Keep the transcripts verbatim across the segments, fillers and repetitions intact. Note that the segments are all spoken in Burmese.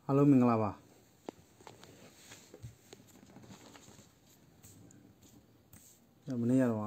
Hello မင်္ဂလာပါမနေ့ကတော့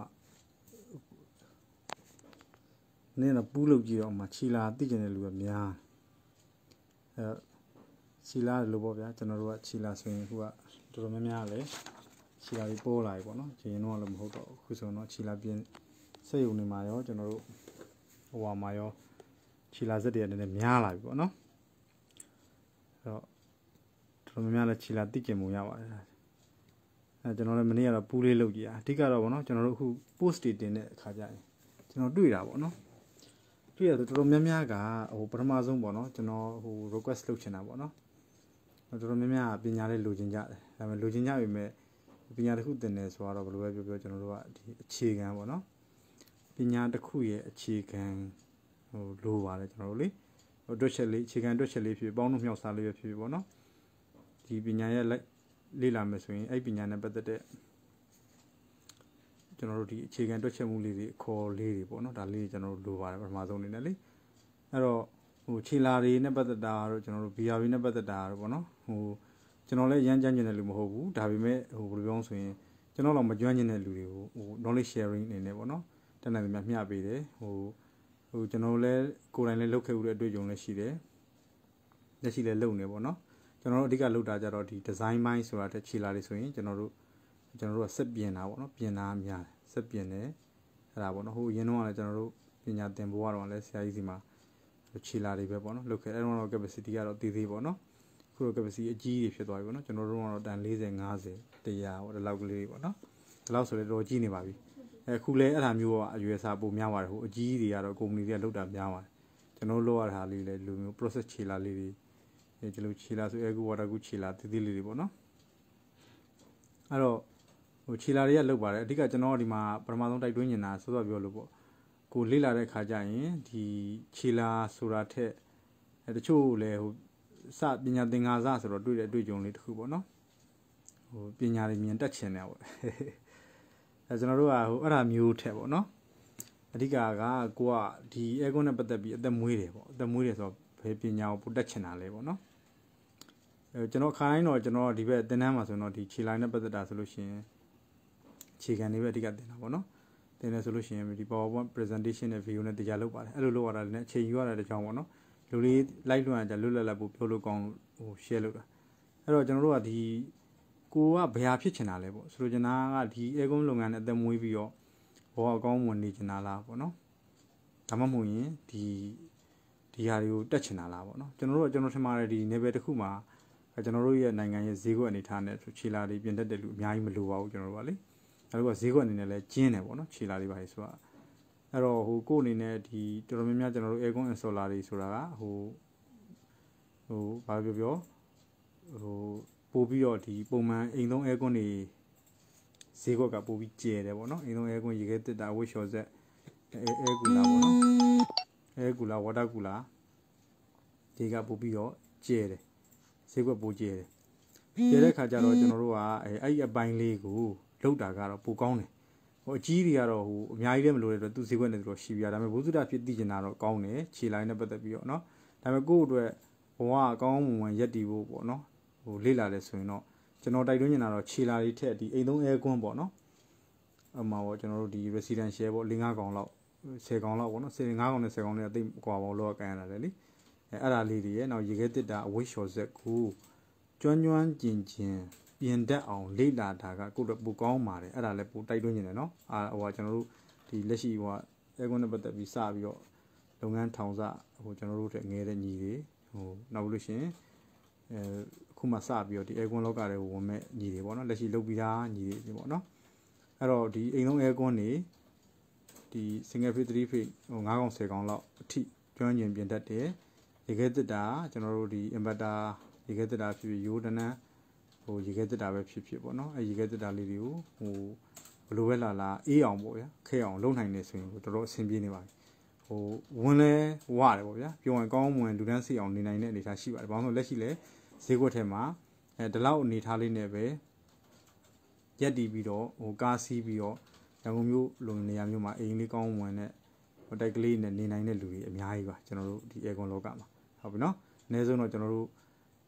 မနေ့ကပူးလုပ်ကြည့်တော့မှခြီလာသိကျင်တဲ့လူကများအဲခြီလာလို့ပေါ့ဗျာကျွန်တော်တို့ကခြီလာဆိုရင်ခုကတော်တော်များများလဲခြီလာပြီးပေါ်လာပြီပေါ့နော်ရင်တော့လည်းမဟုတ်တော့ခုဆိုတော့ခြီလာပြင်းစက်ရုံတွေမှာရောကျွန်တော်တို့ဟိုဟာမှာရောခြီလာစက်တွေလည်းများလာပြီပေါ့နော်အဲ့တော့တော်တော်များများလဲခြီလာသိကျင်မှုရပါတယ်အဲကျွန်တော်လည်းမနေ့ကတော့ပူးလေးလုပ်ကြည့်အဓိကတော့ဗောနော်ကျွန်တော်တို့အခု post တွေတင်တဲ့အခါကျရင်ကျွန်တော်တွေ့တာဗောနော်တွေ့ရတော့တော်တော်များများကဟိုပထမဆုံးဗောနော်ကျွန်တော်ဟို request လုပ်ချင်တာဗောနော်တော်တော်များများပညာလေးလိုချင်ကြတယ်ဒါပေမဲ့လိုချင်ကြပြီမဲ့ပညာတစ်ခုတင်တယ်ဆိုတော့ဘယ်လိုပဲပြောပြောကျွန်တော်တို့ကဒီအခြေခံဗောနော်ပညာတစ်ခုရဲ့အခြေခံဟိုလိုပါတယ်ကျွန်တော်တို့လေဟိုတွက်ချက်လေးအခြေခံတွက်ချက်လေးဖြစ်ပေါင်းလို့မြောက်စားလေးပဲဖြစ်ဗောနော်ဒီပညာရဲ့လိုက်လေ့လာမယ်ဆိုရင်အဲ့ပညာနဲ့ပတ်သက်တဲ့ကျွန်တော်တို့ဒီအခြေခံတွက်ချက်မှုလေးတွေအခေါ်လေးတွေပေါ့နော်ဒါလေးကျွန်တော်တို့လိုပါတယ်ပထမဆုံးအနေနဲ့လေအဲ့တော့ဟိုခြေလာတွေနဲ့ပတ်သက်တာတော့ကျွန်တော်တို့ B R B နဲ့ပတ်သက်တာတော့ပေါ့နော်ဟိုကျွန်တော်လည်းရမ်းကြမ်းကျင်တဲ့လူမဟုတ်ဘူးဒါပေမဲ့ဟိုဘယ်လိုပြောဆိုရင်ကျွန်တော်တော့မကျွမ်းကျင်တဲ့လူတွေကိုဟို knowledge sharing အနေနဲ့ပေါ့နော်တန်းတန်းများမျှပေးတယ်ဟိုဟိုကျွန်တော်လည်းကိုယ်တိုင်လည်းလုပ်ခဲ့ဦးတဲ့အတွေ့အကြုံလည်းရှိတယ်လက်ရှိလည်းလုပ်နေပေါ့နော်ကျွန်တော်တို့အဓိကလုပ်တာကြတော့ဒီ design ဘိုင်းဆိုတာတဲ့ခြေလာတွေဆိုရင်ကျွန်တော်တို့ကျွန်တော်တို့ကစက်ပြင်တာပေါ့နော်ပြင်တာများစက်ပြင်တယ်အဲ့ဒါပေါ့နော်ဟိုအရင်တော့လည်းကျွန်တော်တို့ပညာသင်ဖို့ကတော့လည်းဆရာကြီးစီမှာခြေလာတွေပဲပေါ့နော်လုပ်ခဲ့အဲ့တော့ capacity ကတော့တည်သေးပေါ့နော်ခုတော့ capacity အကြီးကြီးဖြစ်သွားပြီပေါ့နော်ကျွန်တော်တို့ကတော့တန်၄၀ ၅၀ ၁၀၀ပေါ့ဒီလောက်ကလေးပေါ့နော်ဒီလောက်ဆိုလည်းတော်ကြီးနေပါပြီအခုလည်းအဲ့ဒါမျိုးကအရွယ်အစားပိုများပါတယ်ဟိုအကြီးကြီးတွေကတော့ company တွေကလုပ်တာများပါတယ်ကျွန်တော်တို့လုပ်ရတာလေးလည်းလူမျိုး process ခြေလာလေးတွေဒီလိုခြေလာဆိုအဲကူ water ကူခြေလာတည်တည်လေးတွေပေါ့နော်အဲ့တော့ဟိုခြေလာတွေကလုတ်ပါတယ်အဓိကကျွန်တော်ဒီမှာပထမဆုံးတိုက်တွန်းနေတာစောစောပြောလို့ပေါ့ကိုလေ့လာတဲ့ခါကျရင်ဒီခြေလာဆိုတာထက်အဲတချို့လည်းဟိုစပညာသင်္ခါစဆိုတော့တွေ့တဲ့အတွေ့အကြုံလေးတစ်ခုပေါ့နော်ဟိုပညာတွေမြင်တတ်ချင်တယ်ပေါ့အဲကျွန်တော်တို့ကဟိုအဲ့ဒါမျိုးထက်ပေါ့နော်အဓိကကကိုကဒီအဲကွန်းနဲ့ပတ်သက်ပြီးအသက်မွေးတယ်ပေါ့အသက်မွေးတယ်ဆိုတော့ဘယ်ပညာကိုပို့တတ်ချင်တာလဲပေါ့နော်အဲကျွန်တော်ခါတိုင်းတော့ကျွန်တော်ဒီဘက်သင်တန်းမှာဆိုတော့ဒီခြေလိုင်းနဲ့ပတ်သက်တာဆိုလို့ရှိရင်ခြေခံတွေပဲအဓိကသင်တာပေါ့နော်သင်တယ်ဆိုလို့ရှိရင်ဒီ PowerPoint presentation နဲ့ video နဲ့တရားလုပ်ပါတယ်အဲ့လိုလုပ်ရတာလည်းအချိန်ယူရတဲ့ကြောင်းပေါ့နော်လူလေးလိုက်လွှမ်းကြလွတ်လပ်လပ်ပို့ပြောလို့ကောင်းဟို share လုပ်တာအဲ့တော့ကျွန်တော်တို့ကဒီကိုကဘယ်ဟာဖြစ်ချင်တာလဲပေါ့ဆိုလိုချင်တာကဒီ aircon လုပ်ငန်းနဲ့အသက်မွေးပြီးတော့ဘောအကောင်းဝင်နေချင်တာလားပေါ့နော်ဒါမှမဟုတ်ရင်ဒီဒီဟာတွေကိုတက်ချင်တာလားပေါ့နော်ကျွန်တော်တို့ကကျွန်တော်ထင်ပါတယ်ဒီ level တစ်ခုမှာကျွန်တော်တို့ရဲ့နိုင်ငံရဲ့ဈေးကွက်အနေထားနဲ့ခြေလာတွေပြင်တတ်တဲ့လူအများကြီးမလိုပါဘူးကျွန်တော်တို့ကလေအဲ့တော့ဈေးကွက်အနေနဲ့လည်းကျင်းတယ်ပေါ့နော်ခြေလာတွေပါလေဆိုတာအဲ့တော့ဟိုကိုယ့်အနေနဲ့ဒီတော်တော်များများကျွန်တော်တို့ aircon installer တွေဆိုတာကဟိုဟိုဘာပြောပြောဟိုပို့ပြီးတော့ဒီပုံမှန်အိမ်သုံး aircon တွေဈေးကွက်ကပို့ပြီးကျယ်တယ်ပေါ့နော်အိမ်သုံး aircon ရေခဲတစ်တာဝှက်လျှော်ဆက် air cooler ပေါ့နော် air cooler water cooler ဒီကပို့ပြီးတော့ကျယ်တယ်ဈေးကွက်ပိုကျဲတယ်ကျဲတဲ့ခါကျတော့ကျွန်တော်တို့ကအဲအဲ့အပိုင်းလေးကိုလောက်တာကတော့ပိုကောင်းတယ်ဟိုအကြီးတွေကတော့ဟိုအများကြီးလည်းမလိုတဲ့အတွက်သူဈေးကွက်နဲ့သူတော့ရှိပြရဒါပေမဲ့ဘုသူဒ္ဓဖြစ်သိကျင်တာတော့ကောင်းတယ်ခြေလိုင်းနဲ့ပတ်သက်ပြီးတော့เนาะဒါပေမဲ့ကိုယ့်အတွက်ဘဝအကောင်းမွန်ဝင်ရက်တည်ဖို့ပေါ့เนาะဟိုလေ့လာလဲဆိုရင်တော့ကျွန်တော်တိုက်တွန်းနေတာတော့ခြေလာတွေထက်ဒီအိမ်သုံး aircon ပေါ့เนาะအမှပေါ့ကျွန်တော်တို့ဒီ residential ပေါ့၄-၅កောင်လောက်၁၀កောင်လောက်ပေါ့เนาะ၅កောင်နဲ့၁၀កောင်နဲ့အသိအကွာပေါင်းလောကကန်ရတာလေလေအဲအဲ့ဒါလေးတွေရဲ့နောက်ရေခဲတစ်တာအဝိရှော်ဆက်ကိုကျွမ်းကျွမ်းကျင်ကျင်ပြင်တတ်အောင်လေ့လာတာကကိုယ်တော့ပိုကောင်းပါတယ်အဲ့ဒါလည်းပိုတိုက်တွန်းနေတယ်နော်အာဟိုကျွန်တော်တို့ဒီလက်ရှိဟိုအဲကွန်းနဲ့ပတ်သက်ပြီးစပြီးတော့လုပ်ငန်းထောင်စဟိုကျွန်တော်တို့တဲ့ငယ်တဲ့ညီတွေဟိုနောက်လို့ရှိရင်အဲအခုမှစပြီးတော့ဒီအဲကွန်းလောကတွေကိုဝင်မဲ့ညီတွေပေါ့နော်လက်ရှိလုပ်ပြီးသားညီတွေပေါ့နော်အဲ့တော့ဒီအိမ်လုံးအဲကွန်းတွေဒီ single phase three phase ဟို၅កောင်၁၀កောင်လောက်အထိကျွမ်းကျင်ပြင်တတ်တယ်ရေခဲတစ်တာကျွန်တော်တို့ဒီ inverter ရေခဲတစ်တာဖြစ်ဖြစ်ရိုးတန်းဟိုရေခဲတစ်တာပဲဖြစ်ဖြစ်ပေါ့နော်အဲရေခဲတစ်တာလေးတွေကိုဟိုဘလိုပဲလာလာအေးအောင်ပေါ့ဗျာခဲအောင်လုပ်နိုင်နေဆိုရင်တော်တော်အဆင်ပြေနေပါပြီဟိုဝင်လဲဝရတယ်ပေါ့ဗျာပြောရင်ကောင်းမွန်လူတန်းစီအောင်နေနိုင်တဲ့အနေအထားရှိပါတယ်ဘာလို့လဲလက်ရှိလဲဈေးကွက်ထဲမှာအဲဒီလောက်အနေထားလေးနဲ့ပဲရက်တည်ပြီးတော့ဟိုကားစီးပြီးတော့ရန်ကုန်မြို့လိုနေရာမျိုးမှာအိမ်လေးကောင်းမွန်တဲ့ဟိုတိုက်ကလေးနဲ့နေနိုင်တဲ့လူတွေအများကြီးပါကျွန်တော်တို့ဒီ aircon လောကမှာဟုတ်ပြီနော်အနည်းဆုံးတော့ကျွန်တော်တို့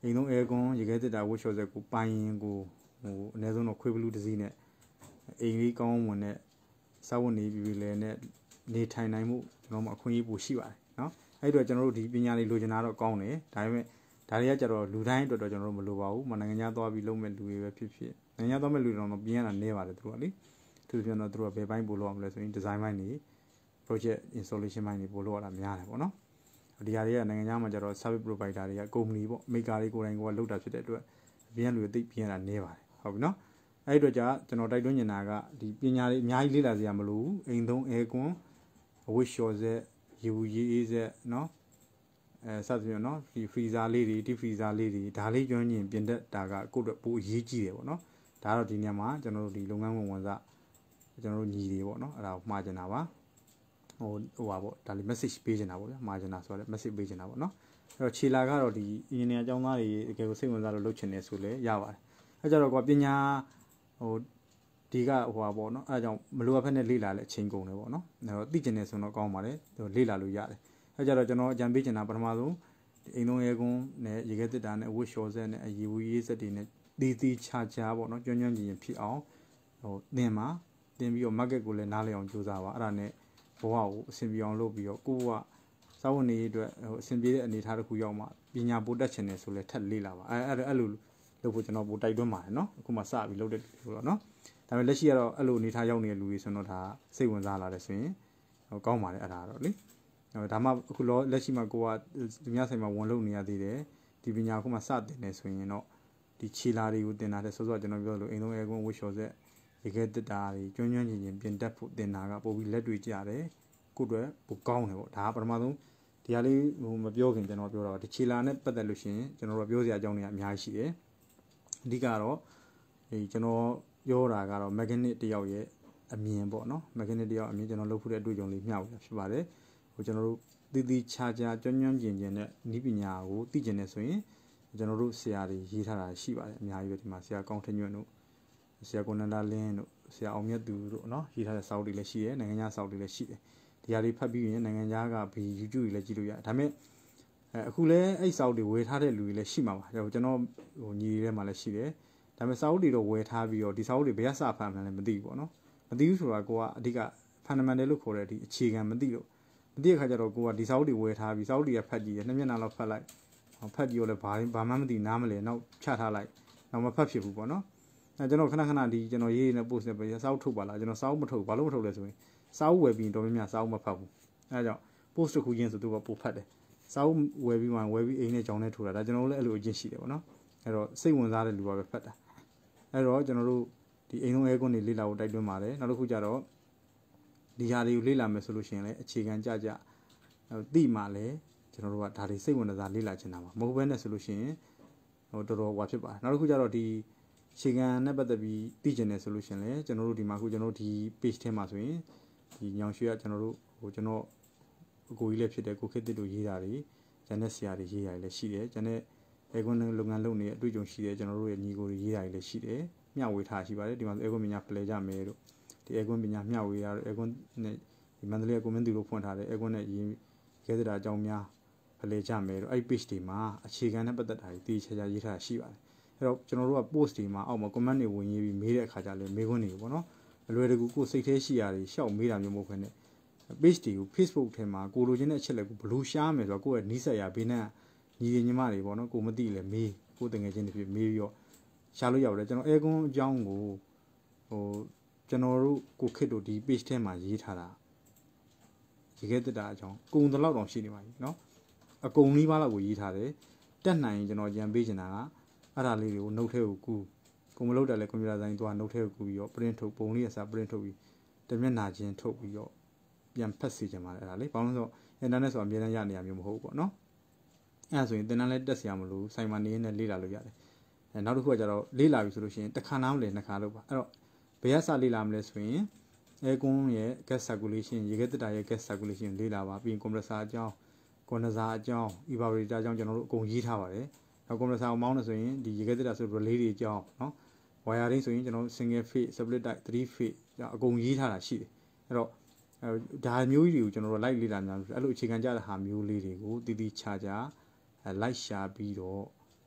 အိမ်သုံးအဲကွန်ရေခဲတစ်တာဝှက်လျှော်စက်ကိုပိုင်ရင်ကိုဟိုအနည်းဆုံးတော့ခွေးဘလူးတစ်စီးနဲ့အိမ်ကြီးကောင်းဝင်နဲ့စာဝတ်နေပြီလေနဲ့နေထိုင်နိုင်မှုကျွန်တော်မှအခွင့်အရေးပိုရှိပါတယ်နော်အဲ့တော့ကျွန်တော်တို့ဒီပညာလေးလိုချင်တာတော့ကောင်းတယ်ဒါပေမဲ့ဒါတွေကကြတော့လူတိုင်းအတွက်တော့ကျွန်တော်တို့မလိုပါဘူးမနိုင်ငံခြားသွားပြီးလုပ်မဲ့လူတွေပဲဖြစ်ဖြစ်နိုင်ငံခြားသွားမဲ့လူတွေတော့ပြင်ရတာနည်းပါတယ်သူတို့ကလေသူတို့ပြန်တော့သူတို့ကဘယ်ပိုင်းပို့လို့အောင်လဲဆိုရင် design ပိုင်းနေ project installation ပိုင်းနေပို့လို့ရတာများတယ်ပေါ့နော်ဒီဟာတွေကနိုင်ငံခြားမှာကျတော့ service provider တွေက company ပေါ့ maker တွေကိုယ်တိုင်ကလောက်တာဖြစ်တဲ့အတွက်ပြင်လူတွေသိပြင်ရတာနည်းပါတယ်ဟုတ်ပြီနော်အဲ့ဒီတော့ကြာကျွန်တော်တိုက်တွန်းနေတာကဒီပညာတွေအများကြီးလေ့လာစရာမလိုဘူးအိမ်သုံးအဲကွန်အဝတ်လျှော်စက်ရေဘူးရေးအေးစက်နော်အဲစသဖြင့်နော်ဒီ freezer လေးတွေဒီ freezer လေးတွေဒါလေးကျွမ်းကျင်ပြင်တတ်တာကကိုယ့်အတွက်ပိုအရေးကြီးတယ်ပေါ့နော်ဒါတော့ဒီနေရာမှာကျွန်တော်တို့ဒီလုပ်ငန်းဝင်ဝန်စကျွန်တော်တို့ညီတွေပေါ့နော်အဲ့ဒါကိုမှားကျင်တာပါဟိုဟိုပါပေါ့ဒါလေး message ပေးချင်တာပေါ့ဗျာမှာချင်တာဆိုတော့ message ပေးချင်တာပေါ့နော်အဲ့တော့ခြေလာကတော့ဒီ engineer အကြောင်းသားတွေတကယ်ကိုစိတ်ဝင်စားလို့လုပ်ချင်တယ်ဆိုလဲရပါတယ်အဲ့ကြတော့ကွာပညာဟိုဒီကဟိုပါပေါ့နော်အဲ့ဒါကြောင့်မလိုအပ်ဖက်နဲ့လေ့လာလဲအချိန်ကုန်တယ်ပေါ့နော်အဲ့တော့သိကျင်တယ်ဆိုတော့ကောင်းပါတယ်လေ့လာလို့ရတယ်အဲ့ကြတော့ကျွန်တော်အကြံပေးချင်တာပထမဆုံးအိမ်သုံးရဲကွန်းနဲ့ရေခဲတစ်တာနဲ့အဝတ်လျှော်စက်နဲ့အရီဝူရေးစက်တွေနဲ့တီးတီးခြားခြားပေါ့နော်ကျွမ်းကျွမ်းကျင်ကျင်ဖြစ်အောင်ဟိုသင်မှာသင်ပြီးတော့ market ကိုလည်းနားလည်အောင်ကြိုးစားပါအဲ့ဒါနဲ့ဘဝကိုအဆင်ပြေအောင်လုပ်ပြီးတော့ကိုကစာဝန်နေအတွက်ဟိုအဆင်ပြေတဲ့အနေအထားတစ်ခုရောက်မှပညာပို့တတ်ချင်တယ်ဆိုလဲထပ်လေ့လာပါအဲအဲ့အဲ့လိုလုပ်ဖို့ကျွန်တော်ပို့တိုက်တွန်းပါတယ်နော်အခုမှစပြီးလုပ်တဲ့လူတော့နော်ဒါပေမဲ့လက်ရှိကတော့အဲ့လိုအနေထားရောက်နေတဲ့လူတွေဆိုတော့ဒါစိတ်ဝင်စားလာတယ်ဆိုရင်ဟိုကောင်းပါတယ်အဲ့ဒါတော့လေဒါမှအခုလောလက်ရှိမှာကိုကဒီများဆိုင်မှာဝန်လုပ်နေရသေးတယ်ဒီပညာအခုမှစတင်နေဆိုရင်တော့ဒီခြေလာတွေကိုတင်တာတဲ့စောစောကျွန်တော်ပြောလို့အိမ်သုံးအဲကွန်းဝှက်လျှော်စက်ရေခဲတစ်တာတွေကျွမ်းကျွမ်းကျင်ကျင်ပြင်တတ်ဖို့တင်တာကပို့ပြီးလက်တွေ့ကြတယ်ကိုယ့်အတွက်ပိုကောင်းတယ်ပေါ့ဒါကပထမဆုံးဒီဟာလေးဟိုမပြောခင်ကျွန်တော်ပြောတော့ဒီခြေလာနဲ့ပတ်သက်လို့ရှိရင်ကျွန်တော်တို့ပြောစရာအကြောင်းတွေအများကြီးရှိတယ်အဓိကတော့ဒီကျွန်တော်ပြောတာကတော့ mechanic တယောက်ရဲ့အမြင်ပေါ့နော် mechanic တယောက်အမြင်ကျွန်တော်လုပ်ဖို့တဲ့အတွေ့အကြုံလေးမျှဝေတာဖြစ်ပါတယ်ဟိုကျွန်တော်တို့တည်တည်ချာချာကျွမ်းကျွမ်းကျင်ကျင်နဲ့ဤပညာကိုသိကျင်နေဆိုရင်ကျွန်တော်တို့ဆရာတွေရေးထားတာရှိပါတယ်အများကြီးပဲဒီမှာဆရာကောင်းထညွန့်တို့ဆရာကိုနန္ဒလင်းတို့ဆရာအောင်မြတ်သူတို့နော်ရေးထားတဲ့စာအုပ်တွေလည်းရှိတယ်နိုင်ငံခြားစာအုပ်တွေလည်းရှိတယ်ဒီဟာတွေဖတ်ပြီးရင်နိုင်ငံခြားကဘီ YouTube တွေလည်းကြည့်လို့ရတယ်ဒါပေမဲ့အခုလည်းအဲ့စာအုပ်တွေဝယ်ထားတဲ့လူတွေလည်းရှိမှာပါကျွန်တော်ဟိုညီတွေထဲမှာလည်းရှိတယ်ဒါပေမဲ့စာအုပ်တွေတော့ဝယ်ထားပြီးတော့ဒီစာအုပ်တွေဘယ်ကစဖတ်မှန်းလည်းမသိဘူးပေါ့နော်မသိဘူးဆိုတာကိုကအဓိက fundamental လို့ခေါ်တဲ့ဒီအခြေခံမသိလို့မသိတဲ့ခါကျတော့ကိုကဒီစာအုပ်တွေဝယ်ထားပြီးစာအုပ်တွေကဖတ်ကြည့်တယ်နှစ်မျက်နှာလောက်ဖတ်လိုက်ဖတ်ကြည့်ရောလည်းဘာဘာမှမသိနားမလဲနောက်ချထားလိုက်နောက်မဖတ်ဖြစ်ဘူးပေါ့နော်အဲကျွန်တော်ခဏခဏဒီကျွန်တော်ရေးနေတဲ့ post နဲ့ပဲစာအုပ်ထုတ်ပါလားကျွန်တော်စာအုပ်မထုတ်ဘာလို့မထုတ်လဲဆိုရင်စာအုပ်ဝယ်ပြီးတော်များများစာအုပ်မဖတ်ဘူးအဲဒါကြောင့် post တစ်ခုချင်းဆိုသူကပို့ဖတ်တယ်စာအုပ်ဝယ်ပြီးမှဝယ်ပြီးအိမ်နဲ့ကြောင်းနဲ့ထိုးတာဒါကျွန်တော်လည်းအဲ့လိုအကျင့်ရှိတယ်ပေါ့နော်အဲ့တော့စိတ်ဝင်စားတဲ့လူကပဲဖတ်တာအဲ့တော့ကျွန်တော်တို့ဒီအိမ်လုံးအဲကွန်းတွေလေ့လာဖို့တိုက်တွန်းပါတယ်နောက်တစ်ခုကျတော့ဒီဟာတွေကိုလေ့လာမယ်ဆိုလို့ရှိရင်လည်းအခြေခံကြကြသိမှလည်းကျွန်တော်တို့ကဒါတွေစိတ်ဝင်စားလေ့လာချင်တာပါမဟုတ်ဘဲနဲ့ဆိုလို့ရှိရင်ဟိုတော်တော်ဟွာဖြစ်ပါတယ်နောက်တစ်ခုကျတော့ဒီအခြေခံနဲ့ပတ်သက်ပြီးသိကျင်တယ်ဆိုလို့ရှိရင်လည်းကျွန်တော်တို့ဒီမှာခုကျွန်တော်တို့ဒီ page ထဲမှာဆိုရင်ဒီညောင်ရွှေကကျွန်တော်တို့ဟိုကျွန်တော်အကိုကြီးလည်းဖြစ်တယ်ကိုခေတ်တစ်တို့ရေးတာတွေဂျန်နဲ့ဆရာတွေရေးတာတွေလည်းရှိတယ်ဂျန်နဲ့အဲကွန်းလုပ်ငန်းလုပ်နေတဲ့အတွေ့အကြုံရှိတယ်ကျွန်တော်တို့ရဲ့ညီကိုတွေရေးတာတွေလည်းရှိတယ်မျှဝေထားရှိပါတယ်ဒီမှာအဲကွန်းပညာဖလှယ်ကြမယ်တို့ဒီအဲကွန်းပညာမျှဝေရတော့အဲကွန်းနဲ့ဒီမန္တလေးကွန်မင်းသူတို့ဖွင့်ထားတယ်အဲကွန်းနဲ့ရေးရဲစတာအကြောင်းများဖလှယ်ကြမယ်တို့အဲ့ page တွေမှာအခြေခံနဲ့ပတ်သက်တာတွေတည်ချာချာရေးထားရှိပါတယ်အဲ့တော့ကျွန်တော်တို့က post တွေမှာအောက်မှာ comment တွေဝင်ရေးပြီးမေးတဲ့အခါကျလည်းမေးခွန်းတွေပေါ့နော်အလွယ်တကူကိုစိတ်ထဲရှိရာတွေရှောက်မေးတာမျိုးမဟုတ်ဘဲနဲ့ page တွေကို Facebook ထဲမှာကိုလိုချင်တဲ့အချက်လက်ကိုဘလို့ရှားမယ်ဆိုတော့ကိုယ့်ရဲ့နီးစပ်ရာဘေးနဲ့ညီညီညီမတွေပေါ့နော်ကိုမသိလဲမေးကိုတငယ်ချင်းတွေဖြစ်မေးပြီးတော့ရှားလို့ရတယ်ကျွန်တော်အဲကွန်းအကြောင်းကိုဟိုကျွန်တော်တို့ကိုခစ်တို့ဒီ page ထဲမှာရေးထားတာရေခဲတက်တာအကြောင်းကုံတလောက်တောင်ရှိနေပါပြီเนาะအကုံလေးပါးလောက်ကိုရေးထားတယ်တက်နိုင်ရင်ကျွန်တော်ကြံပေးချင်တာကအဲ့ဒါလေးတွေကို note ထဲကိုကူးကိုမလုပ်တယ်လေကွန်ပျူတာဆိုင်သွား note ထဲကိုကူးပြီးတော့ print ထုတ်ပုံလေးအစား print ထုတ်ပြီးတမျက်နှာချင်းထုတ်ပြီးတော့ပြန်ဖတ်စီချင်ပါတယ်အဲ့ဒါလေဘာလို့လဲဆိုတော့ internet ဆိုအများကြီးရနေရမျိုးမဟုတ်ဘူးပေါ့เนาะအဲ့ဒါဆိုရင်တင်တန်းလဲတက်စရာမလိုစိုင်မှာနေနေလေ့လာလို့ရတယ်အဲနောက်တစ်ခုကကျတော့လေ့လာပြီဆိုလို့ရှိရင်တစ်ခါနားမလဲနှစ်ခါလုပ်ပါအဲ့တော့ဘယ်ကစလေ့လာမလဲဆိုရင်အဲကွန်းရဲ့ gas circulation ရေခဲတက်တာရဲ့ gas circulation လေ့လာပါပြီးရင် compressor အကြောင်း condenser အကြောင်း evaporator အကြောင်းကျွန်တော်တို့အကုန်ရေးထားပါတယ်နောက် compressor ကိုမောင်းနေဆိုရင်ဒီရေခဲတက်တာဆို relay တွေအကြောင်းเนาะ wiring ဆိုရင်ကျွန်တော်တို့ single phase split type three phase အကုန်ရေးထားတာရှိတယ်အဲ့တော့ဒါမျိုးကြီးတွေကိုကျွန်တော်တို့ light လေ့လာများလို့အဲ့လိုအခြေခံကြတဲ့ဟာမျိုးလေးတွေကိုတည်တည်ချာချာ လိုက်ရှာပြီးတော့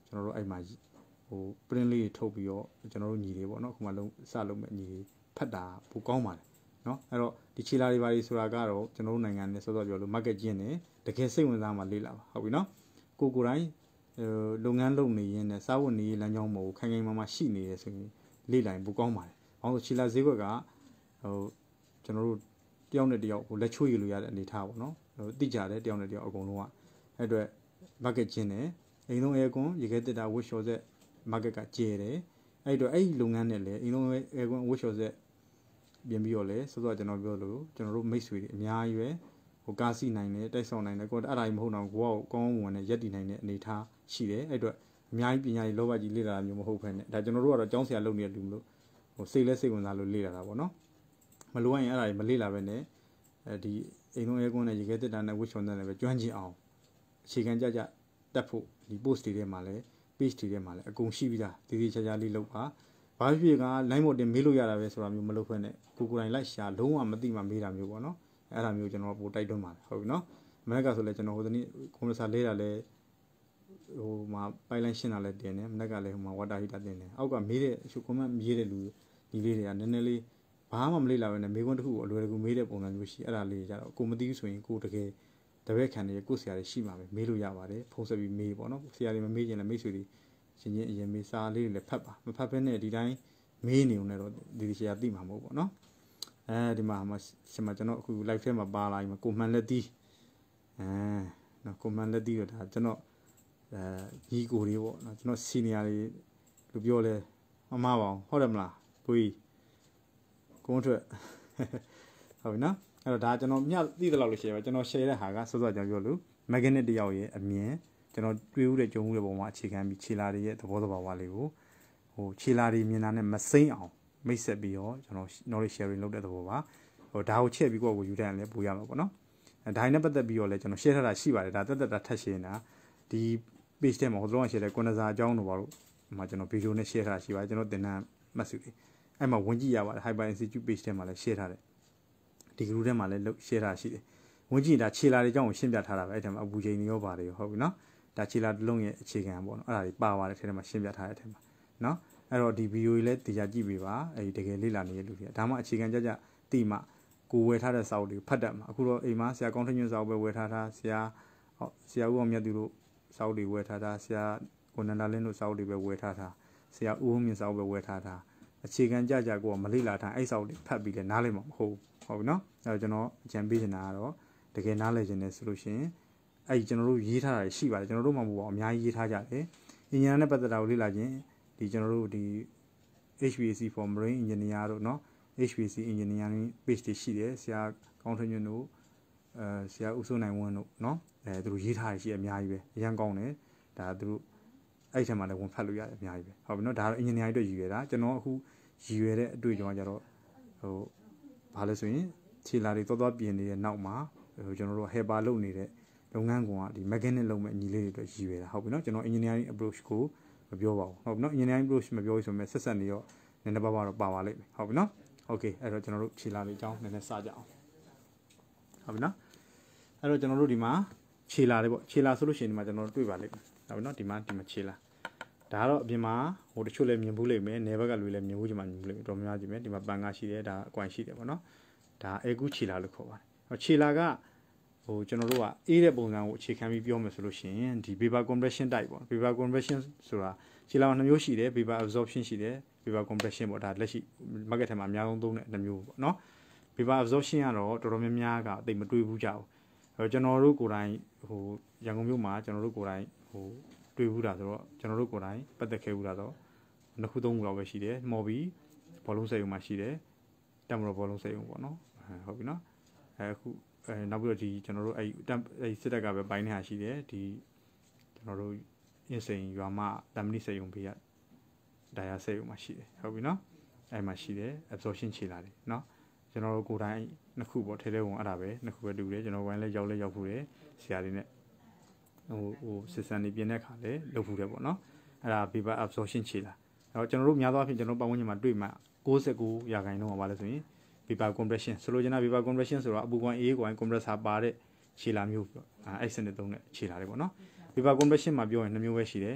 ကျွန်တော်တို့အဲ့မှာဟို print လေးထုတ်ပြီးတော့ကျွန်တော်တို့ညီတွေပေါ့နော်ခုမှလုံးစလုံးမဲ့ညီတွေဖတ်တာပိုကောင်းပါတယ်နော်အဲ့တော့ဒီခြေလာတွေပါတွေဆိုတာကတော့ကျွန်တော်တို့နိုင်ငံနဲ့စောစောပြောလို့ market ကျင်းတယ်တကယ်စိတ်ဝင်စားမှလေ့လာပါဟုတ်ပြီနော်ကိုကိုတိုင်းလုပ်ငန်းလုပ်နေရင်နဲ့စားဝတ်နေရေးလမ်းကြောင်းမို့ခိုင်ခိုင်မာမာရှိနေတယ်ဆိုရင်လေ့လာရင်ပိုကောင်းပါတယ်ဘာလို့ခြေလာဈေးကွက်ကဟိုကျွန်တော်တို့တယောက်နဲ့တယောက်ဟိုလက်ချိုးရလို့ရတဲ့အနေထားပေါ့နော်ဟိုတိကျတယ်တယောက်နဲ့တယောက်အကုန်လုံးကအဲ့အတွက် market ကျင်းတယ်အိမ်လုံးအဲကွန်ရေခဲတက်တာဝတ်လျှော်ဆက် market ကကျဲတယ်အဲ့တော့အဲ့ဒီလုပ်ငန်းနဲ့လည်းအိမ်လုံးအဲကွန်ဝတ်လျှော်ဆက်ပြင်ပြီးတော့လဲစောစောကျွန်တော်ပြောလို့ကျွန်တော်တို့မိတ်ဆွေတွေအများကြီးပဲဟိုကားစီနိုင်တယ်တိုက်ဆောင်နိုင်တယ်ကိုယ်အဲ့ဒါကြီးမဟုတ်တော့ကိုကကောင်းကောင်းဝင်နဲ့ရက်တည်နိုင်တဲ့အနေထားရှိတယ်အဲ့အတွက်အများကြီးပညာရေးလောဘကြီးလေ့လာတာမျိုးမဟုတ်ဘဲနဲ့ဒါကျွန်တော်တို့ကတော့ကျောင်းဆရာလုပ်နေတဲ့လူမလို့ဟိုစိတ်လဲစိတ်ဝင်စားလို့လေ့လာတာပေါ့နော်မလိုရင်အဲ့ဒါကြီးမလေ့လာဘဲနဲ့အဲဒီအိမ်လုံးအဲကွန်းနဲ့ရေခဲတက်တာနဲ့ဝတ်ချွန်တဲ့လည်းပဲကျွမ်းကျင်အောင်အခြေခံကြကြတက်ဖို့ဒီ post တွေထဲမှာလည်း page တွေထဲမှာလည်းအကုန်ရှိပြီးသားတည်တည်ချာချာလေးလုပ်ပါဘာဖြစ်က line မတင်မေးလို့ရတာပဲဆိုတာမျိုးမလုပ်ခွင့်နဲ့ကိုကိုယ်တိုင်လိုက်ရှာလုံးဝမသိမှမေးတာမျိုးပေါ့နော်အဲ့ဒါမျိုးကျွန်တော်ပို့တိုက်တွန်းပါတယ်ဟုတ်ပြီနော်မနေ့ကဆိုလဲကျွန်တော်ဟိုတနေ့ကွန်ပျူတာလေးတာလဲဟိုမှာပိုင်လိုင်းရှင်းတာလဲတင်တယ်မနေ့ကလည်းဟိုမှာ water heater တင်တယ်အောက်ကမေးတဲ့အရှု comment မေးတဲ့လူဒီလေးတွေကနည်းနည်းလေးဘာမှမလေးလာပဲနဲ့မေးခွန်းတစ်ခုကိုအလွယ်တကူမေးတဲ့ပုံစံမျိုးရှိအဲ့ဒါလေးကြတော့ကိုမသိဘူးဆိုရင်ကိုတကယ်တပည့်ခံနေကိုဆရာတွေရှိမှာပဲမေးလို့ရပါတယ်ဖုန်းဆက်ပြီးမေးပေါ့နော်ဆရာတွေမမေးရင်လည်းမိတ်ဆွေတွေရှင်ချင်းအရင်မေးစာလေးတွေလည်းဖတ်ပါမဖတ်ဘဲနဲ့ဒီတိုင်းမေးနေုံနဲ့တော့ဒီဆရာသိမှာမဟုတ်ပေါ့နော်အဲဒီမှာရှင်မကျွန်တော်အခု live ထဲမှာပါလာပြီကိုမှန်လက်သီးအဲနော်ကိုမှန်လက်သီးတော့ဒါကျွန်တော်အဲညီကိုတွေပေါ့နော်ကျွန်တော် senior တွေလူပြောလဲမမပါအောင်ဟုတ်တယ်မလားကိုကြီးကုန်းထွက်ဟုတ်ပြီနော်အဲ့တော့ဒါကျွန်တော်မျှသိသလောက်လို့ share ပါကျွန်တော် share တဲ့ဟာကစောစောကျွန်တော်ပြောလို့ magnet တယောက်ရဲ့အမြင်ကျွန်တော်တွေ့ဦးတဲ့ကြုံဦးတဲ့ပုံမှာအခြေခံပြီးခြေလာတွေရဲ့သဘောသဘာဝလေးကိုဟိုခြေလာတွေမြင်တာနဲ့မစိမ့်အောင်မိတ်ဆက်ပြီးတော့ကျွန်တော် knowledge sharing လုပ်တဲ့သဘောပါဟိုဒါကိုချက်ပြီးကိုယ့်ကိုယူတတ်ရင်လည်းပို့ရမှာပေါ့နော်ဒါနဲ့ပတ်သက်ပြီးတော့လည်းကျွန်တော် share ထားတာရှိပါတယ်ဒါတက်တက်တာထပ် share နေတာဒီ page ထဲမှာဟိုတော့ share တဲ့ကွန်ဒစာအကြောင်းတို့ပါလို့ဒီမှာကျွန်တော် video နဲ့ share ထားတာရှိပါတယ်ကျွန်တော်သင်တန်းမှတ်စုတွေအဲ့မှာဝင်ကြည့်ရပါတယ် Hyper Institute page ထဲမှာလည်း share ထားတယ်ဒီ group ထဲမှာလည်း share ထားရှိတယ်ဝင်ကြည့်ဒါခြေလာတွေအကြောင်းကိုရှင်းပြထားတာပဲအဲ့ထဲမှာအပူချိန်တွေရောပါတယ်ဟုတ်ပြီနော်ဒါခြေလာတစ်လုံးရဲ့အခြေခံပေါ့နော်အဲ့ဒါတွေပါပါတယ်ထဲမှာရှင်းပြထားတဲ့အထဲမှာနော်အဲ့တော့ဒီ video ကြီးလည်းတရားကြည့်ပေးပါအဲ့ဒီတကယ်လေ့လာနေတဲ့လူတွေဒါမှအခြေခံကြကြတိမှကိုဝယ်ထားတဲ့စာအုပ်တွေဖတ်တတ်မှာအခုတော့အိမ်မှာဆရာကောင်းထညွန့်စာအုပ်ပဲဝယ်ထားတာဆရာဟောဆရာဦးအောင်မြတ်သူတို့စာအုပ်တွေဝယ်ထားတာဆရာကိုနန္ဒာလင်းတို့စာအုပ်တွေပဲဝယ်ထားတာဆရာဦးအောင်မြင့်စာအုပ်ပဲဝယ်ထားတာအခြေခံကြကြကိုကမလေ့လာထားအဲ့စာအုပ်တွေဖတ်ပြီးလဲနားလည်မှာမဟုတ်ဟုတ်ပြီနော်အဲ့တော့ကျွန်တော်အကြံပေးချင်တာကတော့တကယ်နားလည်ခြင်းနဲ့ဆိုလို့ရှိရင်အဲ့ကျွန်တော်တို့ရေးထားတာရှိပါတယ်ကျွန်တော်တို့မှမဟုတ်ပါဘူးအများကြီးရေးထားကြတယ်အင်ဂျင်နီယာနဲ့ပတ်သက်တာကိုလေ့လာခြင်းဒီကျွန်တော်တို့ဒီ H V A C for Marine Engineer တို့เนาะ H V A C Engineering page တွေရှိတယ်ဆရာကောင်းထညွန့်တို့အဲဆရာဦးစိုးနိုင်ဝင်းတို့เนาะအဲသူတို့ရေးထားရရှိအများကြီးပဲအရန်ကောင်းတယ်ဒါသူတို့အဲ့ထက်မှလည်းဝင်ဖတ်လို့ရတယ်အများကြီးပဲဟုတ်ပြီเนาะဒါတော့ Engineering အတွက်ရည်ရွယ်တာကျွန်တော်အခုရည်ရွယ်တဲ့အတွေ့အကြုံကကြတော့ဟိုဘာလဲဆိုရင်ခြေလာတွေသွားသွားပြင်နေတဲ့နောက်မှာဟိုကျွန်တော်တို့ helper လုပ်နေတဲ့လုပ်ငန်းကောင်ကဒီ mechanic လုပ်မဲ့ညီလေးတွေအတွက်ရည်ရွယ်တာဟုတ်ပြီเนาะကျွန်တော် engineering approach ကိုမပြောပါဘူးဟုတ်ပြီเนาะ engineering approach မပြောဘူးဆိုပေမဲ့ဆက်ဆက်နေတော့နည်းနည်းပါးပါတော့ပါပါလိမ့်မယ်ဟုတ်ပြီเนาะ okay အဲ့တော့ကျွန်တော်တို့ခြေလာလေးအကြောင်းနည်းနည်းစကြအောင်ဟုတ်ပြီเนาะအဲ့တော့ကျွန်တော်တို့ဒီမှာခြေလာလေးပေါ့ခြေလာဆိုလို့ရှိရင်ဒီမှာကျွန်တော်တို့တွေ့ပါလိမ့်မယ်ဟုတ်ပြီเนาะဒီမှာဒီမှာခြေလာဒါကတော့အပြင်မှာဟိုတချို့လည်းမြင်ဘူးလိမ့်မယ်နယ်ဘက်ကလူလည်းမြင်ဘူးကြမှာမြင်ဘူးလိမ့်မယ်တော်များကြည့်မယ်ဒီမှာပန်ကားရှိတယ်ဒါအကွန်ရှိတယ်ပေါ့เนาะဒါအဲကူးခြေလာလို့ခေါ်ပါတယ်ခြေလာကဟိုကျွန်တော်တို့ကအေးတဲ့ပုံစံကိုအခြေခံပြီးပြောမယ်ဆိုလို့ရှိရင်ဒီ vapor compression type ပေါ့ vapor compression ဆိုတာခြေလာမှာနှစ်မျိုးရှိတယ် vapor absorption ရှိတယ် vapor compression ပေါ့ဒါလက်ရှိ market ထဲမှာအများဆုံးသုံးတဲ့နှစ်မျိုးပေါ့เนาะ vapor absorption ကတော့တော်တော်များများကအသိမတွေ့ဘူးကြဘူးအဲကျွန်တော်တို့ကိုယ်တိုင်ဟိုရန်ကုန်မြို့မှာကျွန်တော်တို့ကိုယ်တိုင်ဟိုတွေ့ဘူးတာဆိုတော့ကျွန်တော်တို့ကိုယ်တိုင်ပတ်သက်ခဲ့ဘူးတာတော့နှစ်ခုသုံးခုလောက်ပဲရှိတယ်မော်ဘီဘောလုံးစိတ်ုံမှာရှိတယ်တက်မတော်ဘောလုံးစိတ်ုံပေါ့เนาะဟုတ်ပြီเนาะအဲအခုအဲနောက်ပြီးတော့ဒီကျွန်တော်တို့အဲအဲစစ်တပ်ကပဲပိုင်းနေတာရှိတယ်ဒီကျွန်တော်တို့အင်းစိန်ရွာမတမ်မဏိစိတ်ုံဘေးကဒါရစိတ်ုံမှာရှိတယ်ဟုတ်ပြီเนาะအဲမှာရှိတယ် absorption ခြေလာတယ်เนาะကျွန်တော်တို့ကိုယ်တိုင်နှစ်ခုပေါ့ထဲထဲဝင်အဲ့ဒါပဲနှစ်ခုပဲတူတယ်ကျွန်တော်ဝိုင်းလဲရောက်လဲရောက်ဖို့တယ်ဆရာတွေနဲ့ဟိုဟို system တွေပြင်တဲ့ခါလဲလုပ်ဖို့တယ်ပေါ့เนาะအဲ့ဒါ vapor absorption ခြေလာအဲ့တော့ကျွန်တော်တို့များသောအားဖြင့်ကျွန်တော်ပတ်ဝန်းကျင်မှာတွေ့မှ၉၉ရာခိုင်နှုန်းပါလဲဆိုရင် vapor compression ဆိုလိုချင်တာ vapor compression ဆိုတော့အပူကွန်အေးကွန် compressor ပါတဲ့ခြေလာမျိုးပေါ့အဲ့စနစ်သုံးတဲ့ခြေလာတွေပေါ့နော် vapor compression မှာပြောရင်နှစ်မျိုးပဲရှိတယ်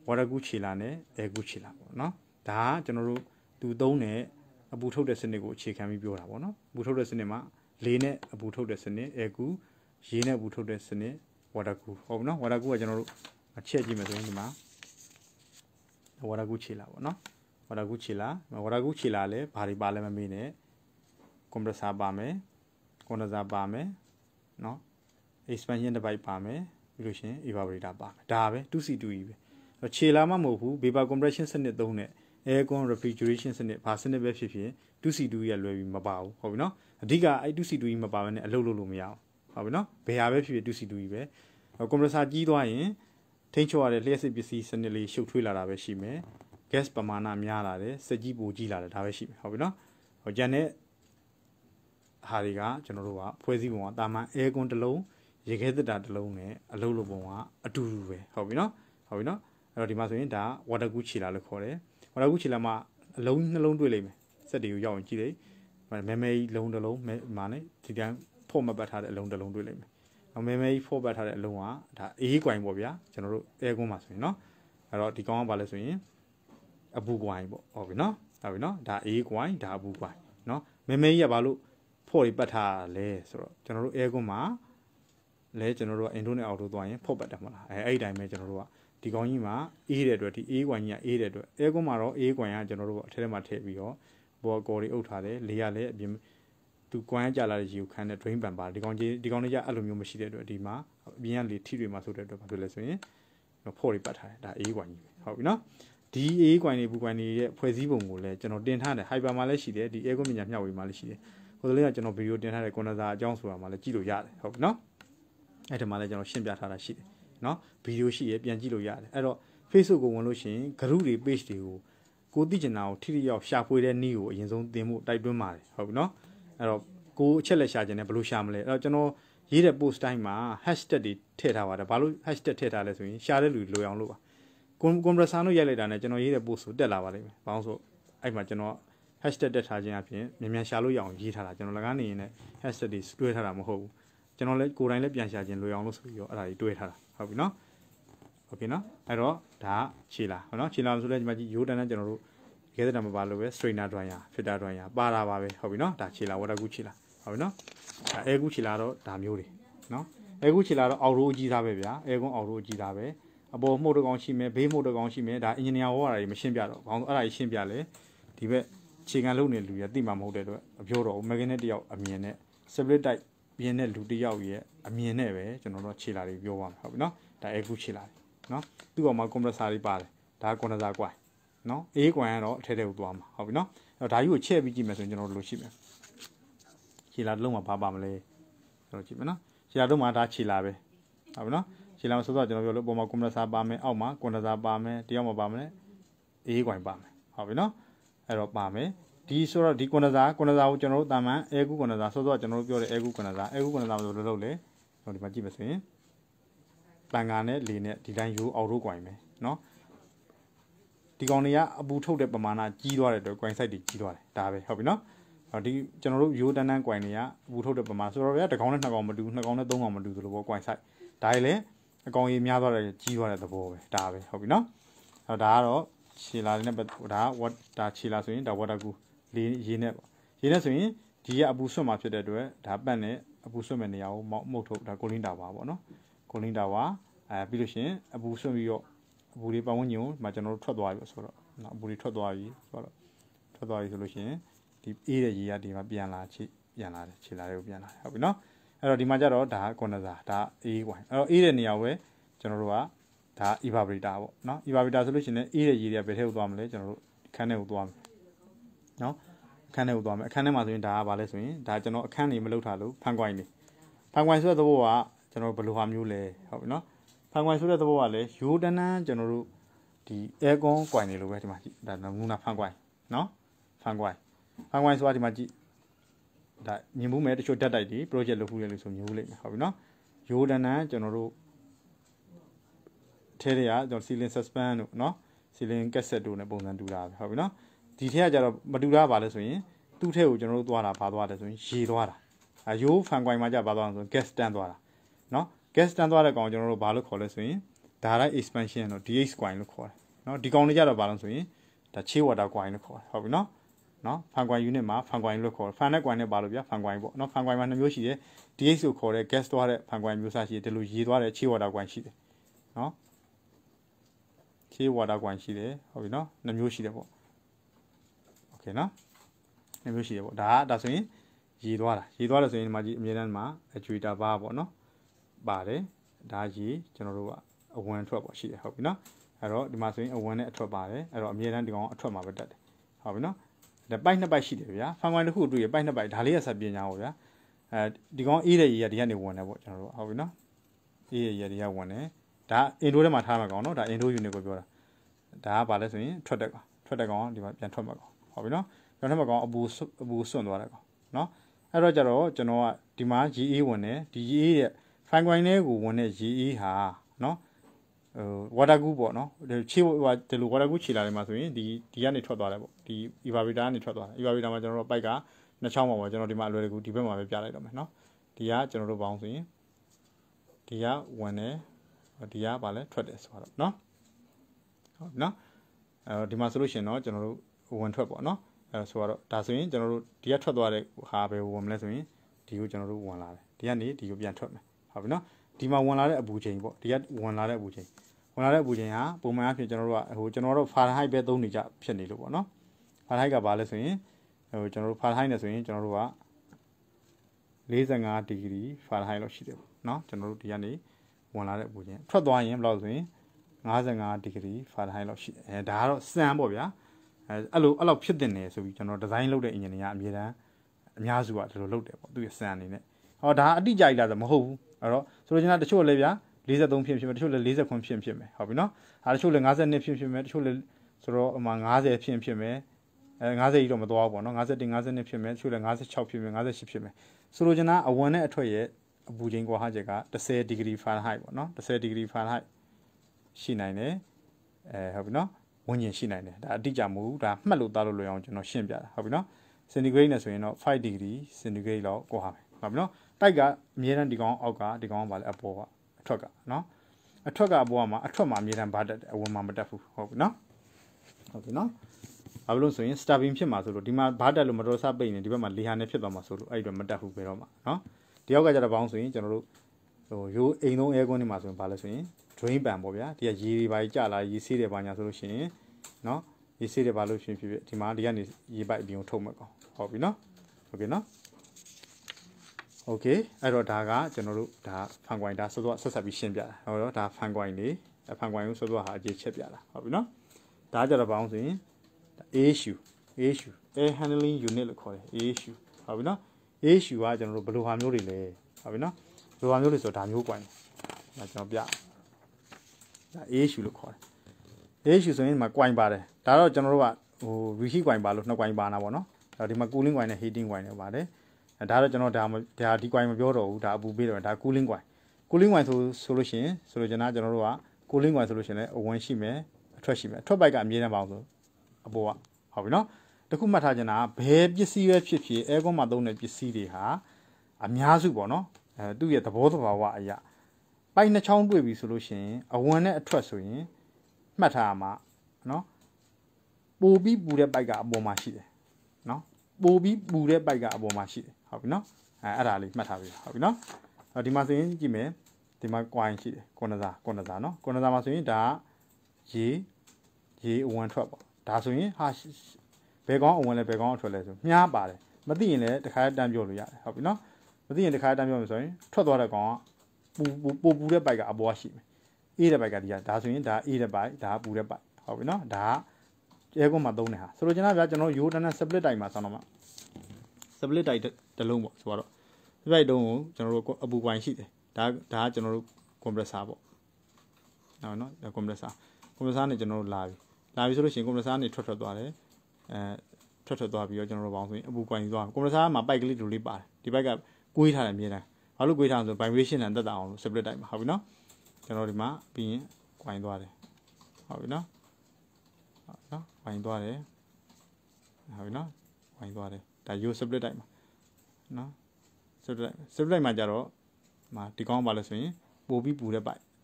ဝါရကူချီလာနဲ့အဲကူချီလာပေါ့နော်ဒါကကျွန်တော်တို့သူသုံးတဲ့အပူထုတ်တဲ့စနစ်ကိုအခြေခံပြီးပြောတာပေါ့နော်အပူထုတ်တဲ့စနစ်မှာလေနဲ့အပူထုတ်တဲ့စနစ်အဲကူရေနဲ့အပူထုတ်တဲ့စနစ်ဝါရကူဟုတ်နော်ဝါရကူကကျွန်တော်တို့ချက်ကြည့်မယ်ဆိုရင်ဒီမှာဝါရကူချီလာပေါ့နော်ဝါရကူချီလာဝါရကူချီလာလဲဘာတွေပါလဲမမေးနဲ့ကွန်ပရက်ဆာပါမယ်ကွန်ဒန်ဆာပါမယ်နော် expansion device ပါမယ်ပြီးလို့ရှိရင် evaporator ပါမယ်ဒါပဲ two C two E ပဲခြေလာမှမဟုတ်ဘူး vapor compression စနစ်သုံးတဲ့ aircon refrigeration စနစ်ဘာစနစ်ပဲဖြစ်ဖြစ် two C two E ရလွယ်ပြီးမပါဘူးဟုတ်ပြီနော်အဓိကအဲ့ two C two E မပါဘဲနဲ့အလုပ်လုပ်လို့မရအောင်ဟုတ်ပြီနော်ဘယ်ဟာပဲဖြစ်ဖြစ် two C two E ပဲ compressor ကြီးသွားရင်ထိန်းချုပ်ရတဲ့လျှက်စစ်ပစ္စည်းစနစ်လေးရှုပ်ထွေးလာတာပဲရှိမယ် gas ပမာဏများလာတယ်စက်ကြီးပိုကြီးလာတယ်ဒါပဲရှိမယ်ဟုတ်ပြီနော်ဟိုကျန်တဲ့ဟာတွေကကျွန်တော်တို့ကဖွဲ့စည်းပုံကတာမန် aircon တစ်လုံးရေခဲသတ္တာတစ်လုံးနဲ့အလုပ်လုပ်ပုံကအတူတူပဲဟုတ်ပြီနော်ဟုတ်ပြီနော်အဲ့တော့ဒီမှာဆိုရင်ဒါ water cool ခြေလာလို့ခေါ်တယ် water cool ခြေလာမှာအလုံးနှလုံးတွေ့လိမ့်မယ်စက်တွေကိုရောက်ရင်ကြည့်လိုက်မဲမဲကြီးလုံးတစ်လုံးမဲမာနဲ့ဒီတိုင်းဖော့မပတ်ထားတဲ့အလုံးတစ်လုံးတွေ့လိမ့်မယ်။မဲမဲကြီးဖော့ပတ်ထားတဲ့အလုံးကဒါအေးကွိုင်ပေါ့ဗျာကျွန်တော်တို့အဲကွန်းမှာဆိုရင်နော်အဲ့တော့ဒီကောင်ကဘာလဲဆိုရင်အပူကွိုင်ပေါ့ဟုတ်ပြီနော်ဟုတ်ပြီနော်ဒါအေးကွိုင်ဒါအပူကွိုင်နော်မဲမဲကြီးကဘာလို့ဖော့တွေပတ်ထားလဲဆိုတော့ကျွန်တော်တို့အဲကွန်းမှာလဲကျွန်တော်တို့ကအင်ဒိုနဲ့အောက်ထိုးသွားရင်ဖော့ပတ်တယ်မဟုတ်လားအဲအဲ့ဒီတိုင်းပဲကျွန်တော်တို့ကဒီကောင်ကြီးမှာအေးတဲ့အတွက်ဒီအေးကွိုင်ကြီးကအေးတဲ့အတွက်အဲကွန်းမှာတော့အေးကွိုင်ကကျွန်တော်တို့အထက်ထဲမှာထည့်ပြီးတော့ဘောကော်တွေအုပ်ထားတယ်လေရလည်းအပြင်သူကွမ်းကြလာတဲ့ရေကိုခန်းတဲ့ drain pan ပါဒီကောင်ကြီးဒီကောင်လေးကအဲ့လိုမျိုးမရှိတဲ့အတွက်ဒီမှာအပြင်ကလေထိတွေမှာဆိုတဲ့အတွက်ဘာဖြစ်လဲဆိုရင်ဖော့တွေပတ်ထားတယ်ဒါအေးကွိုင်ကြီးပဲဟုတ်ပြီနော်ဒီအေးကွိုင်တွေဘူးကွိုင်တွေရဲ့ဖွဲ့စည်းပုံကိုလည်းကျွန်တော်တင်ထားတယ် hyper မှာလည်းရှိတယ်ဒီ air ကွန်ပညာမျှဝေမှာလည်းရှိတယ်ဟိုတလေးကကျွန်တော်ဗီဒီယိုတင်ထားတဲ့ကွန်ဒန်ဆာအကြောင်းဆိုတာမှာလည်းကြည့်လို့ရတယ်ဟုတ်ပြီနော်အဲ့ဒီမှာလည်းကျွန်တော်ရှင်းပြထားတာရှိတယ်နော်ဗီဒီယိုရှိရပြန်ကြည့်လို့ရတယ်အဲ့တော့ Facebook ကိုဝင်လို့ရှိရင် group တွေ page တွေကိုကိုသိကျင်တာကိုထိထိရောက်ရှာဖွေတဲ့နည်းကိုအရင်ဆုံးသင်ဖို့တိုက်တွန်းပါတယ်ဟုတ်ပြီနော်အဲ့တော့ကိုအချက်လက်ရှာခြင်းနဲ့ဘယ်လိုရှာမလဲအဲ့တော့ကျွန်တော်ရေးတဲ့ post တိုင်းမှာ hashtag တွေထည့်ထားပါတယ်ဘာလို့ hashtag ထည့်ထားလဲဆိုရင်ရှာတဲ့လူလိုအောင်လို့ပါကွန်ကွန်ပရက်ဆာလို့ရိုက်လိုက်တာနဲ့ကျွန်တော်ရေးတဲ့ post ကိုတက်လာပါလိမ့်မယ်ဘာလို့ဆိုအဲ့မှာကျွန်တော် hashtag တက်ထားခြင်းအပြင်မြန်မြန်ရှာလို့ရအောင်ရေးထားတာကျွန်တော်လကားနေရင်လည်း hashtag တွေတွဲထားတာမဟုတ်ဘူးကျွန်တော်လည်းကိုယ်တိုင်လည်းပြန်ရှာခြင်းလိုအောင်လို့ဆိုပြီးတော့အဲ့ဒါကြီးတွဲထားတာဟုတ်ပြီနော်โอเคနော်အဲ့တော့ဒါခြေလာဟုတ်နော်ခြေလာဆိုလဲဒီမှာကြီးရိုးတန်းနဲ့ကျွန်တော်တို့ခဲတဲ့တံမပါလို့ပဲ strainer dryer filter dryer ပါတာပါပဲဟုတ်ပြီနော်ဒါခြေလာ water cool ခြေလာဟုတ်ပြီနော်ဒါ air cool ခြေလာတော့ဒါမျိုးတွေနော် air cool ခြေလာတော့အောက်ရိုးအကြီးသားပဲဗျာ air cool အောက်ရိုးအကြီးသားပဲအပေါ်မှုတ်တကောင်ရှိမယ်ဘေးမှုတ်တကောင်ရှိမယ်ဒါ engineer ဟောတာတွေမရှင်းပြတော့ဘာလို့အဲ့ဒါကြီးရှင်းပြလဲဒီဘက်ခြေကန်လုံးနေလူရသိမှာမဟုတ်တဲ့အတွက်အပြောတော့ mechanic တယောက်အမြင်နဲ့ split type ပြင်းတဲ့လူတယောက်ရဲ့အမြင်နဲ့ပဲကျွန်တော်တို့ခြေလာတွေပြောပါမယ်ဟုတ်ပြီနော်ဒါ air cool ခြေလာနော်သူ့ပေါ်မှာ compressor တွေပါတယ်ဒါက condenser ကွိုင်နော်အေးကွိုင်ကတော့အထက်ထဲကိုသွားမှာဟုတ်ပြီနော်အဲ့တော့ဒါကြီးကိုချက်ပြီးကြည့်မယ်ဆိုရင်ကျွန်တော်တို့လိုရှိမယ်ခြေလာတစ်လုံးမှာဘာပါမလဲကျွန်တော်ကြည့်မယ်နော်ခြေလာတစ်လုံးမှာဒါခြေလာပဲဟုတ်ပြီနော်ခြေလာမှာဆိုတော့ကျွန်တော်ပြောလို့ပေါ်မှာ compressor ပါမယ်အောက်မှာ condenser ပါမယ်တယောက်မှာပါမယ်အေးကွိုင်ပါမယ်ဟုတ်ပြီနော်အဲ့တော့ပါမယ်ဒီဆိုတော့ဒီ condenser condenser ကိုကျွန်တော်တို့တာမန် air cool condenser ဆိုတော့ကျွန်တော်တို့ပြောတဲ့ air cool condenser air cool condenser ဆိုလို့လုပ်လေကျွန်တော်ဒီမှာကြည့်မယ်ဆိုရင်ပန်ကာနဲ့လေနဲ့ဒီတိုင်းရိုးအောက်ရိုးကွိုင်မယ်နော်ဒီကောင်တွေကအပူထုတ်တဲ့ပမာဏကြီးသွားတဲ့အတွက်ကွိုင်ဆိုင်တွေကြီးသွားတယ်ဒါပဲဟုတ်ပြီနော်ဒီကျွန်တော်တို့ရိုးတန်းတန်းကွိုင်တွေကအပူထုတ်တဲ့ပမာဏဆိုတော့ဗျာတစ်ကောင်နဲ့နှစ်ကောင်မတူနှစ်ကောင်နဲ့သုံးကောင်မတူသလိုပေါ့ကွိုင်ဆိုင်ဒါတွေလည်းအကောင်ကြီးများသွားတယ်ကြီးသွားတဲ့သဘောပဲဒါပဲဟုတ်ပြီနော်အဲ့တော့ဒါကတော့ခြေလာနဲ့ဒါက what ဒါခြေလာဆိုရင်ဒါ water cool လေရေနဲ့ပေါ့ရေနဲ့ဆိုရင်ဒီကအပူဆွတ်မှာဖြစ်တဲ့အတွက်ဒါပတ်နဲ့အပူဆွတ်မဲ့နေရာကိုမှုတ်ထုတ်ဒါကိုလင်းတာပါပေါ့နော်ကိုလင်းတာပါအဲပြီးလို့ရှိရင်အပူဆွတ်ပြီးတော့အပူလေးပတ်ဝန်းကျင်ကိုမှကျွန်တော်တို့ထွက်သွားပြီဆိုတော့နော်အပူလေးထွက်သွားပြီဆိုတော့ထွက်သွားပြီဆိုလို့ရှိရင်ဒီအေးတဲ့ရေကဒီမှာပြန်လာချိပြန်လာတယ်ခြေလာတွေကိုပြန်လာတယ်ဟုတ်ပြီနော်အဲ့တော့ဒီမှာကျတော့ဒါကကွန်ဒန်ဆာဒါအေးကွိုင်အဲ့တော့အေးတဲ့နေရာကိုပဲကျွန်တော်တို့ကဒါ evaporator ပေါ့နော် evaporator ဆိုလို့ရှိရင်အေးတဲ့ရေတွေကဘယ်ထဲကိုသွားမလဲကျွန်တော်တို့ခန်းထဲကိုသွားမယ်နော်အခန်းထဲကိုသွားမယ်အခန်းထဲမှာဆိုရင်ဒါကဘာလဲဆိုရင်ဒါကျွန်တော်အခန်းနေမလုပ်ထားလို့ဖန်ကွိုင်နေဖန်ကွိုင်ဆိုတဲ့သဘောကကျွန်တော်ဘယ်လိုဟာမျိုးလဲဟုတ်ပြီနော်ဖန်ကွိုင်ဆိုတဲ့သဘောကလည်းရိုးတန်းတန်းကျွန်တော်တို့ဒီ aircon ကွိုင်နေလို့ပဲဒီမှာကြည့်ဒါနမူနာဖန်ကွိုင်နော်ဖန်ကွိုင်ဖန်ကွိုင်ဆိုတာဒီမှာကြည့်ဒါမြင်မှုမဲ့တချို့ဓာတ်တိုက်တွေ project လုပ်ဖို့ရလို့ဆိုမြင်မှုလိမ့်မယ်ဟုတ်ပြီနော်ရိုးတန်းတန်းကျွန်တော်တို့ထဲတွေကကျွန်တော် ceiling suspend တို့နော် ceiling cassette တို့နဲ့ပုံစံတူတာပဲဟုတ်ပြီနော်ဒီထဲကကြတော့မတူတာပါလဲဆိုရင်သူ့ထဲကိုကျွန်တော်တို့သွားတာဘာသွားတယ်ဆိုရင်ရေသွားတာအဲရိုးဖန်ကွိုင်မှာကြဘာသွားလဲဆိုရင် gas တန်းသွားတာနော် gas တန်းသွားတဲ့ကောင်ကျွန်တော်တို့ဘာလို့ခေါ်လဲဆိုရင် direct expansion တော့ D H coin လို့ခေါ်တယ်เนาะဒီကောင်တွေကြတော့ဘာလို့ဆိုရင်ဒါ Che water coin လို့ခေါ်တယ်ဟုတ်ပြီเนาะเนาะ fan coin unit မှာ fan coin လို့ခေါ်တယ် fan နဲ့ coin နဲ့ပါလို့ဗျာ fan coin ပေါ့เนาะ fan coin မှာနှစ်မျိုးရှိတယ် D H ကိုခေါ်တဲ့ gas သွားတဲ့ fan coin မျိုးစားရှိတယ်ဒီလိုရေသွားတဲ့ Che water coin ရှိတယ်เนาะ Che water coin ရှိတယ်ဟုတ်ပြီเนาะနှစ်မျိုးရှိတယ်ပေါ့ okay เนาะနှစ်မျိုးရှိတယ်ပေါ့ဒါကဒါဆိုရင်ရေသွားတာရေသွားတယ်ဆိုရင်ဒီမှာကြီးအမြဲတမ်းမှာ actuator bar ပေါ့เนาะပါတယ်ဒါရေကျွန်တော်တို့ကအဝင်ထွက်ပေါ့ရှိတယ်ဟုတ်ပြီเนาะအဲ့တော့ဒီမှာဆိုရင်အဝင်နဲ့အထွက်ပါတယ်အဲ့တော့အမြဲတမ်းဒီကောင်အထွက်မှာပဲတက်တယ်ဟုတ်ပြီเนาะဒါပိုက်နှစ်ပိုက်ရှိတယ်ဗျာ fan coin တစ်ခုတွေ့ရပိုက်နှစ်ပိုက်ဒါလေးရဆက်ပြင်ညာပေါ့ဗျာအဲဒီကောင်အေးတဲ့ရေကဒီကနေဝင်တယ်ပေါ့ကျွန်တော်တို့ဟုတ်ပြီเนาะအေးရဲ့ရေဒီကဝင်တယ်ဒါအင်ဒိုထဲမှာထားမှာကောင်เนาะဒါအင်ဒို unit ကိုပြောတာဒါကဘာလဲဆိုရင်ထွက်တဲ့ကောင်ထွက်တဲ့ကောင်ဒီမှာပြန်ထွက်မှာကောင်ဟုတ်ပြီเนาะပြန်ထွက်မှာကောင်အပူအပူစွန့်သွားတယ်ကောင်เนาะအဲ့တော့ကြတော့ကျွန်တော်ကဒီမှာ G A ဝင်တယ်ဒီ G A ရဲ့ fan coin လေးကိုဝင်တဲ့ G A ဟာเนาะဟို water cool ပေါ့เนาะခြေဟိုဒီလို water cool ခြေလာတယ်မှာဆိုရင်ဒီဒီကနေထွက်သွားတယ်ပေါ့ဒီ evaporator ကနေထွက်သွားတယ် evaporator မှာကျွန်တော်တို့ပိုက်ကနှစ်ချောင်းပါပေါ့ကျွန်တော်ဒီမှာအလွယ်တကူဒီဘက်မှာပဲပြလိုက်တော့မယ်เนาะဒီကကျွန်တော်တို့ပေါင်းဆိုရင်ဒီကဝင်တယ်ဒီကဘာလဲထွက်တယ်ဆိုတော့เนาะဟုတ်เนาะအဲဒီမှာဆိုလို့ရှိရင်တော့ကျွန်တော်တို့ဝင်ထွက်ပေါ့เนาะအဲဆိုတော့ဒါဆိုရင်ကျွန်တော်တို့ဒီကထွက်သွားတဲ့ဟာပဲဝင်မလဲဆိုရင်ဒီကိုကျွန်တော်တို့ဝင်လာတယ်ဒီကနေဒီကိုပြန်ထွက်မယ်ဟုတ်ပြီเนาะဒီမှာဝင်လာတဲ့အပူချိန်ပေါ့ဒီကဝင်လာတဲ့အပူချိန်ဝင်လာတဲ့အပူချိန်ဟာပုံမှန်အဖြစ်ကျွန်တော်တို့ကဟိုကျွန်တော်တို့ Fahrenheit ပဲသုံးနေကြဖြစ်နေလို့ပေါ့เนาะ Fahrenheit ကဘာလဲဆိုရင်ဟိုကျွန်တော်တို့ Fahrenheit နဲ့ဆိုရင်ကျွန်တော်တို့ကforty-five ဒီဂရီ Fahrenheit လောက်ရှိတယ်ပေါ့เนาะကျွန်တော်တို့ဒီကနေဝင်လာတဲ့အပူချိန်ထွက်သွားရင်ဘယ်လောက်ဆိုရင်fifty-five ဒီဂရီ Fahrenheit လောက်ရှိတယ်အဲဒါကတော့စံပေါ့ဗျာအဲအဲ့လိုအဲ့လောက်ဖြစ်တင်နေဆိုပြီးကျွန်တော်ဒီဇိုင်းလုပ်တဲ့ engineer ကအမြဲတမ်းအများစုကဒီလိုလုပ်တယ်ပေါ့သူရဲ့စံအနေနဲ့ဟောဒါအတိအကျကြီးလားဆိုမဟုတ်ဘူးအဲ့တော့ဆိုလိုချင်တာတချို့လည်းဗျာforty-threeဖြစ်ဖြစ်မယ်တချို့လည်းforty-fiveဖြစ်ဖြစ်မယ်ဟုတ်ပြီနော်အဲတချို့လည်းfifty-twoဖြစ်ဖြစ်မယ်တချို့လည်းဆိုတော့အမှfiftyဖြစ်ဖြစ်မယ်အဲfiftyကြီးတော့မသွားဘူးပေါ့နော်fifty-one fifty-twoဖြစ်မယ်တချို့လည်းfifty-sixဖြစ်မယ်fifty-eightဖြစ်မယ်ဆိုလိုချင်တာအဝင်နဲ့အထွက်ရဲ့အပူချိန်ကွာဟချက်ကtenဒီဂရီ Fahrenheit ပေါ့နော်tenဒီဂရီ Fahrenheit ရှိနိုင်တယ်အဲဟုတ်ပြီနော်ဝန်းကျင်ရှိနိုင်တယ်ဒါအတိအကျမဟုတ်ဘူးဒါမှတ်လို့သားလို့လွယ်အောင်ကျွန်တော်ရှင်းပြတာဟုတ်ပြီနော် centigrade နဲ့ဆိုရင်တော့fiveဒီဂရီ centigrade လောက်ကွာမယ်ဟုတ်ပြီနော်တိုက်ကအမြဲတမ်းဒီကောင်အောက်ကဒီကောင်ကဘာလဲအပေါ်ကအထွက်ကနော်အထွက်ကအပေါ်မှာအထွက်မှာအမြဲတမ်းဘာတက်တယ်အဝင်မှာမတက်ဘူးဟုတ်ပြီနော်ဟုတ်ပြီနော်ဘာလို့ဆိုရင် starving ဖြစ်မှာဆိုလို့ဒီမှာဘာတက်လို့မတော်ဆပိတ်နေဒီဘက်မှာလေဟာနဲ့ဖြစ်သွားမှာဆိုလို့အဲ့ဒီတော့မတက်ဘူးပဲတော့မှာနော်ဒီယောက်ကကြတော့ဘောင်းဆိုရင်ကျွန်တော်တို့ဟိုရိုးအိမ်သုံး air con တွေမှာဆိုရင်ဘာလဲဆိုရင် drain pan ပေါ့ဗျာဒီကရေတွေပါကြီးကျလာရေဆေးတယ်ပါညာဆိုလို့ရှိရင်နော်ရေဆေးတယ်ပါလို့ဖြစ်ဖြစ်ဒီမှာဒီကနေရေပိုက်အပြင်ကိုထုတ်မှကောဟုတ်ပြီနော်ဟုတ်ကဲ့နော်โอเคအဲ့တော့ဒါကကျွန်တော်တို့ဒါ fan coin ဒါစောစောဆက်ဆက်ပြီးရှင်းပြတာဟုတ်တော့ဒါ fan coin လေး fan coin ကိုစောစောဟာအကျေချက်ပြတာဟုတ်ပြီနော်ဒါကြတော့ဘာအောင်ဆိုရင် A H U A H U air handling unit လို့ခေါ်တယ် A H U ဟုတ်ပြီနော် A H U ကကျွန်တော်တို့ဘယ်လိုဟာမျိုးတွေလဲဟုတ်ပြီနော်ဘယ်လိုဟာမျိုးတွေဆိုဒါမျိုး coin ဒါကျွန်တော်ပြဒါ A H U လို့ခေါ်တယ် A H U ဆိုရင်ဒီမှာ coin ပါတယ်ဒါတော့ကျွန်တော်တို့ကဟို reheat coin ပါလို့နှစ် coin ပါနာပေါ့နော်ဒါဒီမှာ cooling coin နဲ့ heating coin တွေပါတယ်ဒါတော့ကျွန်တော်ဒါဒါဒီ coin မပြောတော့ဘူးဒါအပူပေးတော့ဒါ cooling coin cooling coin ဆိုဆိုလို့ရှိရင်ဆိုလို့ကျွန်တော်ကျွန်တော်တို့က cooling coin ဆိုလို့ရှိရင်လည်းအဝင်ရှိမယ်အထွက်ရှိမယ်အထွက်ပိုက်ကအမြဲတမ်းပါအောင်ဆိုအပေါ်ကဟုတ်ပြီနော်တခုမှတ်ထားချင်တာဘယ်ပစ္စည်းပဲဖြစ်ဖြစ် air con မှာသုံးတဲ့ပစ္စည်းတွေဟာအများစုပေါ့နော်အဲသူ့ရဲ့သဘောသဘာဝအရာပိုက်နှစ်ချောင်းတွေ့ပြီဆိုလို့ရှိရင်အဝင်နဲ့အထွက်ဆိုရင်မှတ်ထားမှာနော်ပိုပြီးပူတဲ့ပိုက်ကအပေါ်မှာရှိတယ်နော်ပိုပြီးပူတဲ့ပိုက်ကအပေါ်မှာရှိတယ်ဟုတ်ပြီနော်အဲအဲ့ဒါလေးမှတ်ထားပြီဟုတ်ပြီနော်ဒီမှာဆိုရင်ကြည့်မယ်ဒီမှာ coin ရှိတယ်ကွန်ဒန်ဆာကွန်ဒန်ဆာနော်ကွန်ဒန်ဆာမှာဆိုရင်ဒါရေရေအဝင်ထွက်ပေါ့ဒါဆိုရင်ဟာဘယ်ကောင်းအဝင်လဲဘယ်ကောင်းအထွက်လဲဆိုမြားပါတယ်မသိရင်လည်းတခါတန်းပြောလို့ရတယ်ဟုတ်ပြီနော်မသိရင်တခါတန်းပြောမယ်ဆိုရင်ထွက်သွားတဲ့ကောင်ကပူပူပူတဲ့ပိုက်ကအပေါ်ရှိမယ်အေးတဲ့ပိုက်ကဒီကဒါဆိုရင်ဒါအေးတဲ့ပိုက်ဒါပူတဲ့ပိုက်ဟုတ်ပြီနော်ဒါကအဲကွန်မှာသုံးနေဟာဆိုလိုချင်တာဗျာကျွန်တော်ရိုးတန်းတန်း split တိုင်မှာဆောင်းတော့မှာ split တိုင်တစ်လုံးပေါ့ဆိုတော့ split တုံးကိုကျွန်တော်တို့အပူ coin ရှိတယ်ဒါဒါကကျွန်တော်တို့ compressor ပေါ့နော်နော်ဒါ compressor compressor နဲ့ကျွန်တော်တို့လာပြီလာပြီဆိုလို့ရှိရင် compressor နဲ့ထွက်ထွက်သွားတယ်အဲထွက်ထွက်သွားပြီးတော့ကျွန်တော်တို့ပေါင်းဆိုရင်အပူ coin သွား compressor မှာ pipe ကလေးတို့လေးပါတယ်ဒီ pipe ကကွေးထားတယ်အမြဲတမ်းဘာလို့ကွေးထားလဲဆို vibration နဲ့တက်တာအောင်လို့ split တိုင်မှာဟုတ်ပြီနော်ကျွန်တော်ဒီမှာပြီးရင် coin သွားတယ်ဟုတ်ပြီနော်ဟုတ်နော် coin သွားတယ်ဟုတ်ပြီနော် coin သွားတယ်ဒါ yo split တိုင်မှာနော် split split မှာကြတော့မှာဒီကောင်းပါလို့ဆိုရင်ပိုပြီးပူတဲ့ပိုက်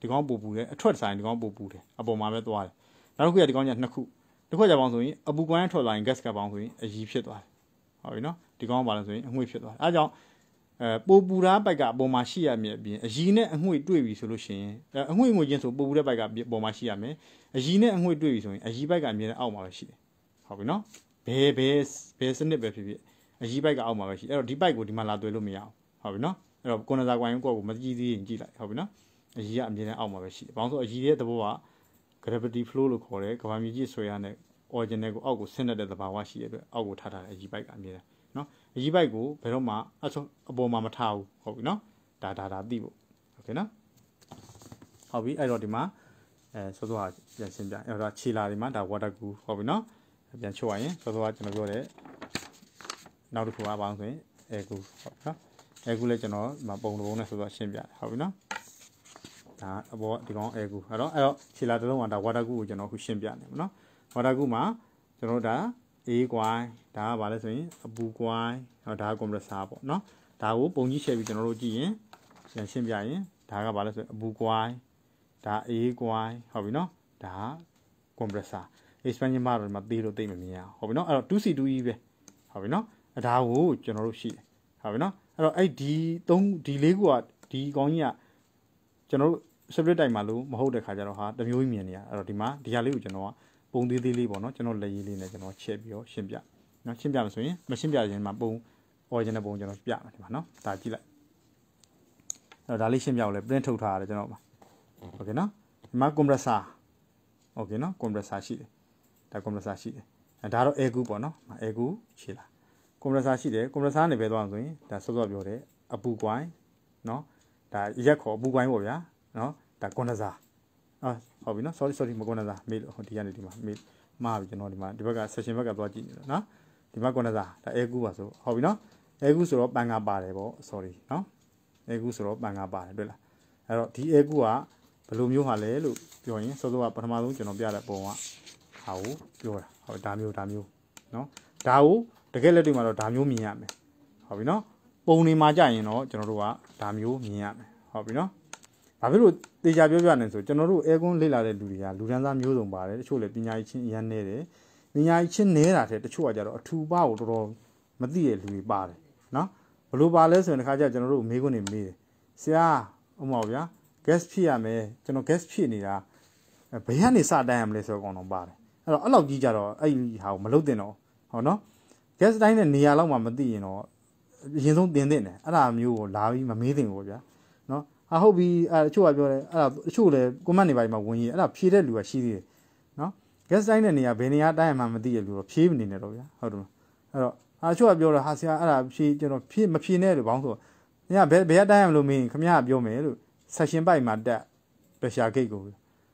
ဒီကောင်ပို့ပူတယ်အထွက်ဆိုင်ဒီကောင်ပို့ပူတယ်အပေါ်မှာပဲသွားတယ်နောက်တစ်ခုကဒီကောင်ကနှစ်ခုတစ်ခုကကြပေါင်းဆိုရင်အပူကွမ်းထွက်လာရင် gas ကပေါင်းဆိုရင်အကြီးဖြစ်သွားတယ်ဟုတ်ပြီနော်ဒီကောင်ကပါလို့ဆိုရင်အငွေ့ဖြစ်သွားတယ်အဲဒါကြောင့်အဲပိုပူတာဘက်ကအပေါ်မှာရှိရမယ်အပြင်အကြီးနဲ့အငွေ့တွေ့ပြီဆိုလို့ရှိရင်အငွေ့ငွေချင်းဆိုပိုပူတဲ့ဘက်ကအပေါ်မှာရှိရမယ်အကြီးနဲ့အငွေ့တွေ့ပြီဆိုရင်အကြီးဘက်ကအမြဲတမ်းအောက်မှာပဲရှိတယ်ဟုတ်ပြီနော်ဘယ်ဘယ်ဘယ်စနစ်ပဲဖြစ်ဖြစ်အကြီးဘက်ကအောက်မှာပဲရှိအဲ့တော့ဒီဘက်ကိုဒီမှာလာတွေ့လို့မရအောင်ဟုတ်ပြီနော်အဲ့တော့ကွန်ဒန်ဆာကွိုင်းကိုကိုမကြည့်သေးရင်ကြည့်လိုက်ဟုတ်ပြီနော်အကြီးကအမြဲတမ်းအောက်မှာပဲရှိတယ်ဘာလို့ဆိုအကြီးရဲ့သဘောက gravity flow လို့ခေါ်တယ်ကမ္ဘာမြေကြီးဆွဲရတဲ့ original ကိုအောက်ကိုဆင်းတဲ့သဘာဝရှိတဲ့အတွက်အောက်ကိုထားထားတယ်အကြီးဘက်ကအမြဲတမ်းနော်အကြီးဘက်ကိုဘယ်တော့မှအဆောအပေါ်မှာမထားဘူးဟုတ်ပြီနော်ဒါဒါဒါသိဖို့โอเคနော်ဟုတ်ပြီအဲ့တော့ဒီမှာအဲစောစောကပြန်ရှင်းပြအဲ့တော့ခြေလာဒီမှာဒါ water cool ဟုတ်ပြီနော်ပြန်ချုပ်ရရင်စောစောကကျွန်တော်ပြောတဲ့နောက်တစ်ခုကဘာလို့ဆိုရင် air cool ဟုတ်နော် air cool လည်းကျွန်တော်ဒီမှာပုံတစ်ပုံနဲ့စောစောရှင်းပြတယ်ဟုတ်ပြီနော်ဒါအပေါ်ဒီကောင် air cool အဲ့တော့အဲ့တော့ခြေလာတစ်လုံးကဒါ water cool ကိုကျွန်တော်ခုရှင်းပြနေပါနော် water cool မှာကျွန်တော်ဒါအေးကွိုင်းဒါကဘာလဲဆိုရင်အပူကွိုင်းဟောဒါက compressor ပေါ့နော်ဒါကိုပုံကြီးချဲ့ပြီးကျွန်တော်တို့ကြည့်ရင်ပြန်ရှင်းပြရင်ဒါကဘာလဲဆိုရင်အပူကွိုင်းဒါအေးကွိုင်းဟုတ်ပြီနော်ဒါ compressor expansion မှာတော့မသေးလို့သိမမြင်ရအောင်ဟုတ်ပြီနော်အဲ့တော့ two C two E ပဲဟုတ်ပြီနော်အဲဒါကိုကျွန်တော်တို့ရှိတယ်ဟုတ်ပြီနော်အဲ့တော့အဲ့ဒီသုံးဒီလေးခုကဒီကောင်းကြီးကကျွန်တော်တို့ split type မှာလို့မဟုတ်တဲ့ခါကျတော့ဟာတစ်မျိုးကြီးမြင်နေရအဲ့တော့ဒီမှာဒီဟာလေးကိုကျွန်တော်ကပုံသေးသေးလေးပေါ့နော်ကျွန်တော်လက်ရေးလေးနဲ့ကျွန်တော်ချက်ပြီးတော့ရှင်းပြနော်ရှင်းပြမယ်ဆိုရင်မရှင်းပြရင်မှာပုံ original ပုံကျွန်တော်ပြမယ်ဒီမှာနော်ဒါကြည့်လိုက်အဲ့တော့ဒါလေးရှင်းပြအောင်လဲ print ထုတ်ထားရတယ်ကျွန်တော်ပါโอเคနော်ဒီမှာ compressor โอเคနော် compressor ရှိတယ်ဒါ compressor ရှိတယ်အဲဒါတော့ air cool ပေါ့နော် air cool ခြေလာ compressor ရှိတယ် compressor နေပဲသွားအောင်ဆိုရင်ဒါစောစောပြောတယ်အပူကွိုင်းနော်ဒါရက်ခေါ်အပူကွိုင်းပေါ့ဗျာနော်ဒါ condenser အာဟုတ်ပြီနော် sorry sorry မ condenser မေးလို့ဟိုဒီကနေဒီမှာမေးမှားပြီကျွန်တော်ဒီမှာဒီဘက်က section ဘက်ကသွားကြည့်နေတယ်နော်ဒီမှာ condenser ဒါ air cool ပါဆိုဟုတ်ပြီနော် air cool ဆိုတော့ပန်ကားပါတယ်ပေါ့ sorry နော် air cool ဆိုတော့ပန်ကားပါတယ်တွေ့လားအဲ့တော့ဒီ air cool ကဘယ်လိုမျိုးဟာလဲလို့ပြောရင်စောစောကပထမဆုံးကျွန်တော်ပြတဲ့ပုံကဟာကိုပြောတာဟုတ်ဒါမျိုးဒါမျိုးနော်ဒါကိုတကယ်လက်တွေ့မှာတော့ဒါမျိုးမြင်ရမယ်ဟုတ်ပြီနော်ပုံနေမှာကြရင်တော့ကျွန်တော်တို့ကဒါမျိုးမြင်ရမယ်ဟုတ်ပြီနော်ဘာဖြစ်လို့တေချာပြောပြနေဆိုကျွန်တော်တို့အဲကွန်းလေ့လာတဲ့လူတွေကလူဒန်းစားမျိုးစုံပါတယ်တချို့လည်းပညာရေးချင်းအရန်နေတယ်ပညာရေးချင်းနေတာတဲ့တချို့ကကြတော့အထူပါကိုတော်တော်မသိတဲ့လူတွေပါတယ်နော်ဘလို့ပါလဲဆိုရင်တစ်ခါကျကျွန်တော်တို့မေးခွန်းနေမေးတယ်ဆရာဥမဟုတ်ဗျာ gas ဖြည့်ရမယ်ကျွန်တော် gas ဖြည့်နေတာဘယ်ကနေစတန်းရမလဲဆိုတော့ကောင်တော့ပါတယ်အဲ့တော့အဲ့လောက်ကြီးကြတော့အဲ့ဒီဟာကိုမလုပ်တင်တော့ဟောနော် gas တိုင်းတဲ့နေရာလောက်မှမသိရင်တော့အရင်ဆုံးတင်တင်တယ်အဲ့ဒါမျိုးကိုလာပြီးမမေးတင်ဘူးဗျာနော်အဟုတ်ပြီအဲ့တချို့ကပြောတယ်အဲ့ဒါတချို့လည်း comment တွေပိုင်းမှာဝင်ရေးအဲ့ဒါဖြေတဲ့လူကရှိသေးတယ်နော် gas တိုင်းတဲ့နေရာဘယ်နေရာတိုင်းမှမသိရလူတော့ဖြေးမနေနဲ့တော့ဗျာဟုတ်တယ်အဲ့တော့အချို့ကပြောတော့ဟာဆရာအဲ့ဒါဖြေးကျွန်တော်ဖြေးမဖြေးနဲ့လို့ဘောင်းဆိုညဘယ်ဘယ်တိုင်းရမလို့မင်းခမရပြောမယ်လို့ section ပိုက်မှာတက် pressure gauge ကို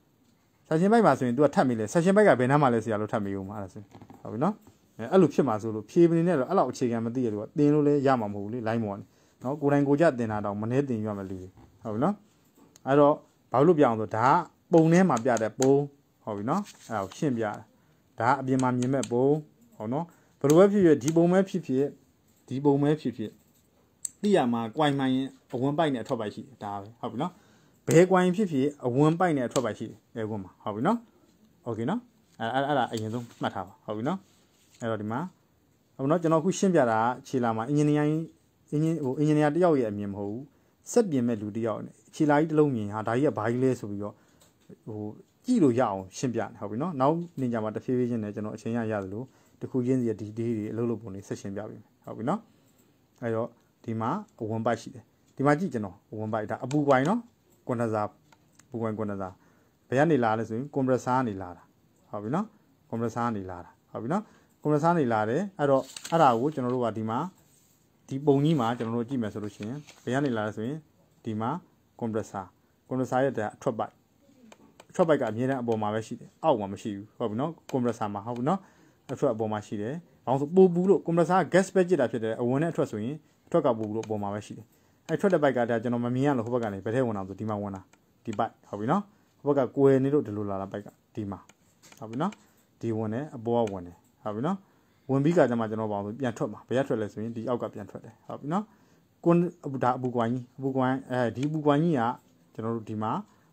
section ပိုက်မှာဆိုရင် तू ကထပ်မိလေ section ပိုက်ကဘယ်နှမ်းမှလဲဆရာလို့ထပ်မိဦးမှာအဲ့ဒါဆိုဟုတ်ပြီနော်အဲ့လိုဖြစ်မှာဆိုလို့ဖြေးမနေနဲ့တော့အဲ့လောက်အခြေခံမသိရလို့တင်လို့လည်းရမှာမဟုတ်ဘူးလေ line ပေါ်နော်ကိုယ်တိုင်ကိုကြတင်တာတော့မနေတင်ရမယ်လူဟုတ်ပြီနော်အဲ့တော့ဘာလို့ပြအောင်ဆိုဒါပုံထဲမှာပြတဲ့ပုံဟုတ်ပြီနော်အဲ့ဒါကိုရှင်းပြတာဒါအပြင်မှာမြင်မဲ့ပုံဟုတ်နော်ဘယ်လိုပဲဖြစ်ဖြစ်ဒီပုံပဲဖြစ်ဖြစ်ဒီပုံပဲဖြစ်ဖြစ်တိရမှာကွိုင်မှန်ရင်အဝင်ပိုက်နဲ့အထွက်ပိုက်ရှိတယ်ဒါပဲဟုတ်ပြီနော်ဘယ်ကွိုင်ဖြစ်ဖြစ်အဝင်ပိုက်နဲ့အထွက်ပိုက်ရှိတယ်အဲကွန်းမှာဟုတ်ပြီနော်โอเคနော်အဲ့အဲ့အဲ့ဒါအရင်ဆုံးမှတ်ထားပါဟုတ်ပြီနော်အဲ့တော့ဒီမှာဟုတ်နော်ကျွန်တော်အခုရှင်းပြတာခြေလာမှာအင်ဂျင်နီယာအင်ဂျင်ဟိုအင်ဂျင်နီယာတယောက်ရဲ့အမြင်မဟုတ်ဘူးစက်ပြင်မဲ့လူတယောက်ခြေလာကြီးတစ်လုံးမြင်ဟာဒါကြီးကဘာကြီးလဲဆိုပြီးတော့ဟိုကြည့်လို့ရအောင်ရှင်းပြတယ်ဟုတ်ပြီနော်နောက်နေကြမှာတဖြည်းဖြည်းချင်းနဲ့ကျွန်တော်အချိန်ရရသလိုတခုချင်းစီဒီဒေးတွေအလုပ်လုပ်ပုံတွေဆက်ရှင်းပြပေးမယ်ဟုတ်ပြီနော်အဲ့တော့ဒီမှာအဝင်ပိုက်ရှိတယ်ဒီမှာကြည့်ကျွန်တော်အဝင်ပိုက်ဒါအပူကွိုင်နော်ကွန်ဒန်ဆာပူကွိုင်ကွန်ဒန်ဆာဘယ်ကနေလာလဲဆိုရင်ကွန်ပရက်ဆာကနေလာတာဟုတ်ပြီနော်ကွန်ပရက်ဆာကနေလာတာဟုတ်ပြီနော်ကွန်ပရက်ဆာနေလာတယ်အဲ့တော့အဲ့ဒါကိုကျွန်တော်တို့ကဒီမှာဒီပုံကြီးမှာကျွန်တော်တို့ကြည့်မယ်ဆိုလို့ရှိရင်ဘယ်ကနေလာလဲဆိုရင်ဒီမှာကွန်ပရက်ဆာကွန်ပရက်ဆာရဲ့အထွက်ပိုက်အထွက်ပိုက်ကအမြဲတမ်းအပေါ်မှာပဲရှိတယ်အောက်မှာမရှိဘူးဟုတ်ပြီနော်ကွန်ပရက်ဆာမှာဟုတ်ပြီနော်အထွက်အပေါ်မှာရှိတယ်ဘာလို့ဆိုပို့ဘူးလို့ကွန်ပရက်ဆာက gas ပဲကြည့်တာဖြစ်တယ်အဝင်နဲ့အထွက်ဆိုရင်အထွက်ကပို့ဘူးလို့အပေါ်မှာပဲရှိတယ်အဲ့ထွက်တဲ့ပိုက်ကဒါကျွန်တော်မမြင်ရလို့ဟိုဘက်ကနေဘယ်ထဲဝင်အောင်ဆိုဒီမှာဝင်တာဒီပိုက်ဟုတ်ပြီနော်ဟိုဘက်ကကွယ်နေလို့ဒီလိုလာတာပိုက်ကဒီမှာဟုတ်ပြီနော်ဒီဝင်တယ်အပေါ်ကဝင်တယ်ဟုတ်ပြီနော်ဝင်ပြီးကကြမှာကျွန်တော်ပါအောင်ပြန်ထွက်မှာဘယ်ရထွက်လဲဆိုရင်ဒီအောက်ကပြန်ထွက်တယ်ဟုတ်ပြီနော်ကွန်ဒါအပူကွိုင်းကြီးအပူကွိုင်းအဲဒီအပူကွိုင်းကြီးကကျွန်တော်တို့ဒီမှာ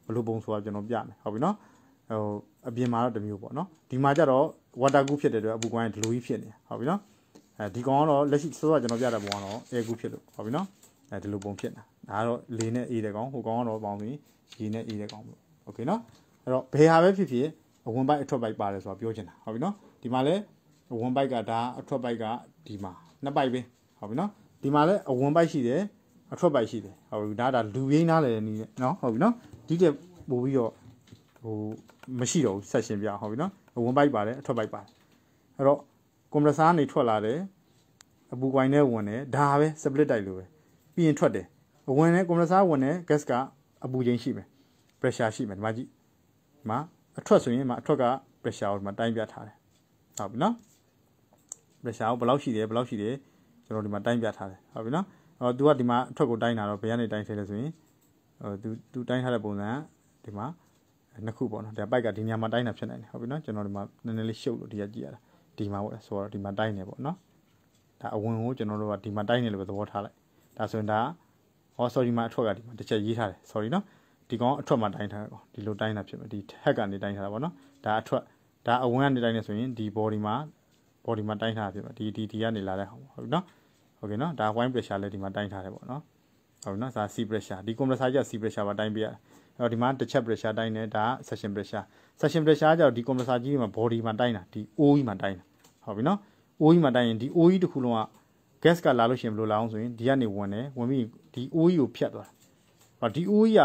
ဘလို့ပုံဆိုတာကျွန်တော်ပြမယ်ဟုတ်ပြီနော်ဟိုအပြင်မှာတော့တစ်မျိုးပေါ့နော်ဒီမှာကျတော့ water goo ဖြစ်တဲ့အတွက်အပူကွိုင်းဒီလိုကြီးဖြစ်နေဟုတ်ပြီနော်အဲဒီကောင်ကတော့လက်ရှိစောစောကျွန်တော်ပြတဲ့ပုံကတော့ air goo ဖြစ်လို့ဟုတ်ပြီနော်အဲဒီလိုပုံဖြစ်နေတာဒါကတော့လေနဲ့အေးတဲ့ကောင်ဟိုကောင်ကတော့ပေါင်းပြီးရေနဲ့အေးတဲ့ကောင်လို့โอเคနော်အဲ့တော့ဘယ်ဟာပဲဖြစ်ဖြစ်အဝင်ပိုက်အထွက်ပိုက်ပါတယ်ဆိုတာပြောချင်တာဟုတ်ပြီနော်ဒီမှာလဲအဝင်ပိုက်ကဒါအထွက်ပိုက်ကဒီမှာနှစ်ပိုက်ပဲဟုတ်ပြီနော်ဒီမှာလဲအဝင်ပိုက်ရှိတယ်အထွက်ပိုက်ရှိတယ်ဟုတ်ပြီဒါဒါလူရင်းနားလေနေနော်ဟုတ်ပြီနော်ဒီတက်ပို့ပြီးတော့ဟိုမရှိတော့ဘူးဆက်ရှင်ပြဟုတ်ပြီနော်အဝင်ပိုက်ပါတယ်အထွက်ပိုက်ပါတယ်အဲ့တော့ကွန်ပရက်ဆာကနေထွက်လာတယ်အပူကွိုင်းနဲ့ဝင်တယ်ဒါပဲ split တိုက်လို့ပဲပြီးရင်ထွက်တယ်အဝင်နဲ့ကွန်ပရက်ဆာဝင်တယ် gas ကအပူချိန်ရှိမယ် pressure ရှိမယ်ဒီမှာကြည့်ဒီမှာအထွက်ဆိုရင်ဒီမှာအထွက်က pressure ကိုဒီမှာတိုင်းပြထားတယ်ဟုတ်ပြီနော် pressure ကိုဘယ်လောက်ရှိတယ်ဘယ်လောက်ရှိတယ်ကျွန်တော်ဒီမှာတိုင်းပြထားတယ်ဟုတ်ပြီနော်အော် तू ကဒီမှာအထွက်ကိုတိုင်းတာတော့ဘယ်ကနေတိုင်းထည့်လဲဆိုရင်ဟို तू तू တိုင်းထားတဲ့ပုံစံဒီမှာနှစ်ခုပေါ့နော်ဒါပိုက်ကဒီနေရာမှာတိုင်းတာဖြစ်နိုင်တယ်ဟုတ်ပြီနော်ကျွန်တော်ဒီမှာနည်းနည်းလေးရှုပ်လို့ဒီကကြည့်ရတာဒီမှာပေါ့ဆိုတော့ဒီမှာတိုင်းနေပေါ့နော်ဒါအဝင်ကိုကျွန်တော်တို့ကဒီမှာတိုင်းနေလို့ပဲသဘောထားလိုက်ဒါဆိုရင်ဒါဟော sorry မှာအထွက်ကဒီမှာတစ်ချက်ရေးထားတယ် sorry နော်ဒီကောင်အထွက်မှာတိုင်းထားတယ်ကောဒီလိုတိုင်းတာဖြစ်မယ်ဒီ head ကနေတိုင်းထားတာပေါ့နော်ဒါအထွက်ဒါအဝင်ကနေတိုင်းနေဆိုရင်ဒီ body မှာ body မှာတိုင်းထားတာဖြစ်မယ်ဒီဒီဒီကနေလာတဲ့ဟာပေါ့ဟုတ်ပြီနော်ဟုတ်ကဲ့နော်ဒါ wine pressure လည်းဒီမှာတိုင်းထားတယ်ပေါ့နော်ဟုတ်ပြီနော်ဒါ sea pressure ဒီ compressor ကျ sea pressure ပါတိုင်းပြရအဲ့တော့ဒီမှာတစ်ချက် pressure တိုင်းတယ်ဒါ section pressure section pressure ကျတော့ဒီ compressor ကြီးမှာ body မှာတိုင်းတာဒီ O ကြီးမှာတိုင်းတာဟုတ်ပြီနော် O ကြီးမှာတိုင်းရင်ဒီ O ကြီးတစ်ခုလုံးက gas ကလာလို့ရှိရင်ဘယ်လိုလာအောင်ဆိုရင်ဒီကနေဝင်တယ်ဝင်ပြီးဒီ O ကြီးကိုဖြတ်သွားတာဟောဒီ O ကြီးက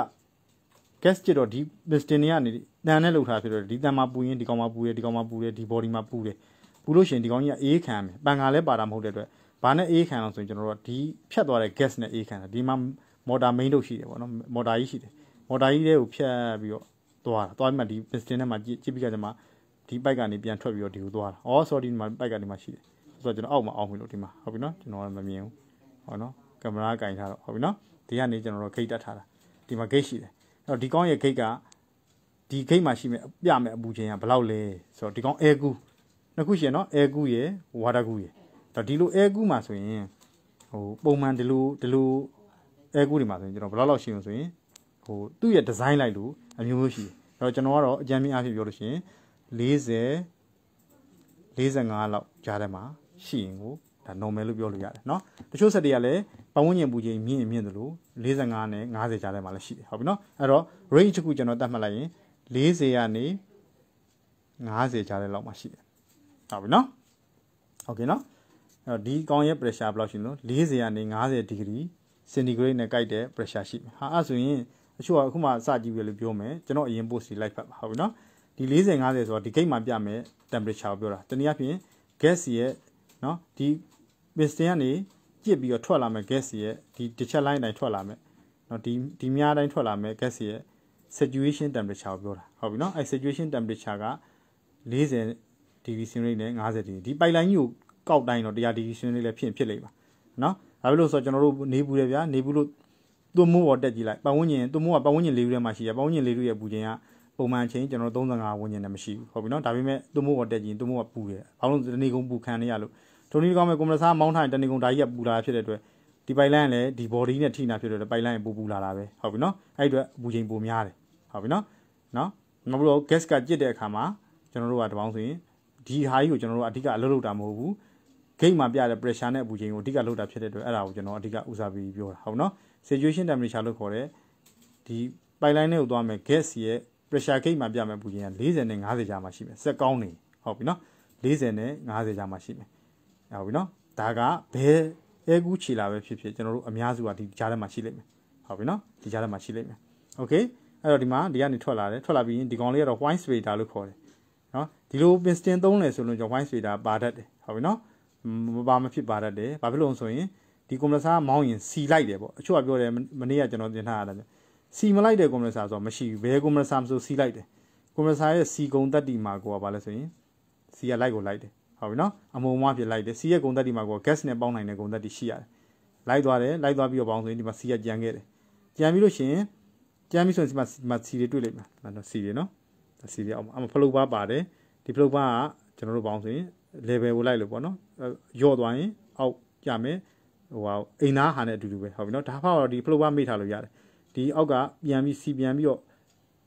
gas ကျတော့ဒီ piston တွေကနေတန်နဲ့လှုပ်ထားဖြစ်တော့ဒီတန်မှာပူရင်ဒီကောင်မှာပူတယ်ဒီကောင်မှာပူတယ်ဒီ body မှာပူတယ်ပူလို့ရှိရင်ဒီကောင်ကြီးကအေးခံမယ်ပန်ကလည်းပါတာမဟုတ်တဲ့အတွက်ဘာနဲ့အေးခံအောင်ဆိုရင်ကျွန်တော်တို့ဒီဖြတ်သွားတဲ့ gas နဲ့အေးခံတာဒီမှာ motor main တို့ရှိတယ်ပေါ့နော် motor ကြီးရှိတယ် motor ကြီးတွေကိုဖြတ်ပြီးတော့သွားတာသွားပြီးမှဒီ piston ထဲမှာကြည့်ကြည့်ပြီးကြမှာဒီပိုက်ကနေပြန်ထွက်ပြီးတော့ဒီကိုသွားတာဩ sorry ဒီမှာပိုက်ကနေမှရှိတယ်ဆိုတော့ကျွန်တော်အောက်မှာအောက်ပြီလို့ဒီမှာဟုတ်ပြီနော်ကျွန်တော်လည်းမမြင်ဘူးဟောနော်ကင်မရာကင်ထားတော့ဟုတ်ပြီနော်ဒီကနေကျွန်တော်တို့ gate တက်ထားတာဒီမှာ gate ရှိတယ်အဲ့တော့ဒီကောင်းရဲ့ gate ကဒီ gate မှာရှိမဲ့ပြမဲ့အပူချိန်ကဘယ်လောက်လဲဆိုတော့ဒီကောင်း air goo နှစ်ခုရှိရနော် air goo ရယ် water goo ရယ်ဒါဒီလို air goo မှာဆိုရင်ဟိုပုံမှန်ဒီလိုဒီလို air goo တွေမှာဆိုရင်ကျွန်တော်ဘယ်လောက်လောက်ရှိအောင်ဆိုရင်ဟိုသူ့ရဲ့ design လိုက်လို့အမျိုးမျိုးရှိတယ်အဲ့တော့ကျွန်တော်ကတော့အကြမ်းမြင်အားဖြင့်ပြောလို့ရှိရင်၄၀ ၄၅လောက်ကြားထဲမှာရှိရင်ကိုဒါ normal လို့ပြောလို့ရတယ်เนาะတချို့ဆက်တွေကလည်းပတ်ဝန်းကျင်ပူချိန်မြင့်ရင်မြင့်တယ်လို့၄၅နဲ့၅၀ကြားထဲမှာလည်းရှိတယ်ဟုတ်ပြီเนาะအဲ့တော့ range တစ်ခုကျွန်တော်တတ်မှတ်လိုက်ရင်၄၀ကနေ၅၀ကြားထဲလောက်မှာရှိတယ်ဟုတ်ပြီเนาะဟုတ်ကဲ့เนาะအဲ့တော့ဒီကောင်ရဲ့ pressure ဘယ်လောက်ရှိလို့၄၀ကနေ၅၀ degree centigrade နဲ့ကိုက်တဲ့ pressure ရှိမယ်ဟာအဲ့ဆိုရင်အချို့ကအခုမှစကြည့်ပြီးလို့ပြောမယ်ကျွန်တော်အရင် post လေး like ဖတ်ပါဟုတ်ပြီเนาะဒီ၄၀ ၅၀ဆိုတော့ဒီ gate မှာပြမယ် temperature ကိုပြောတာတနည်းအားဖြင့် gas ရဲ့เนาะဒီ piston ကနေကြစ်ပြီးတော့ထွက်လာမယ် gas ရဲ့ဒီတစ်ချက် line တိုင်းထွက်လာမယ်เนาะဒီဒီများတိုင်းထွက်လာမယ် gas ရဲ့ saturation temperature ကိုပြောတာဟုတ်ပြီเนาะအဲ saturation temperature က၄၀ degree centigrade နဲ့၅၀ degree ဒီ pipeline ကြီးကိုကောက်တိုင်းတော့၁၀၀ degree centigrade လည်းဖြစ်ဖြစ်လိမ့်ပါเนาะဒါပဲလို့ဆိုတော့ကျွန်တော်တို့နေပူတယ်ဗျာနေပူလို့သွမိုးပေါ်တက်ကြည့်လိုက်ပတ်ဝန်းကျင်သွမိုးကပတ်ဝန်းကျင်လေးခုထဲမှာရှိရပတ်ဝန်းကျင်လေးခုရဲ့ပူချိန်ကပုံမှန်ချိန်ကျွန်တော်၃၅ဝန်းကျင်နဲ့မရှိဘူးဟုတ်ပြီနော်ဒါပေမဲ့သွမိုးပေါ်တက်ကြည့်ရင်သွမိုးကပူတယ်ဘာလို့တနေကုန်ပူခံနေရလို့ထုံနည်းကောင်းမဲ့ကွန်ပရက်ဆာမောင်းထားရင်တနေကုန်ဓာကြီးကပူလာဖြစ်တဲ့အတွက်ဒီပိုက်လိုင်းကလည်းဒီ body နဲ့ထိနာဖြစ်တဲ့အတွက်ပိုက်လိုင်းပူပူလာတာပဲဟုတ်ပြီနော်အဲ့အတွက်ပူချိန်ပိုများတယ်ဟုတ်ပြီနော်နော်မဟုတ်လို့ gas ကကြစ်တဲ့အခါမှာကျွန်တော်တို့ကတပေါင်းဆိုရင်ဒီဟာကြီးကိုကျွန်တော်တို့အဓိကအလုပ်လုပ်တာမဟုတ်ဘူး gate မှာပြတဲ့ pressure နဲ့အပူချိန်ကိုအဓိကလုပ်တာဖြစ်တဲ့အတွက်အဲ့ဒါကိုကျွန်တော်အဓိကဦးစားပေးပြောတာဟုတ်နော် saturation temperature လို့ခေါ်တဲ့ဒီပိုက်လိုင်းနဲ့ကိုသွားမယ် gas ရဲ့ pressure gauge မှာပြမယ်ပူချိန်က၄၀နဲ့၅၀ကြားမှာရှိမယ်စက်ကောင်းနေဟုတ်ပြီနော်၄၀နဲ့၅၀ကြားမှာရှိမယ်ဟုတ်ပြီနော်ဒါကဘယ်အဲကူးခြေလာပဲဖြစ်ဖြစ်ကျွန်တော်တို့အများစုကဒီကြားထဲမှာရှိလိမ့်မယ်ဟုတ်ပြီနော်ဒီကြားထဲမှာရှိလိမ့်မယ်โอเคအဲ့တော့ဒီမှာဒီကနေထွက်လာတယ်ထွက်လာပြီးရင်ဒီကောင်လေးကတော့ white spader လို့ခေါ်တယ်နော်ဒီလို piston သုံးလဲဆိုလို့ကျွန်တော် white spader ပါတတ်တယ်ဟုတ်ပြီနော်မပါမဖြစ်ပါတတ်တယ်ဘာဖြစ်လို့ဆိုရင်ဒီကွန်ပရက်ဆာမောင်းရင်စီလိုက်တယ်ပေါ့အချို့ကပြောတယ်မနေ့ကကျွန်တော်သင်ထားရတာစီမလိုက်တဲ့ကွန်ပရက်ဆာဆိုတော့မရှိဘူးဘယ်ကွန်ပရက်ဆာမဆိုစီလိုက်တယ်ကွန်ပရက်ဆာရဲ့စီကုံတက်တီမှာကိုကဘာလဲဆိုရင်စီကလိုက်ကိုလိုက်တယ်ဟုတ်ပြီနော်အမုံမွားဖြစ်လိုက်တယ်စီရဲ့ကုံတက်တီမှာကို gas နဲ့ပေါင်းနိုင်တဲ့ကုံတက်တီရှိရတယ်လိုက်သွားတယ်လိုက်သွားပြီးတော့ပေါင်းဆိုရင်ဒီမှာစီကကြံခဲ့တယ်ကြံပြီးလို့ရှိရင်ကြံပြီးဆိုရင်ဒီမှာဒီမှာစီတွေတွေ့လိမ့်မယ်နော်စီတွေနော်စီတွေအောင်အမဖလုတ်ပါပါတယ်ဒီဖလုတ်ပါကကျွန်တော်တို့ပေါင်းဆိုရင် level ကိုလိုက်လို့ပေါ့နော်ယော့သွားရင်အောက်ကြမယ်ဟိုဟာအိမ်သားဟာနဲ့အတူတူပဲဟုတ်ပြီနော်ဒါဖောက်တော့ဒီဖလုတ်ပါမိထားလို့ရတယ်ဒီအောက်ကပြန်ပြီးစီပြန်ပြီးတော့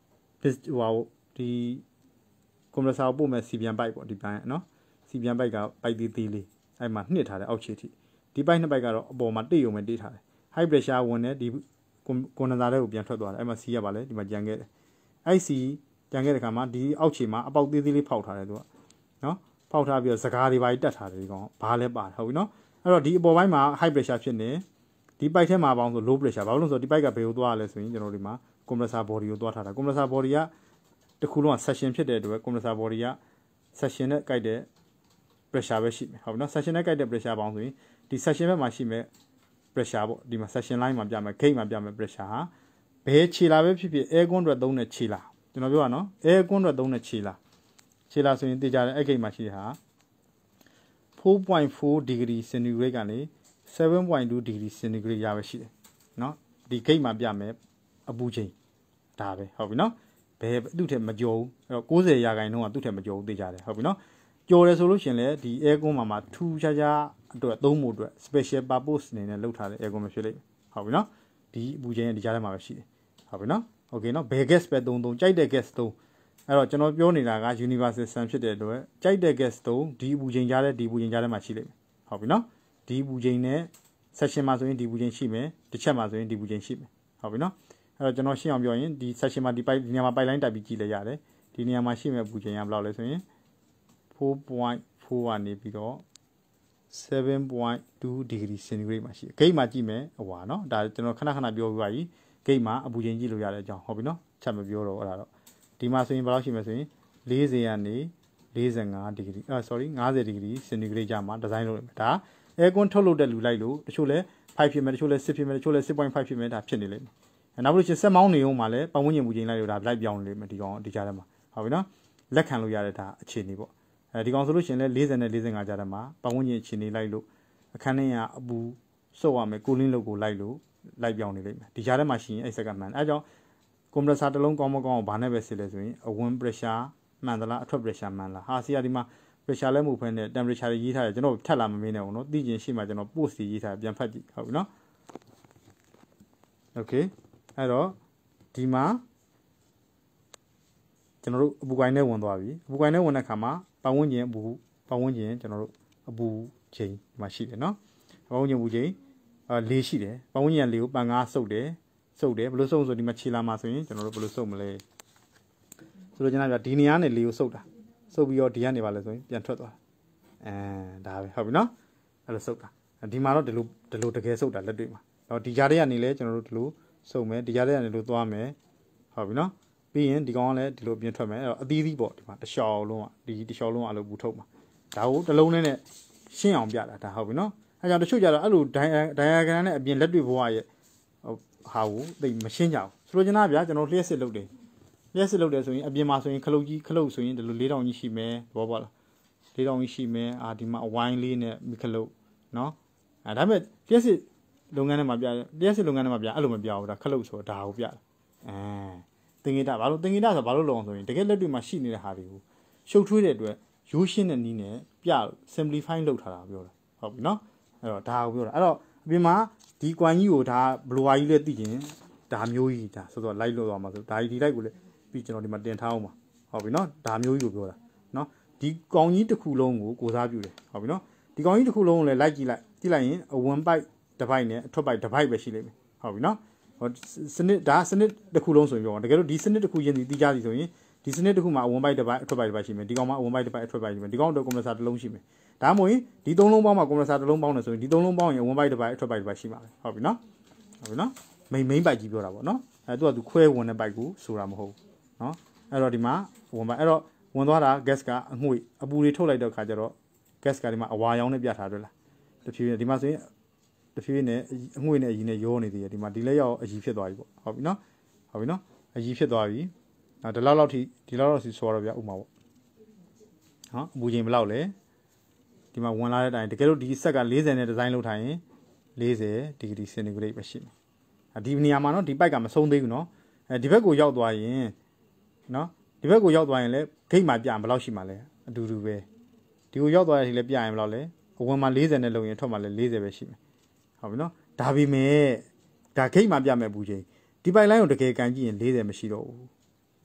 ဟိုဒီကွန်ပရက်ဆာပို့မဲ့စီပြန်ပိုက်ပေါ့ဒီပိုင်းနော်စီပြန်ပိုက်ကပိုက်သေးသေးလေးအဲ့မှာနှစ်ထားတယ်အောက်ခြေထိဒီပိုက်နှစ်ပိုက်ကတော့အပေါ်မှာတိတ်ုံပဲတိတ်ထားတယ် high pressure ဝင်တယ်ဒီကွန်ဒန်ဆာတွေကိုပြန်ထွက်သွားတယ်အဲ့မှာစီရပါလေဒီမှာကြံခဲ့တယ်အဲ့စီကြံခဲ့တဲ့ခါမှာဒီအောက်ခြေမှာအပေါက်သေးသေးလေးဖောက်ထားတယ်သူကနော်ဖောက်ထားပြီးတော့စကားတွေပါတက်ထားတယ်ဒီကောင်ဘာလဲပါတယ်ဟုတ်ပြီနော်အဲ့တော့ဒီအပေါ်ပိုင်းမှာ high pressure ဖြစ်နေဒီပိုက်ထဲမှာပေါင်းဆို low pressure ဘာလို့လဲဆိုတော့ဒီပိုက်ကဘယ်ကိုသွားရလဲဆိုရင်ကျွန်တော်ဒီမှာ compressor body ကိုသွားထားတာ compressor body ကတခုလုံးက section ဖြစ်တဲ့အတွက် compressor body က section နဲ့ကိုက်တဲ့ pressure ပဲရှိမယ်ဟုတ်ပြီနော် section နဲ့ကိုက်တဲ့ pressure ပေါင်းဆိုရင်ဒီ section ဘက်မှာရှိမဲ့ pressure ပေါ့ဒီမှာ section line မှာပြမယ် gauge မှာပြမယ် pressure ဟာဘယ်ခြေလာပဲဖြစ်ဖြစ် air con အတွက်သုံးတဲ့ခြေလာကျွန်တော်ပြောရနော် air con အတွက်သုံးတဲ့ခြေလာခြေလာဆိုရင်တေချာတဲ့အဲ့ gauge မှာရှိတဲ့ဟာ four point four degree centigrade ကနေ seven point two degree centigrade ရပဲရှိတယ်နော်ဒီ gauge မှာပြမယ်အပူချိန်ဒါပဲဟုတ်ပြီနော်ဘယ်သူ့ထက်မကြောဘူးအဲ့တော့ninetyရာခိုင်နှုန်းကသူ့ထက်မကြောဘူးသိကြတယ်ဟုတ်ပြီနော်ကြော်တယ်ဆိုလို့ရှင်လေဒီ air con မှာမှာထူးခြားခြားအတွက်သုံးဖို့အတွက် special purpose အနေနဲ့လုပ်ထားတဲ့ air con ပဲဖြစ်လိမ့်မယ်ဟုတ်ပြီနော်ဒီအပူချိန်ရဲ့ဒီကြားထဲမှာပဲရှိတယ်ဟုတ်ပြီနော် okay နော်ဘယ် gas ပဲသုံးသုံးကြိုက်တဲ့ gas သုံးအဲ့တော့ကျွန်တော်ပြောနေတာက universal sum ဖြစ်တဲ့အတွက်ကြိုက်တဲ့ gas သုံးဒီအပူချိန်ကြားတဲ့ဒီအပူချိန်ကြားထဲမှာရှိလိမ့်မယ်ဟုတ်ပြီနော်ဒီအပူချိန်နဲ့ section မှာဆိုရင်ဒီအပူချိန်ရှိမယ်တစ်ချက်မှာဆိုရင်ဒီအပူချိန်ရှိမယ်ဟုတ်ပြီနော်အဲ့တော့ကျွန်တော်ရှင်းအောင်ပြောရင်ဒီ section မှာဒီ pipe ဒီနေရာမှာ pipeline တက်ပြီးကြည့်လိုက်ရတယ်ဒီနေရာမှာရှိမဲ့အပူချိန်ကဘယ်လောက်လဲဆိုရင် four point four ကနေပြီးတော့ seven point two degree centigrade မှာရှိတယ်ဂိတ်မှာကြည့်မယ်ဟိုပါနော်ဒါကျွန်တော်ခဏခဏပြောပြပါပြီဂိတ်မှာအပူချိန်ကြည့်လို့ရတဲ့အကြောင်းဟုတ်ပြီနော်ချက်မပြောတော့အဲ့ဒါတော့ဒီမှာဆိုရင်ဘယ်လောက်ရှိမလဲဆိုရင်fortyကနေforty-five ဒီဂရီအာ sorry fifty ဒီဂရီ centigrade ကြာမှာဒီဇိုင်းလုပ်လိုက်မယ်ဒါ air con ထုတ်လုပ်တဲ့လူလိုက်လို့တချို့လဲ five ဖြစ်မယ်တချို့လဲ six ဖြစ်မယ်တချို့လဲ six point five ဖြစ်မယ်ဒါဖြစ်နေလိမ့်မယ်နောက်လို့ရှိရင်ဆက်မောင်းနေအောင်မှာလဲပတ်ဝန်းကျင်မူချိန်လိုက်လို့ဒါလိုက်ပြောင်းနေလိမ့်မယ်ဒီကောင်ဒီကြားထဲမှာဟုတ်ပြီနော်လက်ခံလို့ရတဲ့ဒါအခြေအနေပေါ့အဲဒီကောင်ဆိုလို့ရှိရင်လဲfortyနဲ့forty-fiveကြားထဲမှာပတ်ဝန်းကျင်အခြေအနေလိုက်လို့အခန်းထဲကအပူစုပ်ရမယ် cooling လုပ်ကိုလိုက်လို့လိုက်ပြောင်းနေလိမ့်မယ်ဒီကြားထဲမှာရှိရင်အဲ့ဆက်ကမှန်အဲကြောင့် compressor တစ်လုံးကောင်းမကောင်းဘာနဲ့ပဲစစ်လဲဆိုရင်အဝင် pressure မှန်သလားအထွက် pressure မှန်လားဟာစီကဒီမှာ pressure လဲမဟုတ်ဘဲနဲ့ temperature ရေးထားတယ်ကျွန်တော်ထပ်လာမမင်းနဲ့ဘူးနော်သိချင်ရှိမှကျွန်တော် post ရေးထားပြန်ဖတ်ကြည့်ဟုတ်ပြီနော် okay အဲ့တော့ဒီမှာကျွန်တော်တို့အပူကိုင်းနဲ့ဝင်သွားပြီအပူကိုင်းနဲ့ဝင်တဲ့အခါမှာပတ်ဝန်းကျင်အပူပတ်ဝန်းကျင်ကျွန်တော်တို့အပူချိန်ဒီမှာရှိတယ်နော်ပတ်ဝန်းကျင်အပူချိန်အာလေးရှိတယ်ပတ်ဝန်းကျင်လေးကိုပန်ကားစုပ်တယ်စုပ်တယ်ဘယ်လိုစုပ်ဆိုဒီမှာခြေလာမှာဆိုရင်ကျွန်တော်တို့ဘယ်လိုစုပ်မလဲဆိုတော့ကျွန်တော်ပြဒီနေရာနဲ့လေးကိုစုပ်တာစုပ်ပြီးတော့ဒီကနေပါလဲဆိုရင်ပြန်ထွက်သွားအဲဒါပဲဟုတ်ပြီနော်အဲ့လိုစုပ်တာဒီမှာတော့ဒီလိုဒီလိုတကယ်စုပ်တာလက်တွေ့မှာတော့ဒီကြားထဲကနေလဲကျွန်တော်တို့ဒီလိုစုပ်မယ်ဒီကြားထဲကနေလို့သွားမယ်ဟုတ်ပြီနော်ပြီးရင်ဒီကောင်ကလည်းဒီလိုပြင်ထွက်မယ်အဲ့တော့အသီးသီးပေါ့ဒီမှာတစ်လျှောက်လုံးကဒီတစ်လျှောက်လုံးအလုပ်ပူထုတ်မှာဒါကိုတစ်လုံးနဲ့ရှင်းအောင်ပြတာဒါဟုတ်ပြီနော်အဲကြောင့်တချို့ကြတော့အဲ့လိုဒိုင်ဒိုင်ယာဂရမ်နဲ့အပြင်လက်တွေ့ဘဝရဲ့ဟာကိုသိမရှင်းကြဘူးဆိုလိုချင်တာဗျာကျွန်တော်လျှက်စစ်လုပ်တယ်လျှက်စစ်လုပ်တယ်ဆိုရင်အပြင်မှာဆိုရင်ခလုတ်ကြီးခလုတ်ဆိုရင်ဒီလိုလေးတောင်ကြီးရှိမယ်သဘောပေါက်လားလေးတောင်ကြီးရှိမယ်အာဒီမှာအဝိုင်းလေးနဲ့မိခလုတ်နော်အဲဒါပေမဲ့လျှက်စစ်လုပ်ငန်းထဲမှာပြလျှက်စစ်လုပ်ငန်းထဲမှာပြအဲ့လိုမပြဘူးဒါခလုတ်ဆိုတာဒါကိုပြအဲသင်္ကေတဘာလို့သင်္ကေတဆိုဘာလို့လုပ်အောင်ဆိုရင်တကယ်လက်တွေ့မှာရှိနေတဲ့ဟာတွေကိုရှုပ်ထွေးတဲ့အတွက်ရိုးရှင်းတဲ့နည်းနဲ့ပြ simplify လုပ်ထားတာပြောတာဟုတ်ပြီနော်အဲ့တော့ဒါကိုပြောတာအဲ့တော့အပြင်မှာဒီကွမ်ကြီးကိုဒါဘလိုဝါကြီးလဲသိကျင်ဒါမျိုးကြီးဒါဆိုတော့လိုက်လို့သွားမှာဆိုဒါဒီလိုက်ကိုလည်းပြီးကျွန်တော်ဒီမှာတင်ထားအောင်ပါဟုတ်ပြီနော်ဒါမျိုးကြီးကိုပြောတာနော်ဒီကောင်ကြီးတစ်ခုလုံးကိုကိုစားပြုတယ်ဟုတ်ပြီနော်ဒီကောင်ကြီးတစ်ခုလုံးကိုလည်းလိုက်ကြည့်လိုက်ကြည့်လိုက်ရင်အဝင်ပိုက်တစ်ပိုက်နဲ့အထွက်ပိုက်တစ်ပိုက်ပဲရှိလိမ့်မယ်ဟုတ်ပြီနော်ဟိုစနစ်ဒါစနစ်တစ်ခုလုံးဆိုရင်ပြောတကယ်လို့ဒီစနစ်တစ်ခုချင်းဒီကြားစီဆိုရင်ဒီစနစ်တစ်ခုမှာအဝင်ပိုက်တစ်ပိုက်အထွက်ပိုက်တစ်ပိုက်ရှိမယ်ဒီကောင်မှာအဝင်ပိုက်တစ်ပိုက်အထွက်ပိုက်ရှိမယ်ဒီကောင်တော့ကွန်ပရက်ဆာတစ်လုံးရှိမယ်ဒါမှမဟုတ်ဒီသုံးလုံးပေါင်းမှာကွန်ပရက်ဆာတစ်လုံးပေါင်းတယ်ဆိုရင်ဒီသုံးလုံးပေါင်းရင်အဝင်ပိုက်တစ်ပိုက်အထွက်ပိုက်တစ်ပိုက်ရှိမှာပဲဟုတ်ပြီနော်ဟုတ်ပြီနော်မိန်မိန်ပိုက်ကြီးပြောတာပေါ့နော်အဲသူကသူခွဲဝင်တဲ့ပိုက်ကိုဆိုတာမဟုတ်ဘူးနော်အဲ့တော့ဒီမှာဝင်ပိုက်အဲ့တော့ဝင်သွားတာ gas ကအငွေ့အပူတွေထုတ်လိုက်တဲ့အခါကျတော့ gas ကဒီမှာအဝါရောင်နဲ့ပြထားတွေ့လားတဖြည်းဖြည်းဒီမှာဆိုရင်တဖြည်းဖြည်းနဲ့အငွေ့နဲ့အကြီးနဲ့ရောနေသေးတယ်ဒီမှာဒီလက်ရောက်အကြီးဖြစ်သွားပြီပေါ့ဟုတ်ပြီနော်ဟုတ်ပြီနော်အကြီးဖြစ်သွားပြီနောက်ဒီလောက်လောက်ထိဒီလောက်လောက်စီဆိုတော့ဗျဥမာပေါ့နော်အပူချိန်ဘယ်လောက်လဲဒီမှာဝင်လာတဲ့အတိုင်းတကယ်လို့ဒီဆက်ကfortyနဲ့ဒီဇိုင်းလုပ်ထားရင်forty ဒီဂရီစင်တီဂရိတ်ပဲရှိမယ်ဒီနေရာမှာနော်ဒီပိုက်ကမဆုံးသေးဘူးနော်အဲဒီဘက်ကိုရောက်သွားရင်နော်ဒီဘက်ကိုရောက်သွားရင်လည်းဂိတ်မှာပြဘယ်လောက်ရှိမှာလဲအတူတူပဲဒီကိုရောက်သွားတဲ့အထိလည်းပြရင်ဘယ်လောက်လဲအဝင်မှာfortyနဲ့လုံရင်ထွက်မှာလည်းfortyပဲရှိမယ်ဟုတ်ပြီနော်ဒါပေမဲ့ဒါဂိတ်မှာပြမယ်အပူချိန်ဒီပိုက်လိုင်းကိုတကယ်ကန်ကြည့်ရင်fortyမရှိတော့ဘူး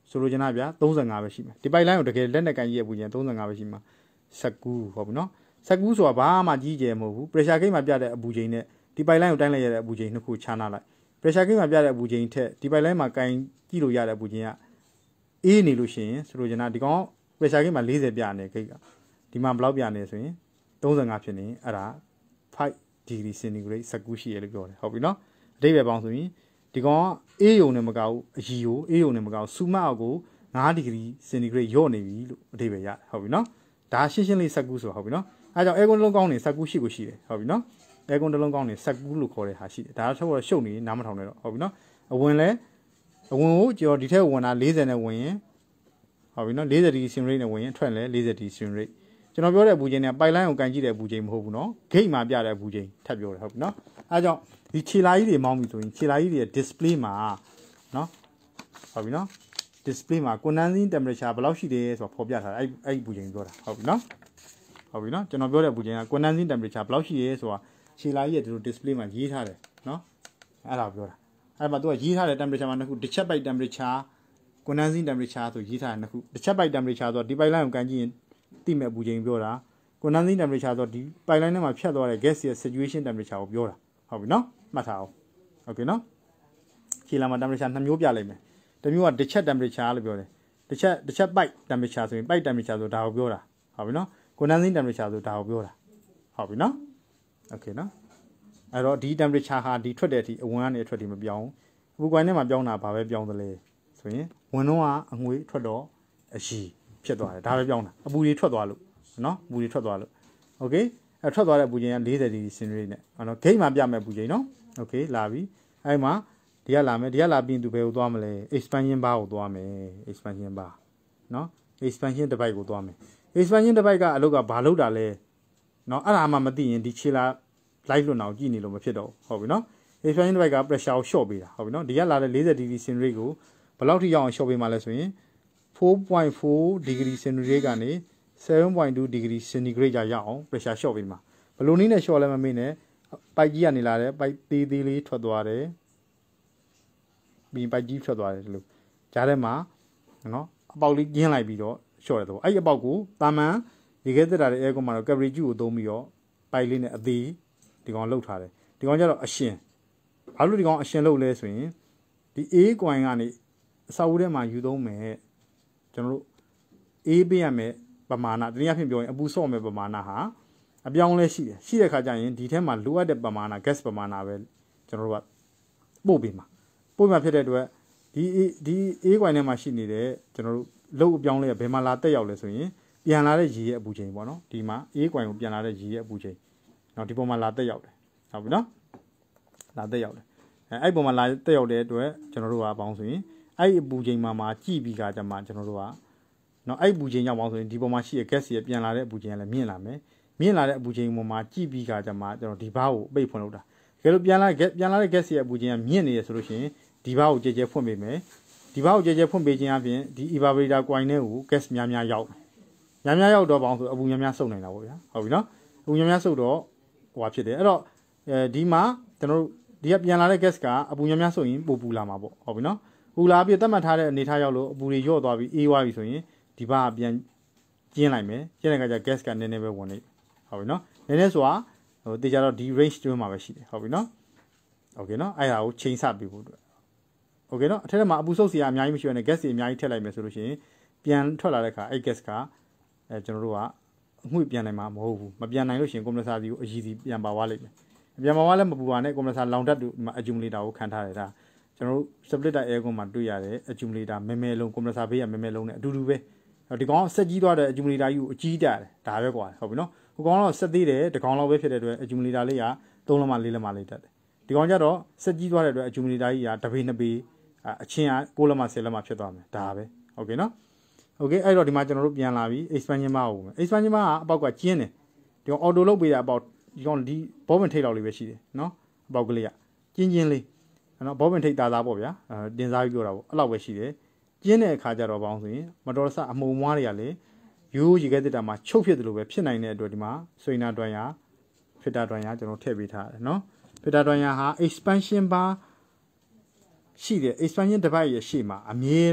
ဆိုလိုချင်တာဗျာသုံးဆယ်ငါပဲရှိမှာဒီပိုက်လိုင်းကိုတကယ်လက်နဲ့ကန်ကြီးရဲ့ပူခြင်းသုံးဆယ်ငါပဲရှိမှာစက်ကူးဟုတ်ပြီနော်စက်ကူးဆိုတာဘာမှကြီးကျယ်မဟုတ်ဘူး pressure gauge မှာပြတဲ့အပူချိန်နဲ့ဒီပိုက်လိုင်းကိုတိုင်းလိုက်ရတဲ့အပူချိန်နှစ်ခုခြားနာလိုက် pressure gauge မှာပြတဲ့အပူချိန်ထက်ဒီပိုက်လိုင်းမှာကန်ကြည့်လို့ရတဲ့အပူချိန်ကအေးနေလို့ရှိရင်ဆိုလိုချင်တာဒီကောင် pressure gauge မှာ၄၀ပြနေဂိတ်ကဒီမှာဘယ်လောက်ပြနေဆိုရင်သုံးဆယ်ငါဖြစ်နေအဲ့ဒါfive degree centigrade စက်ကူးရှိရလို့ပြောတယ်ဟုတ်ပြီနော်အဓိပ္ပာယ်ပေါင်းဆိုရင်ဒီကောင်ကအေးယုံနဲ့မကောက်အရီကိုအေးယုံနဲ့မကောက်စူမအောက်ကိုfive degree centigrade ညော့နေပြီလို့အဓိပ္ပာယ်ရတယ်ဟုတ်ပြီနော်ဒါရှင်းရှင်းလေးစက်ကူးဆိုဟုတ်ပြီနော်အဲကြောင့်အဲကွန်းလုံးကောင်းနေစက်ကူးရှိကိုရှိတယ်ဟုတ်ပြီနော်အဲကွန်းလုံးကောင်းနေစက်ကူးလို့ခေါ်တဲ့ဟာရှိတယ်ဒါတော့ရှုပ်နေနားမထောင်နဲ့တော့ဟုတ်ပြီနော်အဝင်လဲအဝင်ကိုကျော်ဒီထက်ဝင်တာ၄၀နဲ့ဝင်ရင်ဟုတ်ပြီနော်၄၀ degree centigrade နဲ့ဝင်ရင်ထွက်လဲ၄၀ degree centigrade ကျွန်တော်ပြောတဲ့အပူချိန်နဲ့ပိုက်လိုင်းကိုကန်ကြည့်တဲ့အပူချိန်မဟုတ်ဘူးနော်ဂိတ်မှာပြတဲ့အပူချိန်ထပ်ပြောတယ်ဟုတ်ပြီနော်အဲကြောင့်ဒီခြေလာကြီးတွေမောင်းပြီဆိုရင်ခြေလာကြီးတွေ display မှာနော်ဟုတ်ပြီနော် display မှာ condensing temperature ဘယ်လောက်ရှိတယ်ဆိုတော့ဖော်ပြထားတယ်အဲ့အဲ့ဒီပူချိန်ပြောတာဟုတ်ပြီနော်ဟုတ်ပြီနော်ကျွန်တော်ပြောတဲ့ပူချိန်က condensing temperature ဘယ်လောက်ရှိရဲဆိုတာခြေလာကြီးရဲ့ဒီလို display မှာရေးထားတယ်နော်အဲ့ဒါပြောတာအဲ့မှာသူကရေးထားတဲ့ temperature မှာနှစ်ခုတစ်ချက်ပိုက် temperature condensing temperature ဆိုရေးထားတယ်နှစ်ခုတစ်ချက်ပိုက် temperature ဆိုတော့ဒီပိုက်လိုင်းကိုကန်ကြည့်ရင်တိမဲ့ပူချိန်ပြောတာ condensing temperature ဆိုတော့ဒီပိုက်လိုင်းထဲမှာဖြတ်သွားတဲ့ gas ရဲ့ saturation temperature ကိုပြောတာဟုတ်ပြီနော်မှတ်ထားအောင်โอเคနော်ခြေလာမှာ temperature နှစ်မျိုးပြလိုက်မယ်တစ်မျိုးကတစ်ချက် temperature လို့ပြောတယ်တစ်ချက်တစ်ချက် pipe temperature ဆိုရင် pipe temperature ဆိုဒါကိုပြောတာဟုတ်ပြီနော် condensing temperature ဆိုဒါကိုပြောတာဟုတ်ပြီနော်โอเคနော်အဲ့တော့ဒီ temperature ဟာဒီထွက်တဲ့အထိအဝင်ကနေအထွက်ထိမပြောင်းဘူးအပူကွိုင်းထဲမှာပြောင်းတာဘာပဲပြောင်းသလဲဆိုရင်ဝင်တော့ကအငွေ့ထွက်တော့အရီဖြစ်သွားတယ်ဒါပဲပြောင်းတာအပူတွေထွက်သွားလို့နော်အပူတွေထွက်သွားလို့โอเคအဲ့ထွက်သွားတဲ့အပူချိန်က၄၀ degree centigrade နဲ့နော်ဂိတ်မှာပြမဲ့ပူချိန်နော်โอเคလာပြီအဲ့မှာဒီကလာမယ်ဒီကလာပြီးသူဘယ်ကိုသွားမလဲ expansion bar ကိုသွားမယ် expansion bar နော် expansion device ကိုသွားမယ် expansion device ကအလုပ်ကဘာလုပ်တာလဲနော်အဲ့ဒါမှမသိရင်ဒီခြေလာ light လွတ်အောင်ကြည့်နေလို့မဖြစ်တော့ဟုတ်ပြီနော် expansion device က pressure ကို short ပေးတာဟုတ်ပြီနော်ဒီကလာတဲ့၄၀ degree centigrade ကိုဘယ်လောက်ထိရအောင် short ပေးမှလဲဆိုရင်four point four degree centigrade ကနေ seven point two degree centigrade ကြာရအောင် pressure short ပေးမှာဘယ်လိုနည်းနဲ့ short လဲမမေ့နဲ့ပိုက်ကြီးကနေလာတဲ့ပိုက်သေးသေးလေးထွက်သွားတယ်ပြီးပိုက်ကြီးထွက်သွားတယ်ဒီလိုကြားထဲမှာနော်အပေါက်လေးကျင်းလိုက်ပြီးတော့ရှော့တယ်တော့အဲ့ဒီအပေါက်ကိုတာမန်ဒီကဲတက်တာတဲ့အဲကွန်မှာတော့ cavalry ကိုသုံးပြီးတော့ပိုက်လေးနဲ့အသေးဒီကောင်လှုပ်ထားတယ်ဒီကောင်ကျတော့အရှင်ဘာလို့ဒီကောင်အရှင်လှုပ်လဲဆိုရင်ဒီအေးကွိုင်းကနေအစာအုပ်ထဲမှာယူသုံးမယ်ကျွန်တော်တို့အေးပေးရမယ်ပမာဏတနည်းအားဖြင့်ပြောရင်အပူဆော့မယ်ပမာဏဟာအပြောင်းလဲရှိတယ်ရှိတဲ့ခါကျရင်ဒီထဲမှာလိုအပ်တဲ့ပမာဏ gas ပမာဏပဲကျွန်တော်တို့ကပို့ပေးမှာပို့မှာဖြစ်တဲ့အတွက်ဒီဒီအေးကွိုင်းထဲမှာရှိနေတဲ့ကျွန်တော်တို့လှုပ်အပြောင်းလဲဘယ်မှာလာတက်ရောက်လဲဆိုရင်ပြန်လာတဲ့ရေရဲ့အပူချိန်ပေါ့နော်ဒီမှာအေးကွိုင်းကိုပြန်လာတဲ့ရေရဲ့အပူချိန်နော်ဒီပုံမှာလာတက်ရောက်တယ်ဟုတ်ပြီနော်လာတက်ရောက်တယ်အဲအဲ့ပုံမှာလာတက်ရောက်တဲ့အတွက်ကျွန်တော်တို့ကပေါင်းဆိုရင်အဲ့အပူချိန်မှာမှာကြည့်ပြီးကကြမှာကျွန်တော်တို့ကနော်အဲ့အပူချိန်ရောက်ပေါင်းဆိုရင်ဒီပုံမှာရှိတဲ့ gas ရဲ့ပြန်လာတဲ့အပူချိန်ကလည်းမြင့်လာမယ်မြင့်လာတဲ့အပူချိန်ပေါ်မှာကြည့်ပြီးကကြမှာကျွန်တော်ဒီဘားကိုပိတ်ဖွင့်လုပ်တာတကယ်လို့ပြန်လာပြန်လာတဲ့ gas ရဲ့အပူချိန်ကမြင့်နေရဆိုလို့ရှိရင်ဒီဘားကိုကြဲကြဲဖွင့်ပေးမယ်ဒီဘားကိုကြဲကြဲဖွင့်ပေးခြင်းအပြင်ဒီ evaporator coin ထဲကို gas များများရောက်များများရောက်တော့ပေါင်းဆိုအပူများများစုပ်နိုင်တာပေါ့ဗျာဟုတ်ပြီနော်အပူများများစုပ်တော့ဟိုဟာဖြစ်တယ်အဲ့တော့အဲဒီမှာကျွန်တော်တို့ဒီကပြန်လာတဲ့ gas ကအပူများများစုပ်ရင်ပိုပူလာမှာပေါ့ဟုတ်ပြီနော်ပူလာပြီးတတ်မှတ်ထားတဲ့အနေထားရောက်လို့အပူတွေညော့သွားပြီးအေးသွားပြီဆိုရင်ဒီဘားကပြန်ကျင်းလိုက်မယ်ကျင်းတဲ့အခါကျ gas ကနည်းနည်းပဲဝင်နေဟုတ်ပြီနော်နည်းနည်းဆိုတာဟိုတေချာတော့ဒီ range တွင်းမှာပဲရှိတယ်ဟုတ်ပြီနော်โอเคနော်အဲ့ဒါကိုချိန်ဆပေးဖို့အတွက်โอเคနော်အထက်ထဲမှာအပူစုပ်စီကအများကြီးမရှိဘဲနဲ့ gas တွေအများကြီးထည့်လိုက်မယ်ဆိုလို့ရှိရင်ပြန်ထွက်လာတဲ့အခါအဲ့ gas ကအဲကျွန်တော်တို့ကအငွေ့ပြန်နိုင်မှာမဟုတ်ဘူးမပြန်နိုင်လို့ရှိရင် compressor စီကိုအရည်စီပြန်ပါသွားလိမ့်မယ်ပြန်ပါသွားလဲမပူပါနဲ့ compressor လောင်တတ်မှာ accumulator ကိုခံထားတယ်ဒါကျွန်တော်တို့ splitter aircon မှာတွေ့ရတဲ့ accumulator မဲမဲလုံး compressor ဘေးကမဲမဲလုံးနဲ့အတူတူပဲဒီကောင်ဆက်ကြီးသွားတဲ့ accumulator ကြီးကိုအကြီးတက်တယ်ဒါပဲကွာဟုတ်ပြီနော်ဟိုကောင်တော့ဆက်သေးတယ်ဒီကောင်လောက်ပဲဖြစ်တဲ့အတွက် accumulator လေးကသုံးလက်မလေးလက်မလေးတက်တယ်ဒီကောင်ကျတော့ဆက်ကြီးသွားတဲ့အတွက် accumulator ကြီးကတပေနှစ်ပေအချင်းကကိုးလက်မဆယ်လက်မဖြစ်သွားမယ်ဒါပဲဟုတ်ကဲ့နော်โอเคအဲ့တော့ဒီမှာကျွန်တော်တို့ပြန်လာပြီ expansion bar ကို expansion bar ကအပေါက်ကကျင်းတယ်ဒီကောင် auto လုပ်ပေးတာအပေါက်ဒီကောင်ဒီဘောပင်ထိပ်လောက်လေးပဲရှိတယ်နော်အပေါက်ကလေးကကျင်းကျင်းလေးနော်ဘောပင်ထိပ်သားသားပေါ့ဗျာအဲတင်စားပြီးပြောတာပေါ့အဲ့လောက်ပဲရှိတယ်ကျင်းတဲ့အခါကျတော့ပေါင်းဆိုရင်မတော်တဆအမှုံမွားတွေကလေရိုးရေခဲတက်တာမှာချုပ်ဖြစ်တယ်လို့ပဲဖြစ်နိုင်တဲ့အတွက်ဒီမှာဆွေနာတွန်ရာဖစ်တာတွန်ရာကျွန်တော်ထည့်ပေးထားတယ်နော်ဖစ်တာတွန်ရာဟာ expansion bar ရှိတယ် expansion device ရဲ့ရှေ့မှာအမြဲတမ်း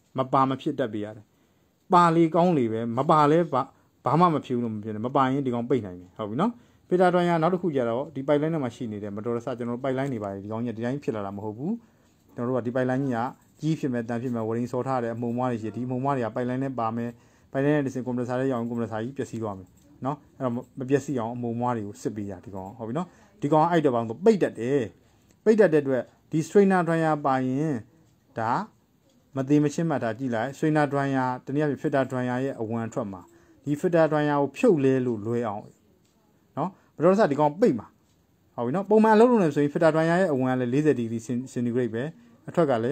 မပါမဖြစ်တတ်ပြရတယ်ပါလီကောင်းလေပဲမပါလဲဘာဘာမှမဖြစ်လို့မဖြစ်နဲ့မပါရင်ဒီကောင်ပိတ်နိုင်တယ်ဟုတ်ပြီနော်ဖီတာတွန်ရနောက်တစ်ခုကြတော့ဒီပိုက်လိုင်းထဲမှာရှိနေတဲ့မတော်တဆကျွန်တော်ပိုက်လိုင်းနေပါတယ်ဒီကောင်ကြီးဒီတိုင်းဖြစ်လာတာမဟုတ်ဘူးကျွန်တော်တို့ကဒီပိုက်လိုင်းကြီးကကြီးဖြစ်မဲ့တန်ဖြစ်မဲ့ဝရင်းစောထားတဲ့အမှုံမွားတွေရှိဒီအမှုံမွားတွေကပိုက်လိုင်းနဲ့ပါမယ်ပိုက်လိုင်းနဲ့ဒီစင်ကွန်ပျူတာရဲ့ရောင်ကွန်ပျူတာကြီးပျက်စီးသွားမယ်နော်အဲ့တော့မပျက်စီးအောင်အမှုံမွားတွေကိုစစ်ပေးရဒီကောင်ဟုတ်ပြီနော်ဒီကောင်အဲ့တော့ဘောင်းတော့ပိတ်တတ်တယ်ပိတ်တတ်တဲ့အတွက်ဒီ strainer dryer ပါရင်ဒါမသေးမချင်းမှတ်တာကြည့်လိုက် strainer dryer တနည်းအားဖြင့် filter dryer ရဲ့အဝန်ထွက်မှာဒီ filter dryer ကိုဖြုတ်လဲလို့လွယ်အောင်နော်ဘယ်လိုလဲဆိုဒီကောင်ပိတ်မှာဟုတ်ပြီနော်ပုံမှန်လုံးလုံးနေဆိုရင် filter dryer ရဲ့အဝန်ကလည်းforty degree centigrade ပဲအထွက်ကလည်း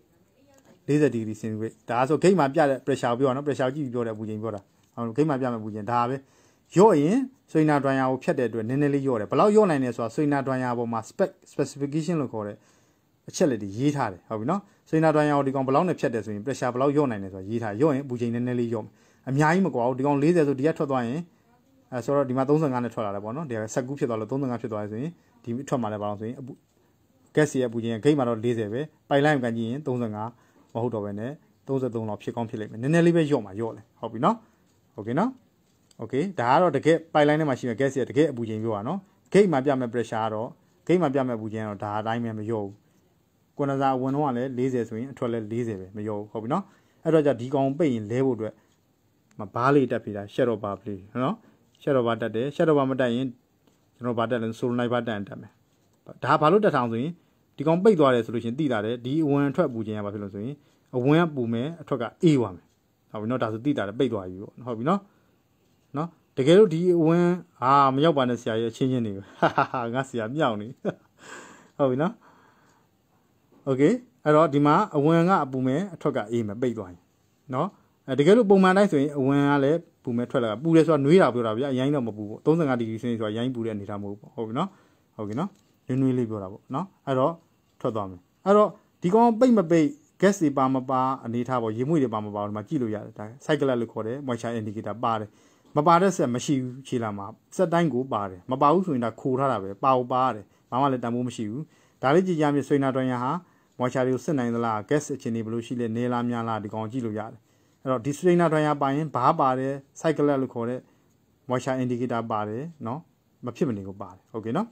forty degree centigrade ဒါဆိုဂိတ်မှာပြတဲ့ pressure ပြောရနော် pressure ကြည့်ပြီးပြောတဲ့အပူချိန်ပြောတာဟုတ်ဂိတ်မှာပြမဲ့အပူချိန်ဒါပဲရော့ရင် strainer dryer ကိုဖြတ်တဲ့အတွက်နည်းနည်းလေးရော့တယ်ဘယ်လောက်ရော့နိုင်လဲဆိုတာ strainer dryer ပေါ်မှာ spec specification လို့ခေါ်တဲ့အချက်လက်တွေရေးထားတယ်ဟုတ်ပြီနော် strainer dryer ကိုဒီကောင်ဘယ်လောက်နဲ့ဖြတ်တယ်ဆိုရင် pressure ဘယ်လောက်ရော့နိုင်လဲဆိုတာရေးထားရော့ရင်အပူချိန်နည်းနည်းလေးရော့အများကြီးမကွာဘူးဒီကောင်fortyဆိုဒီကထွက်သွားရင်အဲဆိုတော့ဒီမှာthirty-fiveနဲ့ထွက်လာတယ်ပေါ့နော်ဒီကဆက်ကူးဖြစ်သွားလို့thirty-fiveဖြစ်သွားတယ်ဆိုရင်ဒီထွက်มาလဲပါအောင်ဆိုရင်အပူ gas ရဲ့အပူချိန်ကဂိတ်မှာတော့fortyပဲပိုက်လိုင်းကိုကန်ကြည့်ရင်thirty-fiveမဟုတ်တော့ဘဲနဲ့thirty-threeလောက်ဖြစ်ကောင်းဖြစ်လိမ့်မယ်နည်းနည်းလေးပဲရော့မှာရော့လဲဟုတ်ပြီနော်โอเคနော်โอเคဒါကတော့တကယ်ပိုက်လိုင်းထဲမှာရှိတဲ့ gas ရဲ့တကယ်အပူချိန်ပြောတာနော်ဂိတ်မှာပြမဲ့ pressure ကတော့ဂိတ်မှာပြမဲ့အပူချိန်ကတော့ဒါအတိုင်းပဲမရော့ဘူးကွန်ဒန်ဆာအဝင်တော့ကလည်းfortyဆိုရင်အထွက်လည်းfortyပဲမရော့ဘူးဟုတ်ပြီနော်အဲ့တော့じゃဒီကောင်ပိတ်ရင်လဲဖို့အတွက်မဘားလေးတက်ပြီလား shadow bar လေးနော် shadow bar တက်တယ် shadow bar မတက်ရင်ကျွန်တော်ဘာတက်လဲ solenoid bar တက်တက်မယ်ဒါဘာလို့တက်ထောင်ဆိုရင်ဒီကောင်ပိတ်သွားတယ်ဆိုလို့ရှင်သိတာတယ်ဒီအဝင်အထွက်ပူခြင်းရပါဖြစ်လို့ဆိုရင်အဝင်ကပူမယ်အထွက်ကအေးသွားမယ်ဟုတ်ပြီနော်ဒါဆိုသိတာတယ်ပိတ်သွားပြီပေါ့ဟုတ်ပြီနော်နော်တကယ်လို့ဒီအဝင်ဟာမရောက်ပါနဲ့ဆရာရဲ့အချင်းချင်းနေပဲဟာဟာငါဆရာမြောက်နေဟုတ်ပြီနော်โอเคအဲ့တော့ဒီမှာအဝင်ကအပူမယ်အထွက်ကအေးမယ်ပိတ်သွားရင်နော်အဲတကယ်လို့ပုံမှန်တိုင်းဆိုရင်အဝင်ကလည်းပူမယ်ထွက်လာတာပူတယ်ဆိုတာနှွေးတာပြောတာဗျာအရင်တော့မပူဘူးthirty-fiveဒီဂရီစင်ဆိုတာအရင်ပူတဲ့အနေထားမဟုတ်ဘူးဟုတ်ပြီနော်ဟုတ်ပြီနော်နွေးနွေးလေးပြောတာပေါ့နော်အဲ့တော့ထွက်သွားမယ်အဲ့တော့ဒီကောင်ပိတ်မပိတ် gas တွေပါမပါအနေထားပေါ့ရေမွေတွေပါမပါဒီမှာကြည့်လို့ရတယ်ဒါ cycle လို့ခေါ်တယ် moisture indicator ပါတယ်မပါတဲ့ဆက်မရှိဘူးခြေလာမှာစက်တိုင်းကိုပါတယ်မပါဘူးဆိုရင်ဒါခိုးထားတာပဲပါဖို့ပါရတယ်ဘာမှလည်းတန်ဖိုးမရှိဘူးဒါလေးကြည့်ကြမြင်ဆွေနာတွင်ရဟာ moisture တွေကိုစစ်နိုင်သလား gas အခြေအနေဘယ်လိုရှိလဲနေလားများလားဒီကောင်ကြည့်လို့ရတယ်အဲ့တော့ဒီ strainer တွင်ရပါရင်ဘာပါတယ် cycle လို့ခေါ်တဲ့ moisture indicator ပါတယ်နော်မဖြစ်မနေကိုပါတယ်โอเคနော်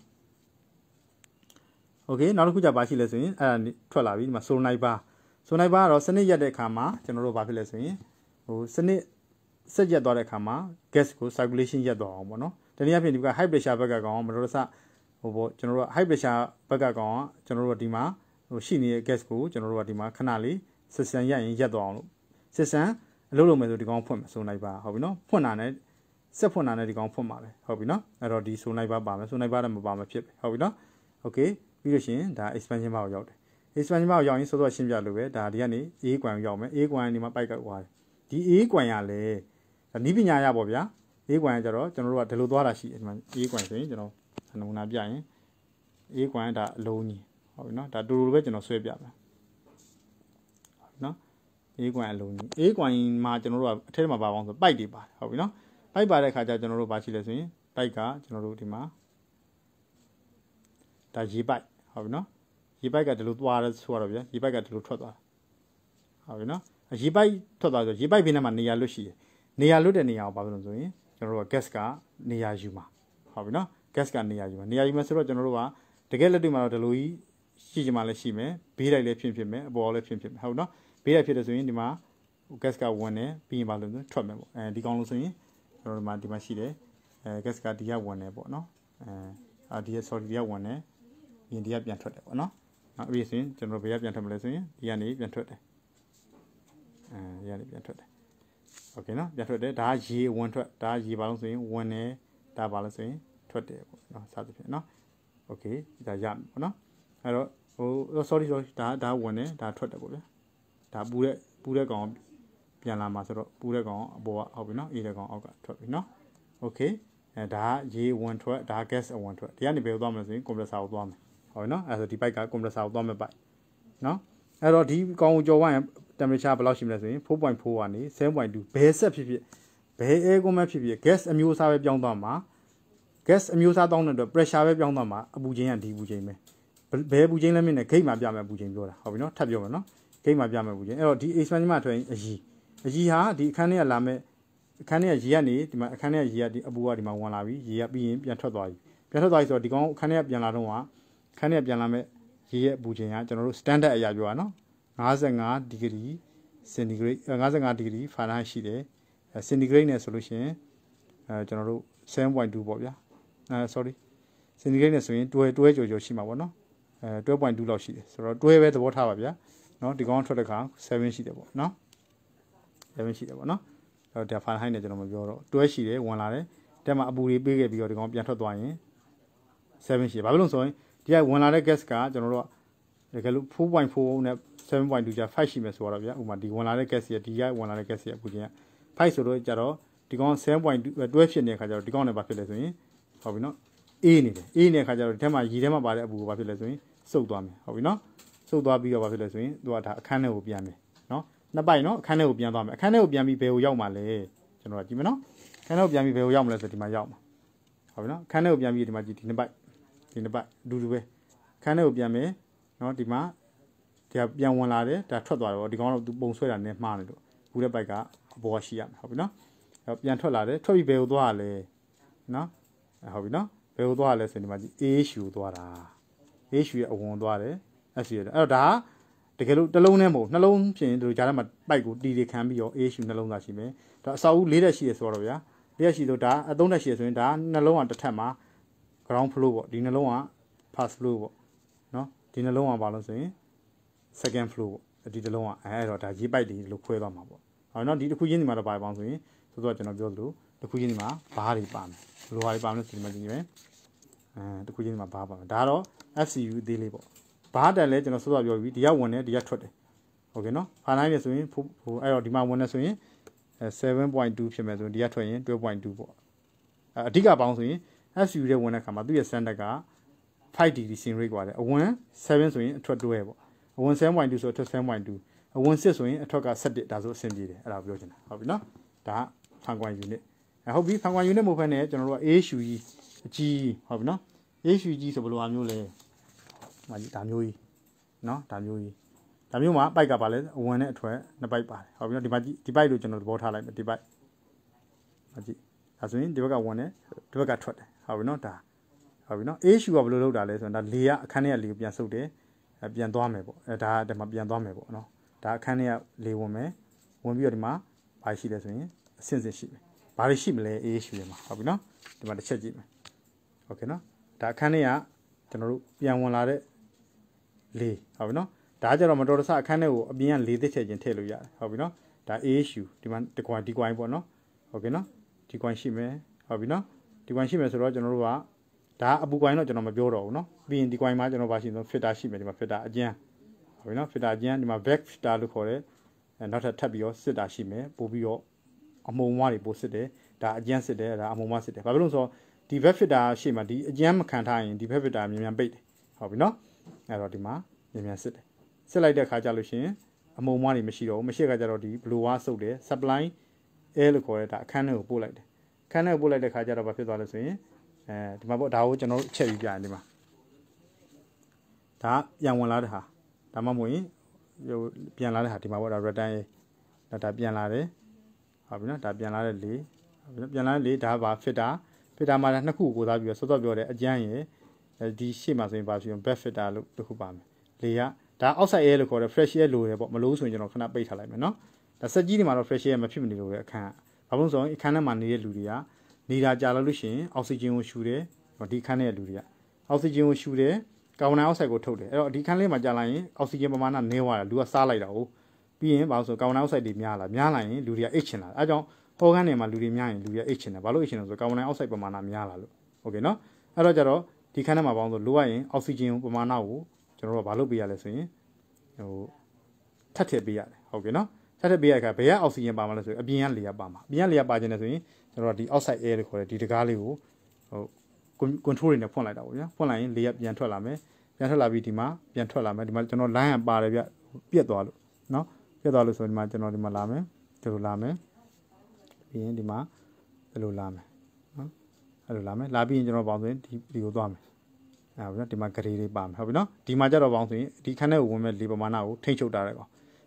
โอเคနောက်တစ်ခုကြပါရှိလဲဆိုရင်အဲ့ဒါထွက်လာပြီဒီမှာ solenoid bar solenoid bar ကတော့စနစ်ရက်တဲ့အခါမှာကျွန်တော်တို့ဘာဖြစ်လဲဆိုရင်ဟိုစနစ်ဆက်ရက်သွားတဲ့အခါမှာ gas ကို circulation ရက်သွားအောင်ပေါ့နော်တနည်းအားဖြင့်ဒီက high pressure ဘက်ကကောင်မတော်တဆဟိုပေါ့ကျွန်တော်တို့ high pressure ဘက်ကကောင်ကျွန်တော်တို့ဒီမှာဟိုရှိနေတဲ့ gas ကိုကျွန်တော်တို့ကဒီမှာခဏလေးစစ်စံရက်ရင်ရက်သွားအောင်လို့စစ်စံအလုပ်လုပ်မယ်ဆိုဒီကောင်ဖွင့်မယ် solenoid bar ဟုတ်ပြီနော်ဖွင့်တာနဲ့ဆက်ဖွင့်တာနဲ့ဒီကောင်ဖွင့်ပါပဲဟုတ်ပြီနော်အဲ့တော့ဒီ solenoid bar ပါမယ် solenoid bar တော့မပါမဖြစ်ဟုတ်ပြီနော် okay ပြီးလို့ရှိရင်ဒါ expansion bar ကိုရောက်တယ် expansion bar ကိုရောက်ရင်စောစောရှင်းပြလို့ပဲဒါဒီကနေ A ကွမ်ရောက်မယ် A ကွမ်ကနေမှပိုက်ကသွားတယ်ဒီ A ကွမ်ရလဲနီးပညာရပါဗျာ A ကွမ်ကျတော့ကျွန်တော်တို့ကဒီလိုသွားတာရှိတယ်ဒီမှာ A ကွမ်ဆိုရင်ကျွန်တော်နမူနာပြရင် A ကွမ်ဒါအလုံးကြီးဟုတ်ပြီနော်ဒါတူတူပဲကျွန်တော်ဆွဲပြမယ်ဟုတ်ပြီနော် A ကွမ်အလုံးကြီး A ကွမ်မှာကျွန်တော်တို့ကအထက်မှာပါအောင်ဆိုပိုက်တွေပါတယ်ဟုတ်ပြီနော်ပိုက်ပါတဲ့ခါကျကျွန်တော်တို့ဘာရှိလဲဆိုရင်ပိုက်ကကျွန်တော်တို့ဒီမှာဒါရေပိုက်ဟုတ်ပြီနော်ရေပိုက်ကဒီလိုသွားတယ်ဆိုတော့ဗျာရေပိုက်ကဒီလိုထွက်သွားဟုတ်ပြီနော်ရေပိုက်ထွက်သွားဆိုရေပိုက်ဘေးထဲမှာနေရာလွတ်ရှိတယ်နေရာလွတ်တဲ့နေရာကိုဘာဖြစ်လို့ဆိုရင်ကျွန်တော်တို့က gas ကနေရာယူမှာဟုတ်ပြီနော် gas ကနေရာယူမှာနေရာယူမှာဆိုတော့ကျွန်တော်တို့ကတကယ်လက်တွေ့မှာတော့ဒီလိုကြီးရှိချင်မှလည်းရှိမယ်ဘေးတိုက်လည်းဖြစ်ဖြစ်မယ်အပေါ်လည်းဖြစ်ဖြစ်မယ်ဟုတ်နော်ဘေးတိုက်ဖြစ်တယ်ဆိုရင်ဒီမှာ gas ကဝင်တယ်ပြီးရင်ဘာလို့လဲထွက်မယ်ပေါ့အဲဒီကောင်လို့ဆိုရင်ကျွန်တော်တို့မှာဒီမှာရှိတယ်အဲ gas ကဒီကဝင်တယ်ပေါ့နော်အဲအာဒီ sorry ဒီကဝင်တယ်ရင်ဒီကပြန်ထွက်တယ်ပေါ့နော်နောက်ပြီးဆိုရင်ကျွန်တော်ဘယ်ကပြန်ထွက်မလဲဆိုရင်ဒီကနေပြန်ထွက်တယ်အဲဒီကနေပြန်ထွက်တယ်โอเคနော်ပြန်ထွက်တယ်ဒါကရေဝင်ထွက်ဒါကရေပါလို့ဆိုရင်ဝင်တယ်ဒါပါလို့ဆိုရင်ထွက်တယ်ပေါ့နော်စသဖြင့်နော်โอเคဒါရမယ်ပေါ့နော်အဲ့တော့ဟို sorry sorry ဒါဒါဝင်တယ်ဒါထွက်တယ်ပေါ့ဗျာဒါပူတဲ့ပူတဲ့ကောင်ပြန်လာမှာဆိုတော့ပူတဲ့ကောင်အပေါ်ကဟုတ်ပြီနော်အေးတဲ့ကောင်အောက်ကထွက်ပြီနော်โอเคအဲဒါကရေဝင်ထွက်ဒါ gas အဝင်ထွက်ဒီကနေဘယ်ကိုသွားမလဲဆိုရင် compressor ကိုသွားမယ်ဟုတ်နော်အဲဆိုဒီ pipe က compressor ကိုသွားမယ် pipe နော်အဲ့တော့ဒီကောင်ကိုကြော်ဝိုင်း temperature ဘယ်လောက်ရှိမလဲဆိုရင် four point four ကနေ seven point two ဘယ်ဆက်ဖြစ်ဖြစ်ဘယ် air ကိုမှဖြစ်ဖြစ် gas အမျိုးအစားပဲပြောင်းသွားမှာ gas အမျိုးအစားတောင်းတဲ့အတွက် pressure ပဲပြောင်းသွားမှာအပူချိန်ကဒီပူချိန်ပဲဘယ်ပူချိန်လဲမြင်နေဂိတ်မှာပြမယ်ပူချိန်ပြောတာဟုတ်ပြီနော်ထပ်ပြောမယ်နော်ဂိတ်မှာပြမယ်ဘူးချင်းအဲ့တော့ဒီ expansion မှာထွက်ရင်အကြီးအကြီးဟာဒီအခန်းထဲကလာမဲ့အခန်းထဲကရေကနေဒီမှာအခန်းထဲကရေကဒီအပူကဒီမှာဝင်လာပြီရေကပြီးရင်ပြန်ထွက်သွားပြီပြန်ထွက်သွားပြီဆိုတော့ဒီကောင်အခန်းထဲကပြန်လာတော့ကအခန်းထဲကပြန်လာမဲ့ရေရဲ့အပူချိန်ကကျွန်တော်တို့ standard အရာပြောတာနော်fifty-five ဒီဂရီ centigrade fifty-five ဒီဂရီ Fahrenheit ရှိတယ် centigrade နဲ့ဆိုလို့ရှိရင်အဲကျွန်တော်တို့ seven point two ပေါ့ဗျာအဲ sorry centigrade နဲ့ဆိုရင်twelve twelveကျော်ကျော်ရှိမှာပေါ့နော်အဲ twelve point two လောက်ရှိတယ်ဆိုတော့twelveပဲသဘောထားပါဗျာနော်ဒီကောင်ထွက်တဲ့ခါsevenရှိတယ်ပေါ့နော် sevenရှိတယ်ပေါ့နော်အဲ့တော့ Fahrenheit နဲ့ကျွန်တော်မပြောတော့twelveရှိတယ်ဝင်လာတယ်တက်မှာအပူတွေပေးခဲ့ပြီးတော့ဒီကောင်ပြန်ထွက်သွားရင်sevenရှိတယ်ဘာဖြစ်လို့ဆိုရင်ဒီကဝင်လာတဲ့ gas ကကျွန်တော်တို့ကတကယ်လို့ four point four နဲ့ seven point two ကျfiveရှိမယ်ဆိုတော့ဗျာဥပမာဒီဝင်လာတဲ့ gas ကြီးဒီကဝင်လာတဲ့ gas ကြီးအပူချင်းကfiveဆိုတော့ကြတော့ဒီကောင်seven point two twelveဖြစ်နေတဲ့ခါကျတော့ဒီကောင်နဲ့ဘာဖြစ်လဲဆိုရင်ဟုတ်ပြီနော်အေးနေတယ်အေးနေတဲ့ခါကျတော့ဒီထဲမှာရေထဲမှာပါတဲ့အပူကိုဘာဖြစ်လဲဆိုရင်စုပ်သွားမယ်ဟုတ်ပြီနော်စုပ်သွားပြီးတော့ဘာဖြစ်လဲဆိုရင်သူကဒါအခန်းထဲကိုပြန်မယ်နော်နှစ်ပိုက်နော်အခန်းထဲကိုပြန်သွားမယ်အခန်းထဲကိုပြန်ပြီးဘယ်ကိုရောက်မှာလဲကျွန်တော်ကကြည့်မယ်နော်အခန်းထဲကိုပြန်ပြီးဘယ်ကိုရောက်မလဲဆိုဒီမှာရောက်မှာဟုတ်ပြီနော်အခန်းထဲကိုပြန်ပြီးဒီမှာကြည့်ဒီနှစ်ပိုက်ဒီနှစ်ပိုက်အတူတူပဲအခန်းထဲကိုပြန်မယ်နော်ဒီမှာဒီကပြန်ဝင်လာတယ်ဒါထွက်သွားတယ်ပေါ့ဒီကောင်တော့သူပုံဆွဲတာနဲ့မှားနေလို့ဘူးတဲ့ပိုက်ကအပေါ်ကရှိရမယ်ဟုတ်ပြီနော်အဲ့ပြန်ထွက်လာတယ်ထွက်ပြီးဘယ်ကိုသွားရလဲနော်ဟုတ်ပြီနော်ဘယ်ကိုသွားရလဲဆိုဒီမှာကြည့် A H U သွားတာ A H U ရဲ့အဝင်သွားတယ် S U ရဲ့အဲ့တော့ဒါတကယ်လို့တစ်လုံးနဲ့မဟုတ်နှလုံးဖြစ်ရင်တို့ကြားထဲမှာပိုက်ကိုတီတီခံပြီးတော့ A H U နှလုံးသားရှိမယ်ဒါအစာအုပ်၄တက်ရှိရဆိုတော့ဗျာ၄တက်ရှိဆိုဒါအသုံးတက်ရှိရဆိုရင်ဒါနှလုံးကတစ်ထပ်မှာ ground floor ပေါ့ဒီနှလုံးက first floor ပေါ့နော်ဒီနှလုံးကဘာလို့ဆိုရင် second floor ပေါ့ဒီတစ်လုံးကအဲ့တော့ဒါရေးပိုက်တွေလို့ခွဲသွားမှာပေါ့ဟောနော်ဒီတစ်ခုချင်းဒီမှာတော့ပါပေါင်းဆိုရင်ဆိုတော့ကျွန်တော်ပြောသလိုတစ်ခုချင်းဒီမှာဘားတွေပါမယ်ဘယ်လိုဘားတွေပါမလဲဆိုဒီမှာကြည့်မယ်အဲတစ်ခုချင်းဒီမှာဘားပါမယ်ဒါတော့ F C U အသေးလေးပေါ့ဘားတက်လဲကျွန်တော်ဆိုတော့ပြောပြီးဒီကဝင်တယ်ဒီကထွက်တယ်โอเคနော်ဖာနိုင်နေဆိုရင်ဟိုအဲ့တော့ဒီမှာဝင်နေဆိုရင်seven point twoဖြစ်မယ်ဆိုရင်ဒီကထွက်ရင်twelve point twoပေါ့အဓိကပေါင်းဆိုရင် F C U ရဲ့ဝင်တဲ့ခါမှာသူ့ရဲ့ standard ကfive degree C rate กว่าတယ်အဝင်sevenဆိုရင်အထွက်twelveပေါ့အဝင်seven point twoဆိုအထွက်seven point twoအဝင်sixဆိုရင်အထွက်ကsevenဒါဆိုအဆင်ပြေတယ်အဲ့ဒါပြောချင်တာဟုတ်ပြီနော်ဒါကဖန်ကွမ် unit အဲဟုတ်ပြီဖန်ကွမ် unit မဟုတ်ဘဲနဲ့ကျွန်တော်တို့က A H U ကြီးအကြီးဟုတ်ပြီနော် A H U ကြီးဆိုဘယ်လိုအမျိုးလဲဟာဒါမျိုးကြီးနော်ဒါမျိုးကြီးဒါမျိုးမှာပိုက်ကပါလဲအဝင်နဲ့အထွက်နှစ်ပိုက်ပါတယ်ဟုတ်ပြီနော်ဒီမှာဒီပိုက်လို့ကျွန်တော်သဘောထားလိုက်မယ်ဒီပိုက်ဟာကြည့်ဒါဆိုရင်ဒီဘက်ကဝင်တယ်ဒီဘက်ကထွက်တယ်ဟုတ်ပြီနော်ဒါဟုတ်ပြီနော် A H U ကဘယ်လိုလုပ်တာလဲဆိုရင်ဒါလေကအခန်းထဲကလေကိုပြန်ဆုပ်တယ်ပြန်သွားမယ်ပေါ့အဲဒါဒီမှာပြန်သွားမယ်ပေါ့နော်ဒါအခန်းထဲကလေဝင်မယ်ဝင်ပြီးတော့ဒီမှာဘာရှိလဲဆိုရင်အဆင့်ဆင့်ရှိမယ်ဘာတွေရှိမလဲ A H U ထဲမှာဟုတ်ပြီနော်ဒီမှာတစ်ချက်ကြည့်မယ်โอเคနော်ဒါအခန်းထဲကကျွန်တော်တို့ပြန်ဝင်လာတဲ့လေဟုတ်ပြီနော်ဒါကြတော့မတော်တဆအခန်းထဲကိုအပြင်ကလေသစ်ထည့်ခြင်းထည့်လို့ရတယ်ဟုတ်ပြီနော်ဒါ A H U ဒီမှာဒီကွိုင်းဒီကွိုင်းပေါ့နော်ဟုတ်ကဲ့နော်ဒီကွိုင်းရှိမယ်ဟုတ်ပြီနော်ဒီကွိုင်းရှိမယ်ဆိုတော့ကျွန်တော်တို့ကဒါအပူကွိုင်းတော့ကျွန်တော်မပြောတော့ဘူးနော်ပြီးရင်ဒီကွိုင်းမှာကျွန်တော်ဘာရှိလဲ filter ရှိမယ်ဒီမှာ filter အကျန်းဟုတ်ပြီနော် filter အကျန်းဒီမှာ back filter လို့ခေါ်တယ်နောက်ထပ်ထပ်ပြီးတော့စစ်တာရှိမယ်ပို့ပြီးတော့အမုံမွားတွေပို့စစ်တယ်ဒါအကျန်းစစ်တယ်ဒါအမုံမွားစစ်တယ်ဘာဖြစ်လို့ဆိုတော့ဒီ back filter ရှေ့မှာဒီအကျန်းမခံထားရင်ဒီ back filter မြန်မြန်ပိတ်တယ်ဟုတ်ပြီနော်အဲ့တော့ဒီမှာမြန်မြန်စစ်တယ်စစ်လိုက်တဲ့ခါကျလို့ရှိရင်အမုံမွားတွေမရှိတော့ဘူးမရှိခါကျတော့ဒီ blow ဝါဆုပ်တယ် supply air လို့ခေါ်တဲ့ဒါအခန်းထဲကိုပို့လိုက်တယ်အခန်းထဲကိုပို့လိုက်တဲ့ခါကျတော့ဘာဖြစ်သွားလဲဆိုရင်အဲဒီမှာပေါ့ဒါကိုကျွန်တော်တို့ချက်ယူပြရင်ဒီမှာဒါပြန်ဝင်လာတဲ့ဟာဒါမှမဟုတ်ရင်ဟိုပြန်လာတဲ့ဟာဒီမှာပေါ့ဒါ return ဒါဒါပြန်လာတယ်ဟုတ်ပြီနော်ဒါပြန်လာတဲ့လေဟုတ်ပြီနော်ပြန်လာတဲ့လေဒါပါ filter filter မှာနှစ်ခုကိုသားပြီးတော့စောစောပြောတဲ့အကျန်းရယ်ဒီရှေ့မှာဆိုရင်ပါဆိုရင် back filter လို့တစ်ခုပါမယ်လေကဒါ outside air လို့ခေါ်တယ် fresh air လိုတယ်ပေါ့မလို့ဆိုရင်ကျွန်တော်ခဏပိတ်ထားလိုက်မယ်နော်ဒါစက်ကြီးတွေမှာတော့ fresh air မဖြစ်မနေလို့ရအခန်းဘာလို့ဆိုရင်အခန်းထဲမှာနေတဲ့လူတွေကနေတာကြာလို့ရှိရင်အောက်ဆီဂျင်ကိုရှူတယ်ဒီခန်းထဲကလူတွေကအောက်ဆီဂျင်ကိုရှူတယ်ကာဗွန်ဒိုင်အောက်ဆိုက်ကိုထုတ်တယ်အဲ့တော့ဒီခန်းလေးမှာကြာလာရင်အောက်ဆီဂျင်ပမာဏနည်းသွားတယ်လူကစားလိုက်တာဟုတ်ပြီးရင်ဘာလို့ဆိုကာဗွန်ဒိုင်အောက်ဆိုက်တွေများလာများလာရင်လူတွေကအိတ်ချင်လာအဲကြောင့်ဟောခန်းထဲမှာလူတွေများရင်လူတွေကအိတ်ချင်တယ်ဘာလို့အိတ်ချင်လဲဆိုကာဗွန်ဒိုင်အောက်ဆိုက်ပမာဏများလာလို့โอเคနော်အဲ့တော့ကြတော့ဒီခန်းထဲမှာဘာလို့ဆိုလိုရရင်အောက်ဆီဂျင်ပမာဏကိုကျွန်တော်တို့ကဘာလုပ်ပေးရလဲဆိုရင်ဟိုထပ်ထည့်ပေးရတယ်ဟုတ်ကဲ့နော်ထပ်ထည့်ပေးရတဲ့အခါဘယ်ကအောက်ဆီဂျင်ပါမလဲဆိုရင်အပြင်ကလေကပါမှာအပြင်ကလေကပါခြင်းလဲဆိုရင်ကျွန်တော်တို့ဒီ outside air လို့ခေါ်တဲ့ဒီတကားလေးကိုဟို control တွေနဲ့ဖွင့်လိုက်တာပေါ့ဗျာဖွင့်လိုက်ရင်လေကပြန်ထွက်လာမယ်ပြန်ထွက်လာပြီးဒီမှာပြန်ထွက်လာမယ်ဒီမှာကျွန်တော် line ကပါတယ်ဗျပြက်သွားလို့เนาะပြက်သွားလို့ဆိုရင်ဒီမှာကျွန်တော်ဒီမှာလာမယ်ဒီလိုလာမယ်ပြီးရင်ဒီမှာဒီလိုလာမယ်เนาะအဲ့လိုလာမယ်လာပြီးရင်ကျွန်တော်ပေါင်းဆိုရင်ဒီဒီကိုသွားမယ်အဲ့ဒါဗျာဒီမှာဂရေတွေပါမယ်ဟုတ်ပြီเนาะဒီမှာကြတော့ပေါင်းဆိုရင်ဒီခန်းထဲကိုဝင်မဲ့လေပမာဏကိုထိန်းချုပ်ထားတယ်ကော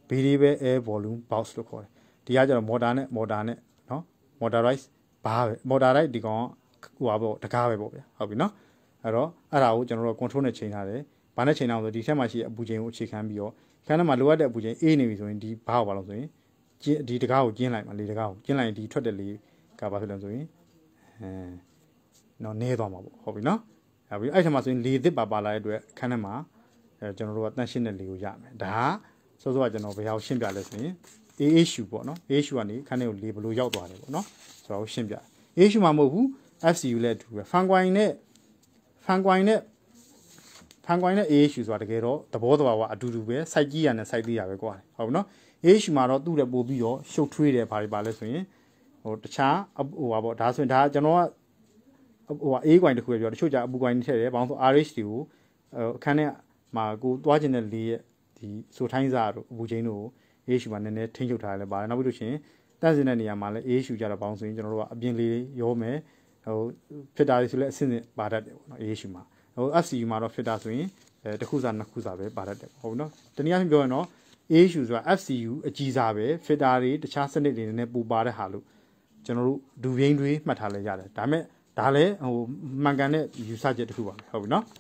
variable air volume box လို့ခေါ်တယ်ဒီကကျတော့ motor နဲ့ motor နဲ့နော် motorized ဘာပဲ motorized ဒီကောင်ဟိုပါပေါ့တကားပဲပေါ့ဗျာဟုတ်ပြီနော်အဲ့တော့အဲ့ဒါကိုကျွန်တော်တို့ control နဲ့ချိန်ထားတယ်ဘာနဲ့ချိန်အောင်ဆိုဒီထက်မှရှိတဲ့အပူချိန်ကိုအခြေခံပြီးတော့ခန်းထဲမှာလိုအပ်တဲ့အပူချိန်အေးနေပြီဆိုရင်ဒီဘာကိုပါလို့ဆိုရင်ဒီတကားကိုကျင်းလိုက်မှာလေတကားကိုကျင်းလိုက်ရင်ဒီထွက်တဲ့လေကဘာဖြစ်လဲဆိုရင်အဲနော်နေသွားမှာပေါ့ဟုတ်ပြီနော်အဲ့ပြီးအဲ့ထက်မှဆိုရင်လေသစ်ပါပါလာတဲ့အတွက်ခန်းထဲမှာအဲကျွန်တော်တို့ကတန့်ရှင်းတဲ့လေကိုရမယ်ဒါကစောစောကကျွန်တော်ဘယ်ဟာကိုရှင်းပြလဲဆိုရင် A H U ပေါ့နော် A H U ကနေခန်းထဲကိုလေဘယ်လိုရောက်သွားတယ်ပေါ့နော်ဆိုတော့ရှင်းပြ A H U မှာမဟုတ်ဘူး F C U လည်းအတူပဲ fan coin နဲ့ fan coin နဲ့ fan coin နဲ့ A H U ဆိုတာတကယ်တော့သဘောတဘာဝအတူတူပဲ site ကြီးရနဲ့ site သေးရပဲကွာဟုတ်ပြီနော် A H U မှာတော့သူ့လည်းပို့ပြီးတော့ရှုပ်ထွေးတယ်ဘာတွေပါလဲဆိုရင်ဟိုတခြားဟိုပါပေါ့ဒါဆိုရင်ဒါကျွန်တော်ကဟိုဟာ A coin တခုပဲပြောတချို့ကြအပူ coin ထည့်တယ်ဘာလို့ဆို R H တွေကိုအခန်းထဲမှာကိုသွားခြင်းတဲ့လေရဲ့ဒီဆိုထိုင်းစားတို့အပူချင်းတို့ A H U မှာနည်းနည်းထိန်းချုပ်ထားရလဲပါတယ်နောက်ပြီးလို့ရှိရင်တန့်စင်တဲ့နေရာမှာလည်း A H U ကြတော့ဘောင်းဆိုရင်ကျွန်တော်တို့ကအပြင်လေးရောမယ်ဟို filter တွေဆိုလည်းအဆင့်ဆင့်ပါတတ်တယ်ပေါ့နော် A H U မှာဟို F C U မှာတော့ filter ဆိုရင်အဲတစ်ခုစားနှစ်ခုစားပဲပါတတ်တယ်ဟုတ်ပြီနော်တနည်းအားဖြင့်ပြောရင်တော့ A H U ဆိုတာ F C U အကြီးစားပဲ filter တွေတခြားစနစ်တွေနည်းနည်းပူပါတဲ့ဟာလို့ကျွန်တော်တို့ဒူရင်းတွေမှတ်ထားလဲရတယ်ဒါပေမဲ့ဒါလည်းဟိုမှန်ကန်တဲ့ယူဆချက်တစ်ခုပါပဲဟုတ်ပြီနော်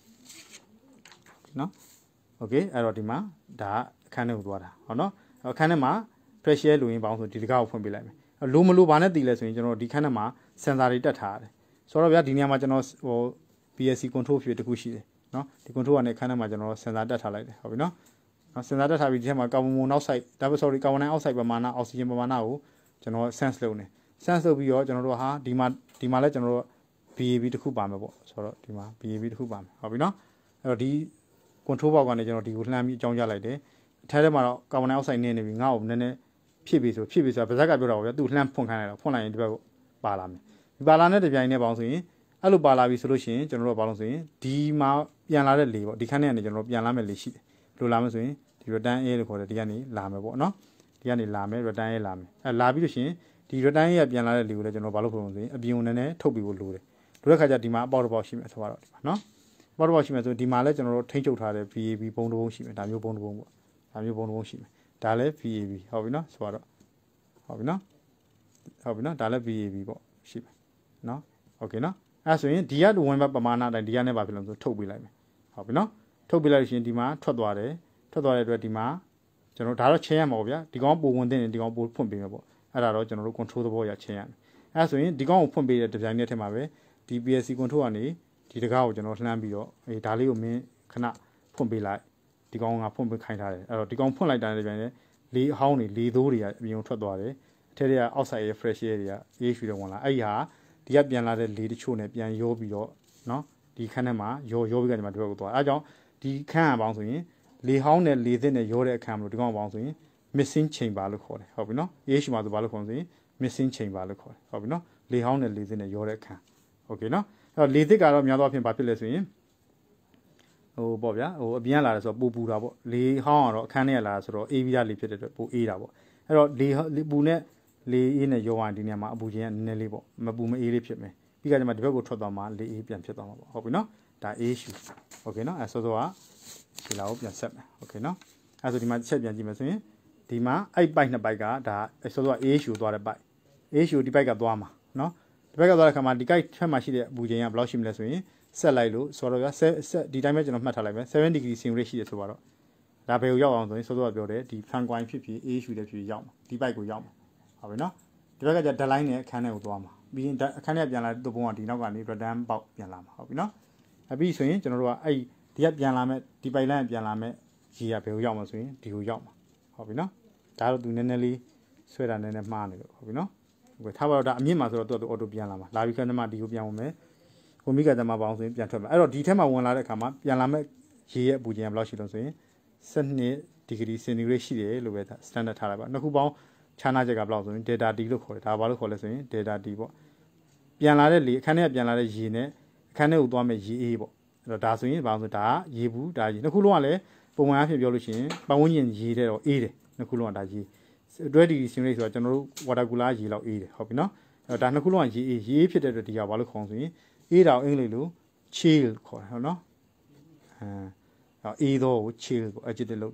နော်โอเคအဲ့တော့ဒီမှာဒါအခန်းထဲကိုသွားတာဟုတ်နော်အခန်းထဲမှာ pressure လိုရင်းပေါင်းဆိုဒီတကားကိုဖွင့်ပေးလိုက်မယ်လိုမလိုဘာနဲ့တည်လဲဆိုရင်ကျွန်တော်ဒီခန်းထဲမှာ sensor တွေတက်ထားရတယ်ဆိုတော့ဗျာဒီနေရာမှာကျွန်တော်ဟို P S C control ဖြစ်တစ်ခုရှိတယ်နော်ဒီ control ကနေခန်းထဲမှာကျွန်တော် sensor တက်ထားလိုက်တယ်ဟုတ်ပြီနော်နော် sensor တက်ထားပြီးဒီထဲမှာ carbon monoxide ဒါပေမဲ့ sorry carbon dioxide ပမာဏ oxygen ပမာဏကိုကျွန်တော် sense လုပ်နေ sense လုပ်ပြီးတော့ကျွန်တော်တို့ဟာဒီမှာဒီမှာလည်းကျွန်တော်တို့ B A B တစ်ခုပါမယ်ပေါ့ဆိုတော့ဒီမှာ B A B တစ်ခုပါမယ်ဟုတ်ပြီနော်အဲ့တော့ဒီ control box ကနေကျွန်တော်ဒီကိုလှမ်းပြီးအကြောင်းကြားလိုက်တယ်အထက်ထဲမှာတော့ carbon dioxide နည်းနေပြီငါ့ကိုနည်းနည်းဖြစ်ပြီဆိုဖြစ်ပြီဆိုတာဗဇက်ကပြောတာပေါ့ဗျာသူလှမ်းဖွင့်ခိုင်းလိုက်တော့ဖွင့်လိုက်ရင်ဒီဘက်ကိုပါလာမယ်ဒီပါလာတဲ့တပြိုင်နဲ့ပေါင်းဆိုရင်အဲ့လိုပါလာပြီဆိုလို့ရှိရင်ကျွန်တော်တို့ဘာလို့ဆိုရင်ဒီမှာပြန်လာတဲ့လေပေါ့ဒီခန်းထဲကနေကျွန်တော်တို့ပြန်လာမဲ့လေရှိတယ်ဘယ်လိုလာမလဲဆိုရင်ဒီ return air လို့ခေါ်တယ်ဒီကနေလာမယ်ပေါ့နော်ဒီကနေလာမယ် return air လာမယ်အဲလာပြီးလို့ရှိရင်ဒီ return air ပြန်လာတဲ့လေကိုလည်းကျွန်တော်ဘာလို့ခေါ်လို့ဆိုရင်အပြင်ကိုနည်းနည်းထုတ်ပြီးဖို့လိုတယ်လိုတဲ့ခါကျဒီမှာအပေါက်တစ်ပေါက်ရှိမယ်ဆိုတော့ဒီမှာနော်အပေါက်တစ်ပေါက်ရှိမယ်ဆိုဒီမှာလည်းကျွန်တော်တို့ထိန်းချုပ်ထားတဲ့ V A B ပုံတစ်ပုံရှိမယ်ဒါမျိုးပုံတစ်ပုံပေါ့ဒါမျိုးပုံတစ်ပုံရှိမယ်ဒါလည်း V A B ဟုတ်ပြီနော်ဆိုတော့ဟုတ်ပြီနော်ဟုတ်ပြီနော်ဒါလည်း V A B ပေါ့ရှိမယ်နော်โอเคနော်အဲဆိုရင်ဒီကဝင်ဘက်ပမာဏတိုင်းဒီကနဲ့ပါဖြစ်လို့ဆိုထုတ်ပေးလိုက်မယ်ဟုတ်ပြီနော်ထုတ်ပေးလိုက်ရှင်ဒီမှာထွက်သွားတယ်ထွက်သွားတဲ့အတွက်ဒီမှာကျွန်တော်ဒါတော့ချိန်ရမှာပေါ့ဗျာဒီကောင်ပိုဝင်တဲ့ဒီကောင်ပိုဖွင့်ပေးမယ်ပေါ့အဲ့ဒါတော့ကျွန်တော်တို့ control သဘောရချိန်ရမယ်အဲဆိုရင်ဒီကောင်ကိုဖွင့်ပေးတဲ့ဒီဇိုင်းနဲ့ထဲမှာပဲဒီ P S C control ကနေဒီတကားကိုကျွန်တော်လှမ်းပြီးတော့အေးဒါလေးကိုမင်းခဏဖွင့်ပေးလိုက်ဒီကောင်ကဖွင့်ပေးခိုင်းထားတယ်အဲ့တော့ဒီကောင်ဖွင့်လိုက်တာလည်းပြန်လေလေအဟောင်းတွေလေသိုးတွေကအပြင်ထွက်သွားတယ်အထက်တွေက outside air fresh air တွေက A H U တွေဝင်လာအဲ့ဒီဟာဒီကပြန်လာတဲ့လေတချို့နဲ့ပြန်ရောပြီးတော့နော်ဒီခန်းထဲမှာရောရောပြီးကဒီမှာဒီဘက်ကိုသွားအဲအကြောင်းဒီခန်းကပေါင်းဆိုရင်လေဟောင်းနဲ့လေသစ်နဲ့ရောတဲ့အခန်းမလို့ဒီကောင်ပေါင်းဆိုရင် missing chamber လို့ခေါ်တယ်ဟုတ်ပြီနော် A H U မှာဆိုဘာလို့ခေါ်ဆိုရင် missing chamber လို့ခေါ်တယ်ဟုတ်ပြီနော်လေဟောင်းနဲ့လေသစ်နဲ့ရောတဲ့အခန်းโอเคနော်အဲ့တော့လေသစ်ကတော့များသောအားဖြင့်ဘာဖြစ်လဲဆိုရင်ဟိုပေါ့ဗျာဟိုအပြင်ကလာတယ်ဆိုတော့ပူပူတာပေါ့လေဟောင်းကတော့အခန်းထဲကလာဆိုတော့အေးပြီးသားလေဖြစ်တဲ့အတွက်ပူအေးတာပေါ့အဲ့တော့လေပူနဲ့လေအေးနဲ့ရောဝင်ဒီနေရာမှာအပူချင်းကနည်းနည်းလေးပေါ့မပူမအေးလေးဖြစ်မယ်ပြီးကြမှာဒီဘက်ကိုထွက်သွားမှာလေအေးပြန်ဖြစ်သွားမှာပေါ့ဟုတ်ပြီနော်ဒါ A H U โอเคနော်အဲဆိုတော့ဒီလောက်ပြန်ဆက်မယ်โอเคနော်အဲဆိုဒီမှာချက်ပြန်ကြည့်မယ်ဆိုရင်ဒီမှာအဲ့ပိုက်နှစ်ပိုက်ကဒါဆိုတော့ A H U သွားတဲ့ပိုက် A H U ဒီပိုက်ကသွားမှာနော်ဒီဘက်ကသွားတဲ့ခါမှာဒီကိုက်ထက်မှာရှိတဲ့အပူချိန်ကဘယ်လောက်ရှိမလဲဆိုရင်ဆက်လိုက်လို့ဆိုတော့ဗျာဆက်ဒီတိုင်းပဲကျွန်တော်မှတ်ထားလိုက်မယ်seven degree centigrade ရှိတယ်ဆိုတော့ဒါဘယ်ကိုရောက်အောင်ဆိုရင်ဆိုတော့ပြောတယ်ဒီ fan coin ဖြစ်ဖြစ် A H U လည်းဖြစ်ဖြစ်ရောက်မှာဒီပိုက်ကိုရောက်မှာဟုတ်ပြီနော်ဒီဘက်ကကျ deadline နဲ့အခန်းထဲကိုသွားမှာပြီးရင်အခန်းထဲပြန်လာတဲ့ပုံကဒီနောက်ကနေ return ပေါက်ပြန်လာမှာဟုတ်ပြီနော်အပြီးဆိုရင်ကျွန်တော်တို့ကအဲ့ဒီကပြန်လာမဲ့ဒီပိုက်လိုင်းပြန်လာမဲ့ရေကဘယ်ကိုရောက်မှာဆိုရင်ဒီကိုရောက်မှာဟုတ်ပြီနော်ဒါတော့သူနည်းနည်းလေးဆွဲတာနည်းနည်းမှားနေလို့ဟုတ်ပြီနော်ဟုတ်ကဲ့ထားပါတော့ဒါအမြင့်မှာဆိုတော့သူက auto ပြန်လာမှာလာပြီးခဏမှဒီကိုပြန်ဝင်မယ်ကိုမိကတမပေါင်းဆိုရင်ပြန်ထွက်မှာအဲ့တော့ဒီထက်မှဝင်လာတဲ့အခါမှာပြန်လာမဲ့ရေရဲ့အပူချိန်ကဘယ်လောက်ရှိလို့ဆိုရင်seven degree centigrade ရှိတယ်လို့ပဲ standard ထားလိုက်ပါနှစ်ခုပေါင်းခြားနာချက်ကဘယ်လောက်ဆိုရင် delta T လို့ခေါ်တယ်ဒါဘာလို့ခေါ်လဲဆိုရင် delta T ပေါ့ပြန်လာတဲ့လေအခန်းထဲကပြန်လာတဲ့ရေနဲ့အခန်းထဲကိုသွားမဲ့ရေအေးပေါ့အဲ့တော့ဒါဆိုရင်ဘာလို့ဆိုဒါရေဘူးဒါရေနှစ်ခုလုံးကလည်းပုံမှန်အဖြစ်ပြောလို့ရှိရင်ပတ်ဝန်းကျင်ရေတဲ့တော့အေးတယ်နှစ်ခုလုံးကဒါရေtwelve degree centigrade ဆိုတော့ကျွန်တော်တို့ water cooler ရေလောက်အေးတယ်ဟုတ်ပြီနော်အဲ့တော့ဒါနှစ်ခုလုံးကရေအေးရေအေးဖြစ်တဲ့အတွက်ဒီကဘာလို့ခေါ်ဆိုရင်အေးတာကိုအင်္ဂလိပ်လို chill ခေါ်တယ်ဟုတ်နော်အဲအေးတော့ chill ကို adjective လုပ်တယ်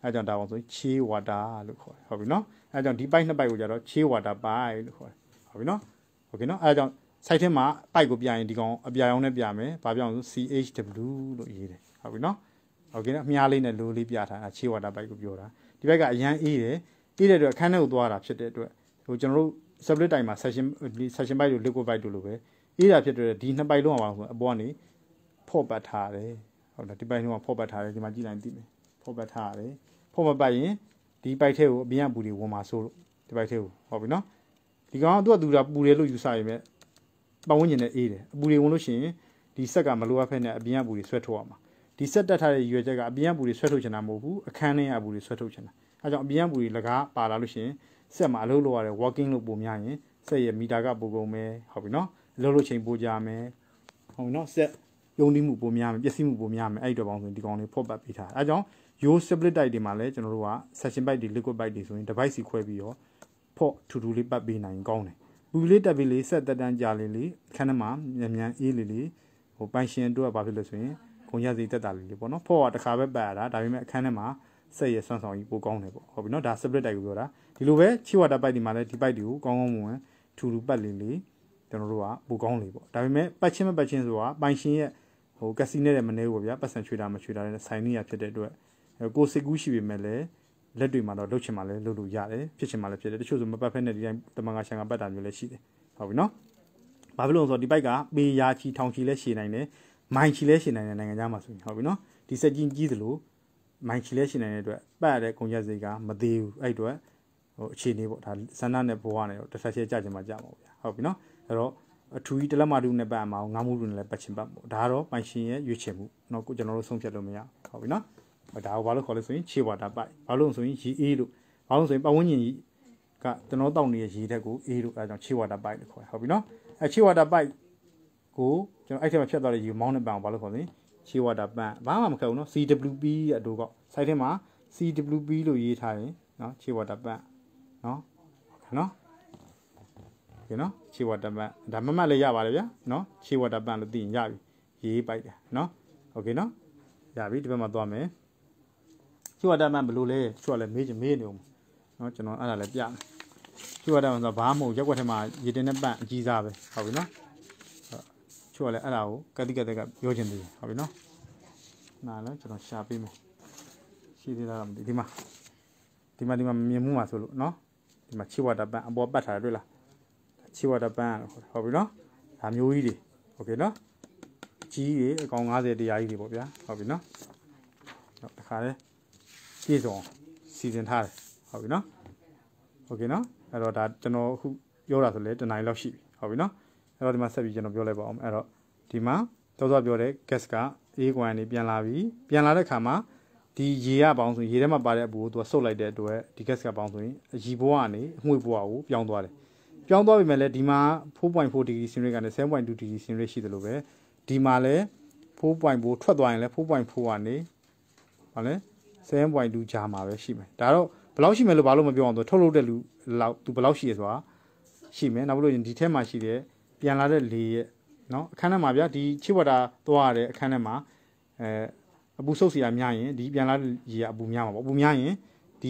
အဲကြောင့်ဒါအောင်ဆိုချေးဝါတာလို့ခေါ်တယ်ဟုတ်ပြီနော်အဲကြောင့်ဒီပိုက်နှစ်ပိုက်ကိုကြတော့ချေးဝါတာပိုက်လို့ခေါ်တယ်ဟုတ်ပြီနော်โอเคနော်အဲကြောင့် site ထဲမှာပိုက်ကိုပြရင်ဒီကောင်အပြာရောင်နဲ့ပြမယ်ဘာပြောင်းဆို C H W လို့ရေးတယ်ဟုတ်ပြီနော်โอเคနော်မြားလေးနဲ့လိုလေးပြထားတာချေးဝါတာပိုက်ကိုပြောတာဒီဘက်ကအရန်အေးတယ်အေးတဲ့အတွက်အခန်းထဲကိုသွားတာဖြစ်တဲ့အတွက်ဟိုကျွန်တော်တို့ split တိုင်မှာ session session ပိုက်တို့ liquid ပိုက်တို့လိုပဲအေးတာဖြစ်တဲ့ဒီနှစ်ပိုက်လုံးအောင်ဆိုအပေါ်ကနေဖော့ပတ်ထားတယ်ဟုတ်တယ်ဒီပိုက်လုံးကဖော့ပတ်ထားတယ်ဒီမှာကြည့်လိုက်သိမယ်ဖော့ပတ်ထားရတယ်ဖော့မပတ်ရင်ဒီပိုက်ထဲကိုအပြင်ကပူတွေဝင်မှာဆိုလို့ဒီပိုက်ထဲကိုဟုတ်ပြီနော်ဒီကောင်ကသူ့အတူတာပူတယ်လို့ယူဆရင်ပဲပတ်ဝန်းကျင်နဲ့အေးတယ်အပူတွေဝင်လို့ရှိရင်ဒီဆက်ကမလိုအပ်ဖက်နဲ့အပြင်ကပူတွေဆွဲထုတ်ရမှာဒီဆက်တက်ထားတဲ့ရွယ်ချက်ကအပြင်ကပူတွေဆွဲထုတ်ချင်တာမဟုတ်ဘူးအခန်းထဲကပူတွေဆွဲထုတ်ချင်တာအဲကြောင့်အပြင်ကပူတွေလကားပါလာလို့ရှိရင်ဆက်မှာအလုပ်လုပ်ရတယ် working လို့ပုံများရင်ဆက်ရဲ့မီတာကပိုကုန်မယ်ဟုတ်ပြီနော်အလုပ်လုပ်ချိန်ပိုကြမယ်ဟုတ်ပြီနော်ဆက်ယုံကြည်မှုပိုများမယ်ပျက်စီးမှုပိုများမယ်အဲ့ဒီတော့ပေါင်းဆိုဒီကောင်လေးဖော့ပတ်ပေးထားအဲကြောင့်ရိုး split type တွေမှာလည်းကျွန်တော်တို့က session byte တွေ liquid byte တွေဆိုရင် device စီခွဲပြီးတော့ဖော့ထူထူလေးပတ်ပေးနိုင်ကောင်းတယ်ပူလေးတက်ပြီးလေးဆက်တက်တန်းကြာလေးလေးခန်းထဲမှာမြန်မြန်အေးလေးလေးဟိုပိုင်ရှင်တို့ကဘာဖြစ်လို့ဆိုရင်ခုံရစီတက်တာလေးလေးပေါ့နော်ဖော့ကတစ်ခါပဲပတ်ရတာဒါပေမဲ့အခန်းထဲမှာဆက်ရဆွမ်းဆောင်ကြီးပိုကောင်းတယ်ပေါ့ဟုတ်ပြီနော်ဒါ split type ကိုပြောတာဒီလိုပဲချီဝါတာ byte တွေမှာလည်းဒီ byte တွေကိုကောင်းကောင်းမွန်မွန်ထူထူပတ်လေးလေးကျွန်တော်တို့ကပိုကောင်းလေးပေါ့ဒါပေမဲ့ပတ်ချင်းမပတ်ချင်းဆိုတာပိုင်ရှင်ရဲ့ဟိုကက်စီနဲ့တဲ့မနေဘူးဗျာပတ်စံချွေတာမချွေတာနဲ့ဆိုင်နေရဖြစ်တဲ့အတွက်ကိုစိတ်ကူးရှိပေမဲ့လည်းလက်တွေမှာတော့လှုပ်ချင်မှလည်းလှုပ်လို့ရတယ်ဖြစ်ချင်မှလည်းဖြစ်တယ်တချို့ဆိုမပတ်ဖက်နဲ့ဒီတိုင်းတမန်ကရှန်ကပတ်တာမျိုးလည်းရှိတယ်ဟုတ်ပြီနော်ဘာဖြစ်လို့လဲဆိုတော့ဒီပိုက်ကပေရာချီထောင်ချီလည်းရှည်နိုင်တယ်မိုင်ချီလည်းရှည်နိုင်တဲ့နိုင်ငံခြားမှာဆိုရင်ဟုတ်ပြီနော်ဒီစက်ကြီးကြီးသလိုမိုင်ချီလည်းရှည်နိုင်တဲ့အတွက်ပတ်ရတဲ့ကုန်ရက်စိတ်ကမသေးဘူးအဲ့အတွက်ဟိုအခြေအနေပေါ့ဒါဆန္ဒနဲ့ဘဝနဲ့တော့တစ်ဆက်ချက်ကြချင်မှကြမှာပေါ့ဗျာဟုတ်ပြီနော်အဲ့တော့အထူကြီးတလက်မတူနဲ့ပတ်ရမှာငါးမှုတူနဲ့လည်းပတ်ချင်ပတ်ပေါ့ဒါကတော့ပိုင်ရှင်ရဲ့ရွေးချယ်မှုเนาะကိုကျွန်တော်တို့ဆုံးဖြတ်လို့မရဟုတ်ပြီနော်ဒါကိုဘာလို့ခေါ်လဲဆိုရင်ခြေဝါတာပိုက်ဘာလို့ဆိုရင်ရေအေးလို့ဘာလို့ဆိုရင်ပတ်ဝန်းကျင်ကြီးကကျွန်တော်တောက်နေတဲ့ရေတက်ကိုအေးလို့အဲဒါကြောင့်ခြေဝါတာပိုက်လို့ခေါ်တယ်ဟုတ်ပြီနော်အဲခြေဝါတာပိုက်ကိုကျွန်တော်အဲ့ထက်မှာဖြတ်သွားတဲ့ရေမောင်းနဲ့ပန်ဘာလို့ခေါ်လဲခြေဝါတာပန်ဘာမှမခက်ဘူးနော် C W P ရဲ့အတူက site ထဲမှာ C W P လို့ရေးထားရင်နော်ခြေဝါတာပန်နော်နော်โอเคနော်ခြေဝါတာပန်ဒါမမှတ်လည်းရပါတယ်ဗျာနော်ခြေဝါတာပန်လို့သိရင်ရပြီရေးပိုက်တယ်နော်โอเคနော်ရပြီဒီဘက်မှာသွားမယ်ချီဝါတာမှန်ဘယ်လိုလဲချီဝါလည်းမေးချင်မေးနေအောင်เนาะကျွန်တော်အဲ့ဒါလည်းပြမယ်ချီဝါတာမှန်ဆိုဘာမှမဟုတ်ရက်ွက်ထဲမှာရေတင်နဲ့ပန့်အကြီးစားပဲဟုတ်ပြီเนาะချီဝါလည်းအဲ့ဒါကိုကတိကတက်ကပြောချင်သေးတယ်ဟုတ်ပြီเนาะနားလည်းကျွန်တော်ရှာပေးမယ်ရှိသေးလားမသိဒီမှာဒီမှာဒီမှာမြင်မှုမှာဆိုလို့เนาะဒီမှာချီဝါတာပန့်အပေါ်ပတ်ထားတယ်တွေ့လားချီဝါတာပန့်ဟုတ်ပြီเนาะဒါမျိုးကြီးတွေโอเคเนาะကြီးတွေအကောင်၅၀တရားကြီးတွေပေါ့ဗျာဟုတ်ပြီเนาะတခါလေပြည့်စုံစီစဉ်ထားတယ်ဟုတ်ပြီနော်โอเคနော်အဲ့တော့ဒါကျွန်တော်အခုပြောတာဆိုလဲတနိုင်လောက်ရှိပြီဟုတ်ပြီနော်အဲ့တော့ဒီမှာဆက်ပြီးကျွန်တော်ပြောလိုက်ပါအောင်အဲ့တော့ဒီမှာသောသောပြောတဲ့ gas က A ကွန်ကနေပြန်လာပြီပြန်လာတဲ့ခါမှာဒီရေကပေါင်းဆိုရေထဲမှာပါတဲ့အပူကိုသူကစုပ်လိုက်တဲ့အတွက်ဒီ gas ကပေါင်းဆိုရင်အရီဘွားကနေအငွေ့ဘွားကိုပြောင်းသွားတယ်ပြောင်းသွားပြီမဲ့လည်းဒီမှာ four point four degree centigrade ကနေ seven point two degree centigrade ရှိတယ်လို့ပဲဒီမှာလည်း four point four ထွက်သွားရင်လည်း four point four ကနေဟောလဲseven point two ဂျာမှာပဲရှိမယ်ဒါတော့ဘယ်လောက်ရှိမယ်လို့ဘာလို့မပြောအောင်ဆိုထုတ်လုပ်တဲ့လူလောက်သူဘယ်လောက်ရှိရဆိုတာရှိမယ်နောက်ပြီးလို့ဒီထဲမှာရှိတဲ့ပြန်လာတဲ့လေရဲ့เนาะအခန်းထဲမှာဗျာဒီချစ်ဝတာသွားရတဲ့အခန်းထဲမှာအဲအပူဆုပ်စရာများရင်ဒီပြန်လာတဲ့ရေကအပူများမှာပေါ့အပူများရင်ဒီ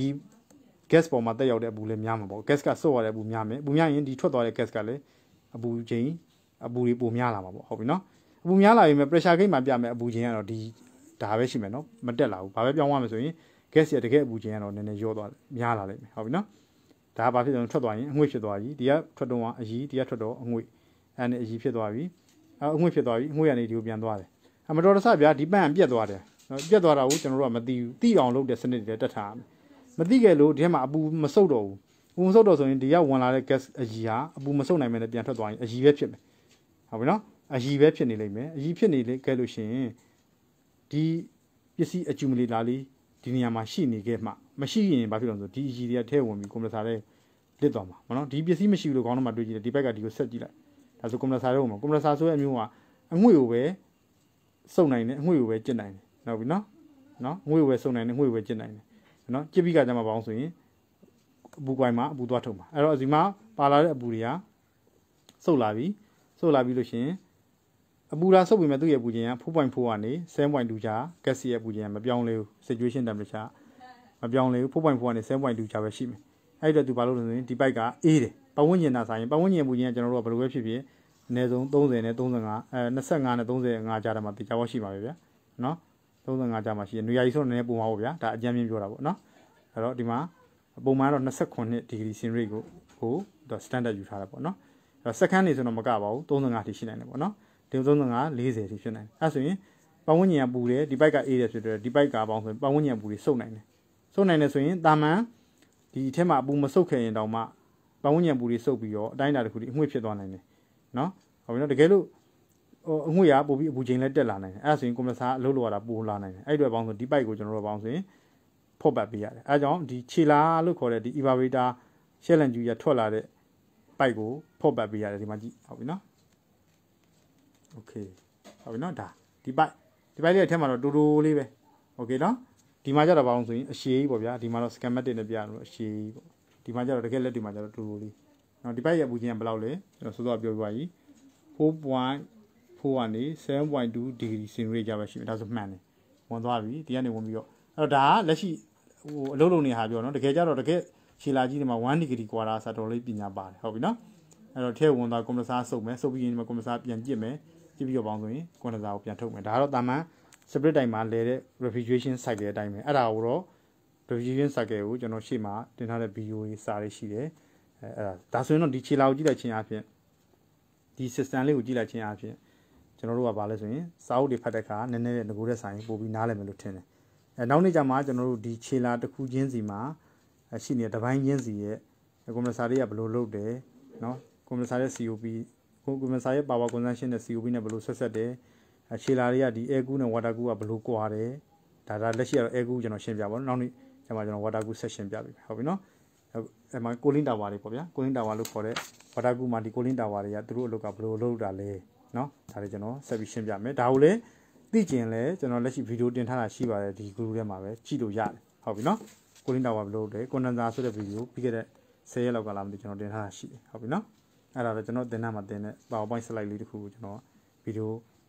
gas ပေါ်မှာတက်ရောက်တဲ့အပူလည်းများမှာပေါ့ gas ကဆုပ်ရတဲ့အပူများမယ်အပူများရင်ဒီထွက်သွားတဲ့ gas ကလည်းအပူချိန်အပူတွေပိုများလာမှာပေါ့ဟုတ်ပြီเนาะအပူများလာရင် pressure gauge မှာပြမယ်အပူချိန်ကတော့ဒီဒါပဲရှိမယ်เนาะမတက်လာဘူးဘာပဲပြောင်းသွားမယ်ဆိုရင် gas ရဲ့တကယ်အပူချိန်ကတော့နည်းနည်းရော့သွားများလာလိမ့်မယ်ဟုတ်ပြီနော်ဒါကဘာဖြစ်လဲထွက်သွားရင်အငွေ့ဖြစ်သွားပြီဒီကထွက်တော့အရီဒီကထွက်တော့အငွေ့အဲ့နဲ့အရီဖြစ်သွားပြီအငွေ့ဖြစ်သွားပြီအငွေ့ကနေဒီကိုပြန်သွားတယ်အမတော်တဆဗျာဒီပန့်ပြက်သွားတယ်နော်ပြက်သွားတာကိုကျွန်တော်တို့ကမသိဘူးသိအောင်လုပ်တဲ့စနစ်တွေတက်ထားမယ်မသိခဲ့လို့ဒီထဲမှာအပူမဆုပ်တော့ဘူးအပူမဆုပ်တော့ဆိုရင်ဒီကဝင်လာတဲ့ gas အရီဟာအပူမဆုပ်နိုင်မဲ့နဲ့ပြန်ထွက်သွားရင်အရီပဲဖြစ်မယ်ဟုတ်ပြီနော်အရီပဲဖြစ်နေလိမ့်မယ်အရီဖြစ်နေလေခဲ့လို့ရှိရင်ဒီပစ္စည်း accumulator လေးဒီနေရာမှာရှိနေခဲ့မှမရှိရင်ဘာဖြစ်လို့လဲဆိုဒီအရီတွေကထဲဝင်ပြီးကွန်ပရက်ဆာလေးလစ်သွားမှာမနော်ဒီပစ္စည်းမရှိဘူးလို့ခေါင်းထဲမှာတွေးကြည့်တယ်ဒီဘက်ကဒီကိုဆက်ကြည့်လိုက်ဒါဆိုကွန်ပရက်ဆာလေးဝင်မှာကွန်ပရက်ဆာဆိုတဲ့အမျိုးကအငွေ့ကိုပဲစုပ်နိုင်တယ်အငွေ့ကိုပဲကျစ်နိုင်တယ်ဟုတ်ပြီနော်နော်ငွေ့ကိုပဲစုပ်နိုင်တယ်ငွေ့ကိုပဲကျစ်နိုင်တယ်နော်ကျစ်ပြီးကကြမှာပေါင်းဆိုရင်အပူကွိုင်မှာအပူသွားထုတ်မှာအဲ့တော့ဒီမှာပါလာတဲ့အပူတွေကစုပ်လာပြီစုပ်လာပြီလို့ရှိရင်အပူဓာတ်ဆုပ်ပြီးမှသူ့ရဲ့အပူချိန်ကfour point fourကနေseven point twoကြာ gas ရဲ့အပူချိန်ကမပြောင်းလဲဘူး situation temperature မပြောင်းလေဘူး four point four ကနေ seven point two ချပဲရှိမယ်အဲ့တော့သူဘာလို့လဲဆိုရင်ဒီဘိုက်ကအေးတယ်ပတ်ဝန်းကျင်သာဆိုင်ပတ်ဝန်းကျင်ပူခြင်းကကျွန်တော်တို့ကဘယ်လိုပဲဖြစ်ဖြစ်အနည်းဆုံးthirtyနဲ့thirty-fiveအဲtwenty-fiveနဲ့thirty-fiveကြားထဲမှာတရားဝရှိပါပဲဗျာနော်thirty-fiveကြားမှာရှိတယ်နေရာကြီးဆိုတော့နည်းနည်းပုံပါပေါ့ဗျာဒါအကြမ်းမြင်ပြောတာပေါ့နော်အဲ့တော့ဒီမှာပုံမှန်တော့twenty-nineဒီဂရီစင်ရိတ်ကိုဟိုတော့ standard ယူထားတာပေါ့နော်အဲ့တော့ second နေဆိုတော့မကပါဘူးthirty-fiveထိရှိနိုင်တယ်ပေါ့နော်ဒီthirty-five fortyထိဖြစ်နိုင်တယ်အဲ့ဆိုရင်ပတ်ဝန်းကျင်ကပူတယ်ဒီဘက်ကအေးတယ်ဖြစ်တယ်ဒီဘက်ကပေါင်းဆိုရင်ပတ်ဝန်းကျင်ပူတွေစုပ်နိုင်တယ်စုပ်နိုင်တယ်ဆိုရင်တာမန်ဒီအထက်မှာအပူမစုပ်ခဲ့ရင်တောင်မှပတ်ဝန်းကျင်ပူတွေစုပ်ပြီးတော့အတိုင်းအတာတစ်ခုဒီအငွေ့ဖြစ်သွားနိုင်တယ်နော်ဟုတ်ပြီနော်တကယ်လို့ဟိုအငွေ့ရပို့ပြီးအပူချိန်လည်းတက်လာနိုင်တယ်အဲ့ဒါဆိုရင်ကွန်ပရက်ဆာအလုပ်လုပ်ရတာပိုလာနိုင်တယ်အဲ့အတွက်ပေါင်းဆိုဒီပိုက်ကိုကျွန်တော်တို့ပေါင်းဆိုရင်ဖော့ပတ်ပေးရတယ်အဲကြောင့်ဒီခြေလာလို့ခေါ်တဲ့ဒီ evaporator shell and dew ရထွက်လာတဲ့ပိုက်ကိုဖော့ပတ်ပေးရတယ်ဒီမှာကြည့်ဟုတ်ပြီနော် okay ဟုတ်ပြီနော်ဒါဒီပိုက်ဒီပိုက်လေးအထက်မှာတော့တူတူလေးပဲ okay နော်ဒီမှာကျတော့ပေါင်းဆိုရင်အရှည်ကြီးပေါ့ဗျာဒီမှာတော့ schematic နဲ့ပြရလို့အရှည်ကြီးပေါ့ဒီမှာကျတော့တကယ်လက်ဒီမှာကျတော့တူတူလေးနော်ဒီပိုက်ရဲ့ပူခြင်းကဘယ်လောက်လဲကျွန်တော်စောစောပြောပြပါကြီးfour point fourကနေ seven point two ဒီဂရီစင်ရိတ်ကြပဲရှိမယ်ဒါဆိုမှန်တယ်ဝင်သွားပြီဒီကနေဝင်ပြီးတော့အဲ့တော့ဒါကလက်ရှိဟိုအလုပ်လုပ်နေဟာပြောနော်တကယ်ကြတော့တကယ်ခြေလာကြီးဒီမှာone ဒီဂရီကွာတာဆိုတော့လေးပညာပါတယ်ဟုတ်ပြီနော်အဲ့တော့ထဲဝင်သွားကွန်ပရက်ဆာစုပ်မယ်စုပ်ပြီးရင်ဒီမှာကွန်ပရက်ဆာပြန်ကြည့်မယ်ကြည့်ပြီးတော့ပေါင်းဆိုရင်ကွန်ပရက်ဆာကိုပြန်ထုတ်မယ်ဒါကတော့တာမန် split တိုင်မှာလဲတဲ့ refrigeration cycle အတိုင်းပဲအဲ့ဒါကိုတော့ refrigeration cycle ကိုကျွန်တော်ရှေ့မှာတင်ထားတဲ့ video တွေစာတွေရှိတယ်အဲအဲ့ဒါဒါဆိုရင်တော့ဒီခြေလာကိုကြည့်လိုက်ခြင်းအပြင်ဒီ system လေးကိုကြည့်လိုက်ခြင်းအပြင်ကျွန်တော်တို့ကဘာလဲဆိုရင်စာအုပ်တွေဖတ်တဲ့အခါနည်းနည်းငကိုတဲ့ဆိုင်ပို့ပြီးနားလည်မယ်လို့ထင်တယ်အဲနောက်နေ့ကျမှကျွန်တော်တို့ဒီခြေလာတစ်ခုချင်းစီမှာရှိနေတဲ့တပိုင်းချင်းစီရဲ့ကွန်ပရက်ဆာတွေကဘယ်လိုလုပ်တယ်နော်ကွန်ပရက်ဆာရဲ့ စီ အို ပီ ကွန်ပရက်ဆာရဲ့ power consumption နဲ့ စီ အို ပီ နဲ့ဘယ်လိုဆက်ဆက်တယ်ခြေလာတွေကဒီ air cool နဲ့ water cool ကဘယ်လိုကွာတယ်ဒါဒါလက်ရှိကတော့ air cool ကျွန်တော်ရှင်းပြပါတော့နောက်နေ့ကျမှကျွန်တော် water cool section ပြပေးမယ်ဟုတ်ပြီနော်အဲမှာ cooling tower တွေပေါ့ဗျာ cooling tower လို့ခေါ်တဲ့ water cool မှာဒီ cooling tower တွေကသူတို့အလုပ်ကဘယ်လိုလုပ်တာလဲနော်ဒါတွေကျွန်တော်ဆက်ပြီးရှင်းပြမယ်ဒါကိုလည်းသိကျင်လဲကျွန်တော်လက်ရှိ video တင်ထားတာရှိပါတယ်ဒီ group ထဲမှာပဲကြည့်လို့ရတယ်ဟုတ်ပြီနော် cooling tower ဘယ်လိုလုပ်လဲ condenser ဆိုတဲ့ video ပြီးခဲ့တဲ့tenရက်လောက်ကလာမသိကျွန်တော်တင်ထားတာရှိတယ်ဟုတ်ပြီနော်အဲ့ဒါတော့ကျွန်တော်တင်ထားမှာတင်တဲ့ PowerPoint slide လေးတစ်ခုကိုကျွန်တော် video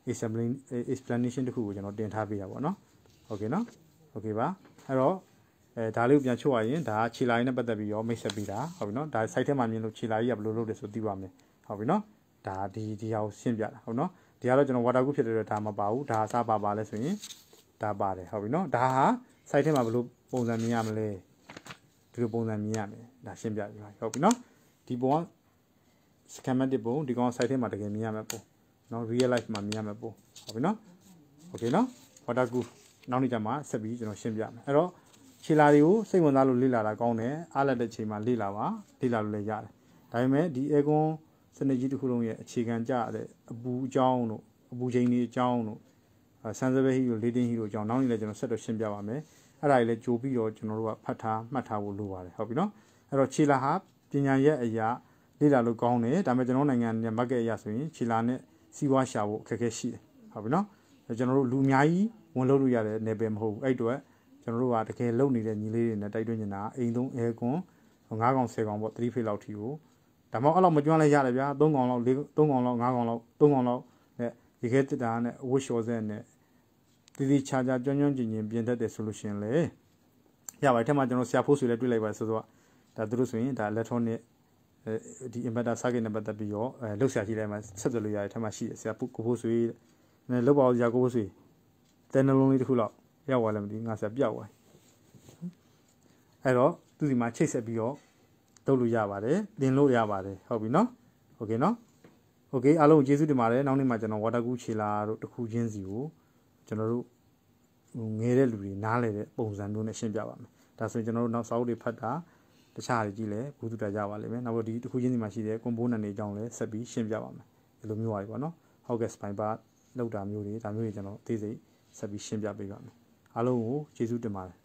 explanation တစ်ခုကိုကျွန်တော်တင်ထားပေးတာပေါ့နော်โอเคနော်โอเคပါအဲ့တော့အဲဒါလေးကိုပြန်ချုပ်ရရင်ဒါခြေလာရင်းနဲ့ပတ်သက်ပြီးတော့မိတ်ဆက်ပေးတာဟုတ်ပြီနော်ဒါ site ထဲမှာမြင်လို့ခြေလာကြီးကဘယ်လိုလုပ်တယ်ဆိုသိပါမယ်ဟုတ်ပြီနော်ဒါဒီဒီဟာကိုရှင်းပြတာဟုတ်နော်ဒီကတော့ကျွန်တော် water cool ဖြစ်တဲ့အတွက်ဒါမပါဘူးဒါအစားပါပါလဲဆိုရင်ဒါပါတယ်ဟုတ်ပြီနော်ဒါဟာ site ထဲမှာဘယ်လိုပုံစံမြင်ရမလဲဒီလိုပုံစံမြင်ရမယ်ဒါရှင်းပြပြပါဟုတ်ပြီနော်ဒီပုံက schematic ပုံဒီကောင် site ထဲမှာတကယ်မြင်ရမယ်ပုံနော် real life မှာမြင်ရမယ်ပုံဟုတ်ပြီနော် okay နော် water cool နောက်နေ့ကျမှဆက်ပြီးကျွန်တော်ရှင်းပြမယ်အဲ့တော့ခြေလာတွေကိုစိတ်ဝင်စားလို့လေ့လာတာကောင်းတယ်အားလက်တဲ့ချိန်မှာလေ့လာပါလေ့လာလို့လည်းရတယ်ဒါပေမဲ့ဒီ aircon စနစ်ကြီးတစ်ခုလုံးရဲ့အခြေခံကြတဲ့အပူအကြောင်းတို့အပူချိန်တွေအကြောင်းတို့ဆန်စပယ်ဟီတို့လေတင်းဟီတို့အကြောင်းနောက်နေ့လည်းကျွန်တော်ဆက်တော့ရှင်းပြပါမယ်အဲ့ဒါကြီးလည်းကြိုပြီးတော့ကျွန်တော်တို့ကဖတ်ထားမှတ်ထားဖို့လိုပါတယ်ဟုတ်ပြီနော်အဲ့တော့ခြေလာဟာပညာရဲ့အရာလေ့လာလို့ကောင်းတယ်ဒါပေမဲ့ကျွန်တော်နိုင်ငံနဲ့ market အရာဆိုရင်ခြေလာနဲ့စီးပွားရှာဖို့အခက်အခဲရှိတယ်ဟုတ်ပြီနော်ကျွန်တော်တို့လူအများကြီးဝင်လို့လို့ရတဲ့နယ်ပယ်မဟုတ်ဘူးအဲ့တော့ကျွန်တော်တို့ကတကယ်လုံနေတဲ့ညီလေးတွေနဲ့တိုက်တွန်းနေတာအိမ်သုံး aircon nineကောင်tenကောင်ပေါ့three phase လောက်ထီကိုဒါမှမဟုတ်အဲ့လောက်မကျွမ်းလဲရတယ်ဗျာthreeကောင်လောက်fourကောင်လောက်fiveကောင်လောက်threeကောင်လောက်နဲ့ဒီခဲတက်တာနဲ့အဝတ်လျှော်စက်နဲ့တီတီချာချာကျွမ်းကျွမ်းကျင်ကျင်ပြင်တတ်တယ်ဆိုလို့ရှိရင်လေရပါတယ်ထဲမှာကျွန်တော်ဆရာဖိုးဆွေလည်းတွေ့လိုက်ပါဆိုတော့ဒါသူတို့ဆိုရင်ဒါ electronic ဒီ inverter circuit နဲ့ပတ်သက်ပြီးတော့အဲလောက်ဆရာကြီးတိုင်းမှာဆက်သွယ်လို့ရတယ်ထဲမှာရှိတယ်ဆရာကိုဖိုးဆွေနဲ့လောက်ပါအောင်ဆရာကိုဖိုးဆွေတဲနှလုံးလေးတစ်ခုလောက်ရောက်သွားလည်းမသိငါဆရာပြောက်သွားအဲ့တော့သူဒီမှာချိတ်ဆက်ပြီးတော့တုပ်လို့ရပါတယ်တင်လို့ရပါတယ်ဟုတ်ပြီနော်โอเคနော်โอเคအားလုံးကျေးဇူးတင်ပါတယ်နောက်နေ့မှာကျွန်တော် water cool ခြေလာတို့တစ်ခုချင်းစီကိုကျွန်တော်တို့ငယ်တဲ့လူတွေနားလဲတဲ့ပုံစံမျိုးနဲ့ရှင်းပြပါမယ်ဒါဆိုရင်ကျွန်တော်တို့နောက်စာအုပ်တွေဖတ်တာတခြားတွေကြည့်လဲဘူးတူတာရပါလိမ့်မယ်နောက်ဒီတစ်ခုချင်းစီမှာရှိတဲ့ component တွေအကြောင်းလဲဆက်ပြီးရှင်းပြပါမယ်ဒီလိုမျိုးပါပေါ့နော်ဟုတ်ကဲ့ spine bar လောက်တာမျိုးတွေဒါမျိုးတွေကျွန်တော်အသေးစိတ်ဆက်ပြီးရှင်းပြပေးပါမယ်အားလုံးကိုကျေးဇူးတင်ပါတယ်